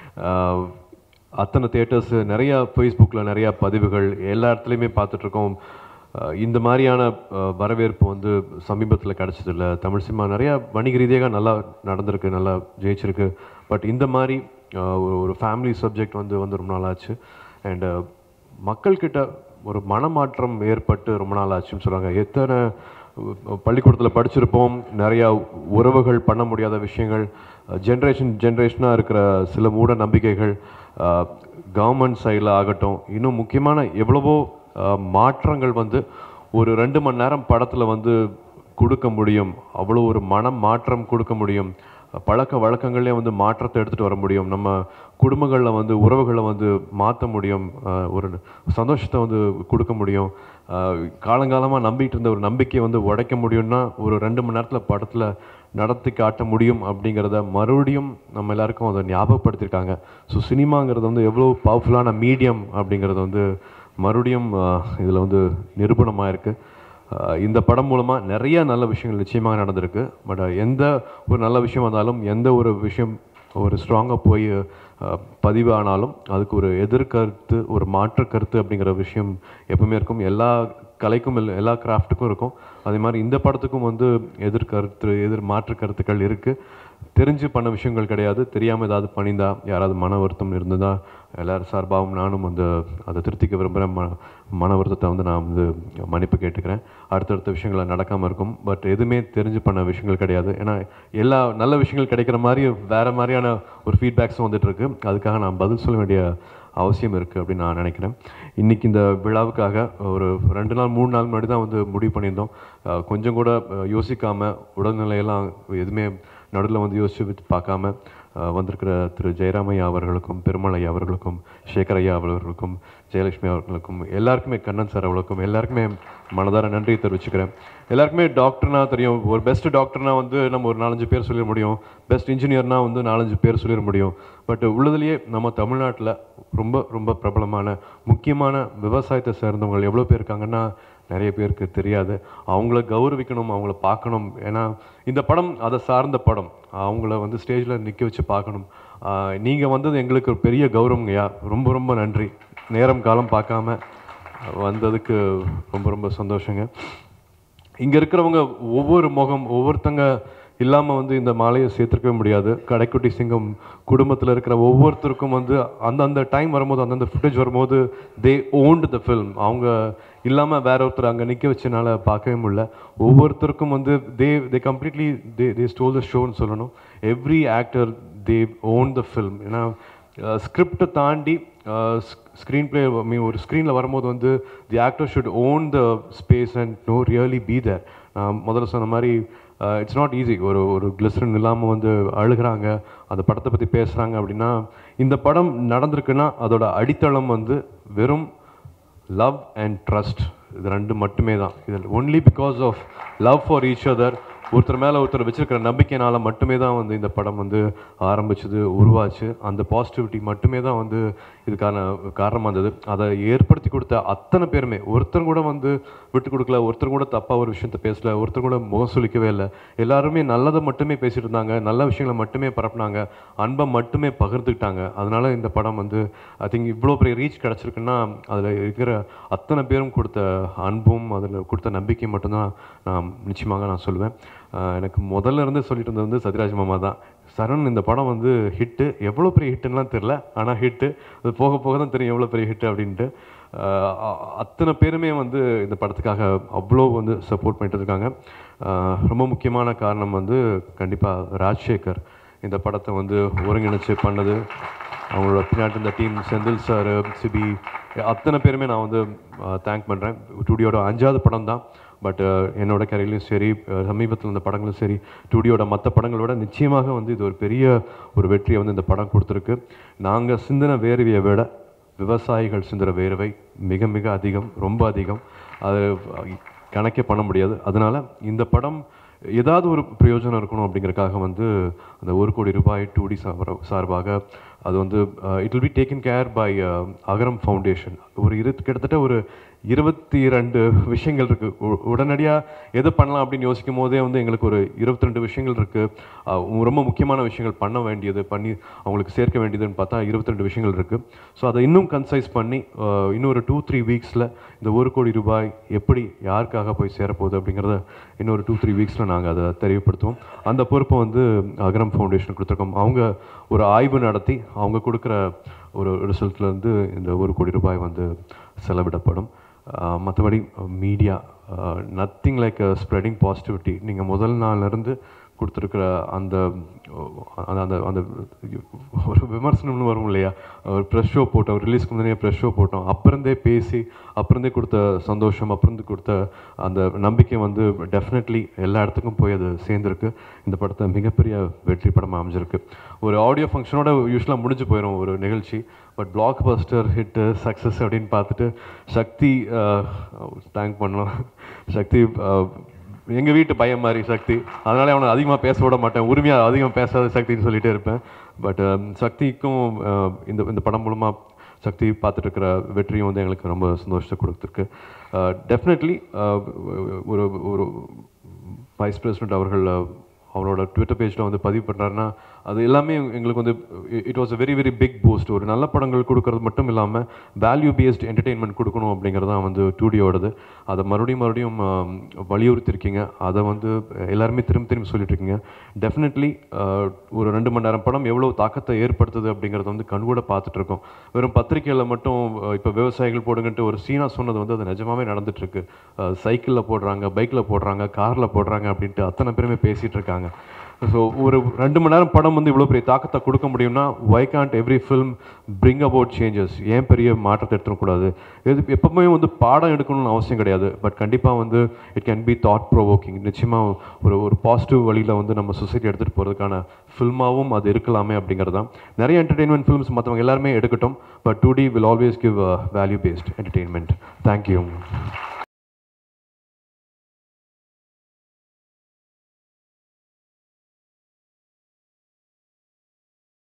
அத்தனை தியேட்டர்ஸு, நிறையா ஃபேஸ்புக்கில் நிறையா பதிவுகள் எல்லா இடத்துலையுமே பார்த்துட்ருக்கோம். இந்த மாதிரியான வரவேற்பு வந்து சமீபத்தில் கிடச்சதில்ல. தமிழ் சினிமா நிறையா வணிக ரீதியாக நல்லா நடந்திருக்கு, நல்லா ஜெயிச்சிருக்கு. பட் இந்த மாதிரி ஒரு ஃபேமிலி சப்ஜெக்ட் வந்து வந்து ரொம்ப நாள் ஆச்சு. அண்டு மக்கள்கிட்ட ஒரு மனமாற்றம் ஏற்பட்டு ரொம்ப நாள் ஆச்சுன்னு சொல்கிறாங்க. எத்தனை பள்ளிக்கூடத்தில் படிச்சிருப்போம், நிறையா உறவுகள் பண்ண முடியாத விஷயங்கள், ஜென்ரேஷன் ஜென்ரேஷனாக இருக்கிற சில மூட நம்பிக்கைகள், கவர்மெண்ட் சைடில் ஆகட்டும், இன்னும் முக்கியமான எவ்வளவோ மாற்றங்கள் வந்து ஒரு ரெண்டு மணி நேரம் படத்தில் வந்து கொடுக்க முடியும். அவ்வளோ ஒரு மனம் மாற்றம் கொடுக்க முடியும். பழக்க வழக்கங்களே வந்து மாற்றத்தை எடுத்துகிட்டு வர முடியும். நம்ம குடும்பங்களில் வந்து உறவுகளை வந்து மாற்ற முடியும். ஒரு சந்தோஷத்தை வந்து கொடுக்க முடியும். காலங்காலமாக நம்பிட்டு இருந்த ஒரு நம்பிக்கையை வந்து உடைக்க முடியும்னா ஒரு ரெண்டு மணி நேரத்தில் படத்தில் நடத்தி காட்ட முடியும் அப்படிங்கிறத மறுபடியும் நம்ம எல்லாருக்கும் அதை ஞாபகப்படுத்தியிருக்காங்க. ஸோ சினிமாங்கிறது வந்து எவ்வளோ பவர்ஃபுல்லான மீடியம் அப்படிங்கிறது வந்து மறுபடியும் இதில் வந்து நிரூபணமாக இருக்குது. இந்த படம் மூலமாக நிறைய நல்ல விஷயங்கள் நிச்சயமாக நடந்திருக்கு. பட் எந்த ஒரு நல்ல விஷயம் வந்தாலும், எந்த ஒரு விஷயம் ஒரு ஸ்ட்ராங்காக போய் பதிவானாலும் அதுக்கு ஒரு எதிர்கருத்து, ஒரு மாற்று கருத்து அப்படிங்கிற விஷயம் எப்பவுமே இருக்கும். எல்லா கலைக்கும் எல்லா கிராஃப்ட்டுக்கும் இருக்கும். அதே மாதிரி இந்த படத்துக்கும் வந்து எதிர்கருத்து, எதிர் மாற்று கருத்துக்கள் இருக்குது. தெரிஞ்சு பண்ண விஷயங்கள் கிடையாது. தெரியாமல் ஏதாவது பண்ணியிருந்தா, யாராவது மன வருத்தம் இருந்ததா, எல்லோரும் சார்பாகவும் நானும் வந்து அதை திருத்திக்க விரும்புகிறேன். ம மன வருத்தத்தை வந்து நான் வந்து மன்னிப்பு கேட்டுக்கிறேன். அடுத்தடுத்த விஷயங்கள் நடக்காமல் இருக்கும். பட் எதுவுமே தெரிஞ்சு பண்ண விஷயங்கள் கிடையாது. ஏன்னா எல்லா நல்ல விஷயங்கள் கிடைக்கிற மாதிரி வேறு மாதிரியான ஒரு ஃபீட்பேக்ஸும் வந்துட்டுருக்கு. அதுக்காக நான் பதில் சொல்ல வேண்டிய அவசியம் இருக்குது அப்படின்னு நான் நினைக்கிறேன். இன்றைக்கி இந்த விழாவுக்காக ஒரு ரெண்டு நாள் மூணு நாள் முன்னாடி தான் வந்து முடிவு பண்ணியிருந்தோம். கொஞ்சம் கூட யோசிக்காமல், உடல்நிலையெல்லாம் எதுவுமே நடுவில் வந்து யோசிச்சு பார்க்காம வந்திருக்கிற திரு ஜெயராமையா அவர்களுக்கும், பெருமலையா அவர்களுக்கும், சேகரையா அவர்களுக்கும், ஜெயலட்சுமி அவர்களுக்கும், எல்லாருக்குமே, கண்ணன் சார் அவர்களுக்கும் எல்லாருக்குமே மனதார நன்றியை தெரிவிச்சுக்கிறேன். எல்லாருக்குமே டாக்டர்னா தெரியும். ஒரு பெஸ்ட் டாக்டர்னா வந்து நம்ம ஒரு நாலஞ்சு பேர் சொல்லிட முடியும். பெஸ்ட் இன்ஜினியர்னா வந்து நாலஞ்சு பேர் சொல்லிட முடியும். பட் உள்ளதுலேயே நம்ம தமிழ்நாட்டில் ரொம்ப ரொம்ப பிரபலமான முக்கியமான விவசாயத்தை சேர்ந்தவங்க எவ்வளோ பேர் இருக்காங்கன்னா நிறைய பேருக்கு தெரியாது. அவங்கள கௌரவிக்கணும், அவங்கள பார்க்கணும். ஏன்னா இந்த படம் அதை சார்ந்த படம். அவங்கள வந்து ஸ்டேஜில் நிற்க வச்சு பார்க்கணும். நீங்கள் வந்தது எங்களுக்கு ஒரு பெரிய கௌரவங்கய்யா. ரொம்ப ரொம்ப நன்றி. நேரம் காலம் பார்க்காம வந்ததுக்கு ரொம்ப ரொம்ப சந்தோஷங்க. இங்கே இருக்கிறவங்க ஒவ்வொரு முகம் ஒவ்வொருத்தங்க இல்லாமல் வந்து இந்த மாலையை சேர்த்துருக்கவே முடியாது. கடைக்குட்டி சிங்கம் குடும்பத்தில் இருக்கிற ஒவ்வொருத்தருக்கும் வந்து அந்தந்த டைம் வரும்போது, அந்தந்த ஃபுட்டேஜ் வரும்போது தே ஓன்டு த ஃபில்ம். அவங்க இல்லாமல் வேற ஒருத்தர் அங்கே நிற்க வச்சனால பார்க்கவே முடியல. ஒவ்வொருத்தருக்கும் வந்து தே தே completely they they stole the ஷோன்னு சொல்லணும். Every actor they own the film. ஏன்னா ஸ்கிரிப்டை தாண்டி ஸ்க்ரீன் பிளே மீ ஒரு ஸ்க்ரீனில் வரும்போது வந்து the actor should own the space and no really be there. நான் முதல்ல சொன்ன மாதிரி இட்ஸ் நாட் ஈஸி. ஒரு ஒரு கிளிசரின் இல்லாமல் வந்து அழுகிறாங்க, அந்த படத்தை பற்றி பேசுகிறாங்க அப்படின்னா, இந்த படம் நடந்திருக்குன்னா அதோட அடித்தளம் வந்து வெறும் லவ் அண்ட் ட்ரஸ்ட். இது ரெண்டு மட்டுமே தான். இது only because of love for each other, ஒருத்தர் மேலே ஒருத்தர் வச்சிருக்கிற நம்பிக்கையினால மட்டுமே தான் வந்து இந்த படம் வந்து ஆரம்பிச்சது, உருவாச்சு. அந்த பாசிட்டிவிட்டி மட்டுமே தான் வந்து இதுக்கான காரணமாக இருந்தது. அதை ஏற்படுத்தி கொடுத்த அத்தனை பேருமே, ஒருத்தர் கூட வந்து விட்டு கொடுக்கல, ஒருத்தர் கூட தப்பாக ஒரு விஷயத்த பேசல, ஒருத்தர் கூட முகம் சொல்லிக்கவே இல்லை. எல்லாருமே நல்லதை மட்டுமே பேசிட்டு இருந்தாங்க, நல்ல விஷயங்களை மட்டுமே பரப்புனாங்க, அன்பை மட்டுமே பகிர்ந்துக்கிட்டாங்க. அதனால இந்த படம் வந்து ஐ திங்க் இவ்வளோ பெரிய ரீச் கிடச்சிருக்குன்னா அதில் இருக்கிற அத்தனை பேரும் கொடுத்த அன்பும் அதில் கொடுத்த நம்பிக்கையும் மட்டும்தான் நான் நிச்சயமாக நான் சொல்லுவேன். எனக்கு முதல்ல இருந்து சொல்லிட்டு இருந்தது வந்து சத்யராஜ் மாமா தான். சரண் இந்த படம் வந்து ஹிட்டு, எவ்வளோ பெரிய ஹிட்டுன்னெலாம் தெரில, ஆனால் ஹிட்டு. அது போக போக தான் தெரியும் எவ்வளோ பெரிய ஹிட்டு அப்படின்ட்டு. அத்தனை பேருமே வந்து இந்த படத்துக்காக அவ்வளோ வந்து சப்போர்ட் பண்ணிட்டு இருக்காங்க. ரொம்ப முக்கியமான காரணம் வந்து கண்டிப்பாக ராஜசேகர் இந்த படத்தை வந்து ஒருங்கிணைச்சு பண்ணது. அவங்களோட பின்னாடி இந்த டீம், செந்தில் சார், சிபி, அத்தனை பேருமே நான் வந்து தேங்க் பண்ணுறேன். டூடியோட அஞ்சாவது படம் தான். பட் என்னோட கரையிலையும் சரி, சமீபத்தில் இந்த படங்களும் சரி, டூடியோட மற்ற படங்களோட நிச்சயமாக வந்து இது ஒரு பெரிய ஒரு வெற்றியை வந்து இந்த படம் கொடுத்துருக்கு. நாங்கள் சிந்தின வேர்வையை விட விவசாயிகள் சிந்துற வேர்வை மிக மிக அதிகம், ரொம்ப அதிகம். அது கணக்கே பண்ண முடியாது. அதனால் இந்த படம் ஏதாவது ஒரு பிரயோஜனம் இருக்கணும் அப்படிங்கிறதுக்காக வந்து அந்த ஒரு கோடி ரூபாய் டூடி சார்பாக அது வந்து it will be taken care by Agaram foundation. ஒரு இரு கிட்டத்தட்ட ஒரு இருபத்தி ரெண்டு விஷயங்கள் இருக்குது. உடனடியாக எது பண்ணலாம் அப்படின்னு யோசிக்கும் போதே வந்து எங்களுக்கு ஒரு இருபத்தி ரெண்டு விஷயங்கள் இருக்குது. ரொம்ப முக்கியமான விஷயங்கள் பண்ண வேண்டியது, பண்ணி அவங்களுக்கு சேர்க்க வேண்டியதுன்னு பார்த்தா இருபத்தி ரெண்டு விஷயங்கள் இருக்குது. ஸோ அதை இன்னும் கன்சைஸ் பண்ணி இன்னும் ஒரு டூ த்ரீ வீக்ஸில் இந்த ஒரு கோடி ரூபாய் எப்படி யாருக்காக போய் சேரப்போகுது அப்படிங்கிறத இன்னொரு டூ த்ரீ வீக்ஸில் நாங்கள் அதை தெரியப்படுத்துவோம். அந்த பொறுப்பை வந்து அகரம் ஃபவுண்டேஷன் கொடுத்துருக்கோம். அவங்க ஒரு ஆய்வு நடத்தி அவங்க கொடுக்குற ஒரு ரிசல்ட்லேருந்து இந்த ஒரு கோடி ரூபாய் வந்து செலவிடப்படும். மற்றபடி media nothing like spreading positivity. நீங்கள் முதல் நாள்லேருந்து கொடுத்துருக்குற அந்த அந்த அந்த ஒரு விமர்சனம்னு வரும் இல்லையா, ஒரு ப்ரெஸ் ஷோ போட்டோம், ரிலீஸ்க்கு முன்னாடியே ப்ரெஸ் ஷோ போட்டோம், அப்புறந்தே பேசி அப்புறந்தே கொடுத்த சந்தோஷம், அப்புறந்து கொடுத்த அந்த நம்பிக்கை வந்து டெஃபினெட்லி எல்லா இடத்துக்கும் போய் அது சேர்ந்துருக்கு. இந்த படத்தை மிகப்பெரிய வெற்றி படமாக அமைஞ்சிருக்கு. ஒரு ஆடியோ ஃபங்க்ஷனோட யூஸ்வலாக முடிஞ்சு போயிடும் ஒரு நிகழ்ச்சி. But blockbuster hit success அப்படின்னு பார்த்துட்டு சக்தி தேங்க் பண்ணோம். சக்தி எங்கள் வீட்டு பையன் மாதிரி சக்தி, அதனால அவனை அதிகமாக பேச விட மாட்டேன், உரிமையாக அதிகமாக பேசாத சக்தின்னு சொல்லிகிட்டே இருப்பேன். பட் சக்திக்கும் இந்த இந்த படம் மூலமாக சக்தி பார்த்துட்டு இருக்கிற வெற்றியும் வந்து எங்களுக்கு ரொம்ப சந்தோஷத்தை கொடுத்துருக்கு. டெஃபினெட்லி ஒரு ஒரு வைஸ் பிரசிடென்ட் அவர்கள் அவரோட ட்விட்டர் பேஜில் வந்து பதிவு பண்ணுறாருன்னா அது எல்லாமே எங்களுக்கு வந்து it was a very very big boost. ஒரு நல்ல படங்கள் கொடுக்கறது மட்டும் இல்லாமல் வேல்யூ பேஸ்ட் என்டர்டெயின்மெண்ட் கொடுக்கணும் அப்படிங்கிறது தான் வந்து டூடியோடது. அதை மறுபடியும் மறுபடியும் வலியுறுத்திருக்கீங்க. அதை வந்து எல்லாருமே திரும்ப திரும்பி சொல்லிட்டு இருக்கீங்க. டெஃபினெட்லி ஒரு ரெண்டு மணி நேரம் படம் எவ்வளோ தாக்கத்தை ஏற்படுத்துது அப்படிங்கிறத வந்து கண்கூட பார்த்துட்ருக்கோம். வெறும் பத்திரிக்கையில் மட்டும் இப்போ விவசாயிகள் போடுங்கன்ட்டு ஒரு சீனா சொன்னது வந்து அது நிஜமாவே நடந்துட்டுருக்கு. சைக்கிளில் போடுறாங்க, பைக்கில் போடுறாங்க, காரில் போடுறாங்க அப்படின்ட்டு அத்தனை பேருமே பேசிகிட்டு இருக்காங்க. ஸோ ஒரு ரெண்டு மணி நேரம் படம் வந்து இவ்வளோ பெரிய தாக்கத்தை கொடுக்க முடியும்னா why can't every film bring about changes? ஏன் பெரிய மாற்றத்தை எடுத்துடக்கூடாது? எது எப்பவுமே வந்து பாடம் எடுக்கணும்னு அவசியம் கிடையாது. பட் கண்டிப்பாக வந்து it can be thought provoking. நிச்சயமாக ஒரு ஒரு பாசிட்டிவ் வழியில் வந்து நம்ம சொசைட்டி எடுத்துகிட்டு போகிறதுக்கான ஃபில்மாகவும் அது இருக்கலாமே அப்படிங்கிறது தான். நிறைய என்டர்டெயின்மெண்ட் ஃபில்ம்ஸ் மற்றவங்க எல்லாருமே எடுக்கட்டும். But two D will always give value based entertainment. Thank you.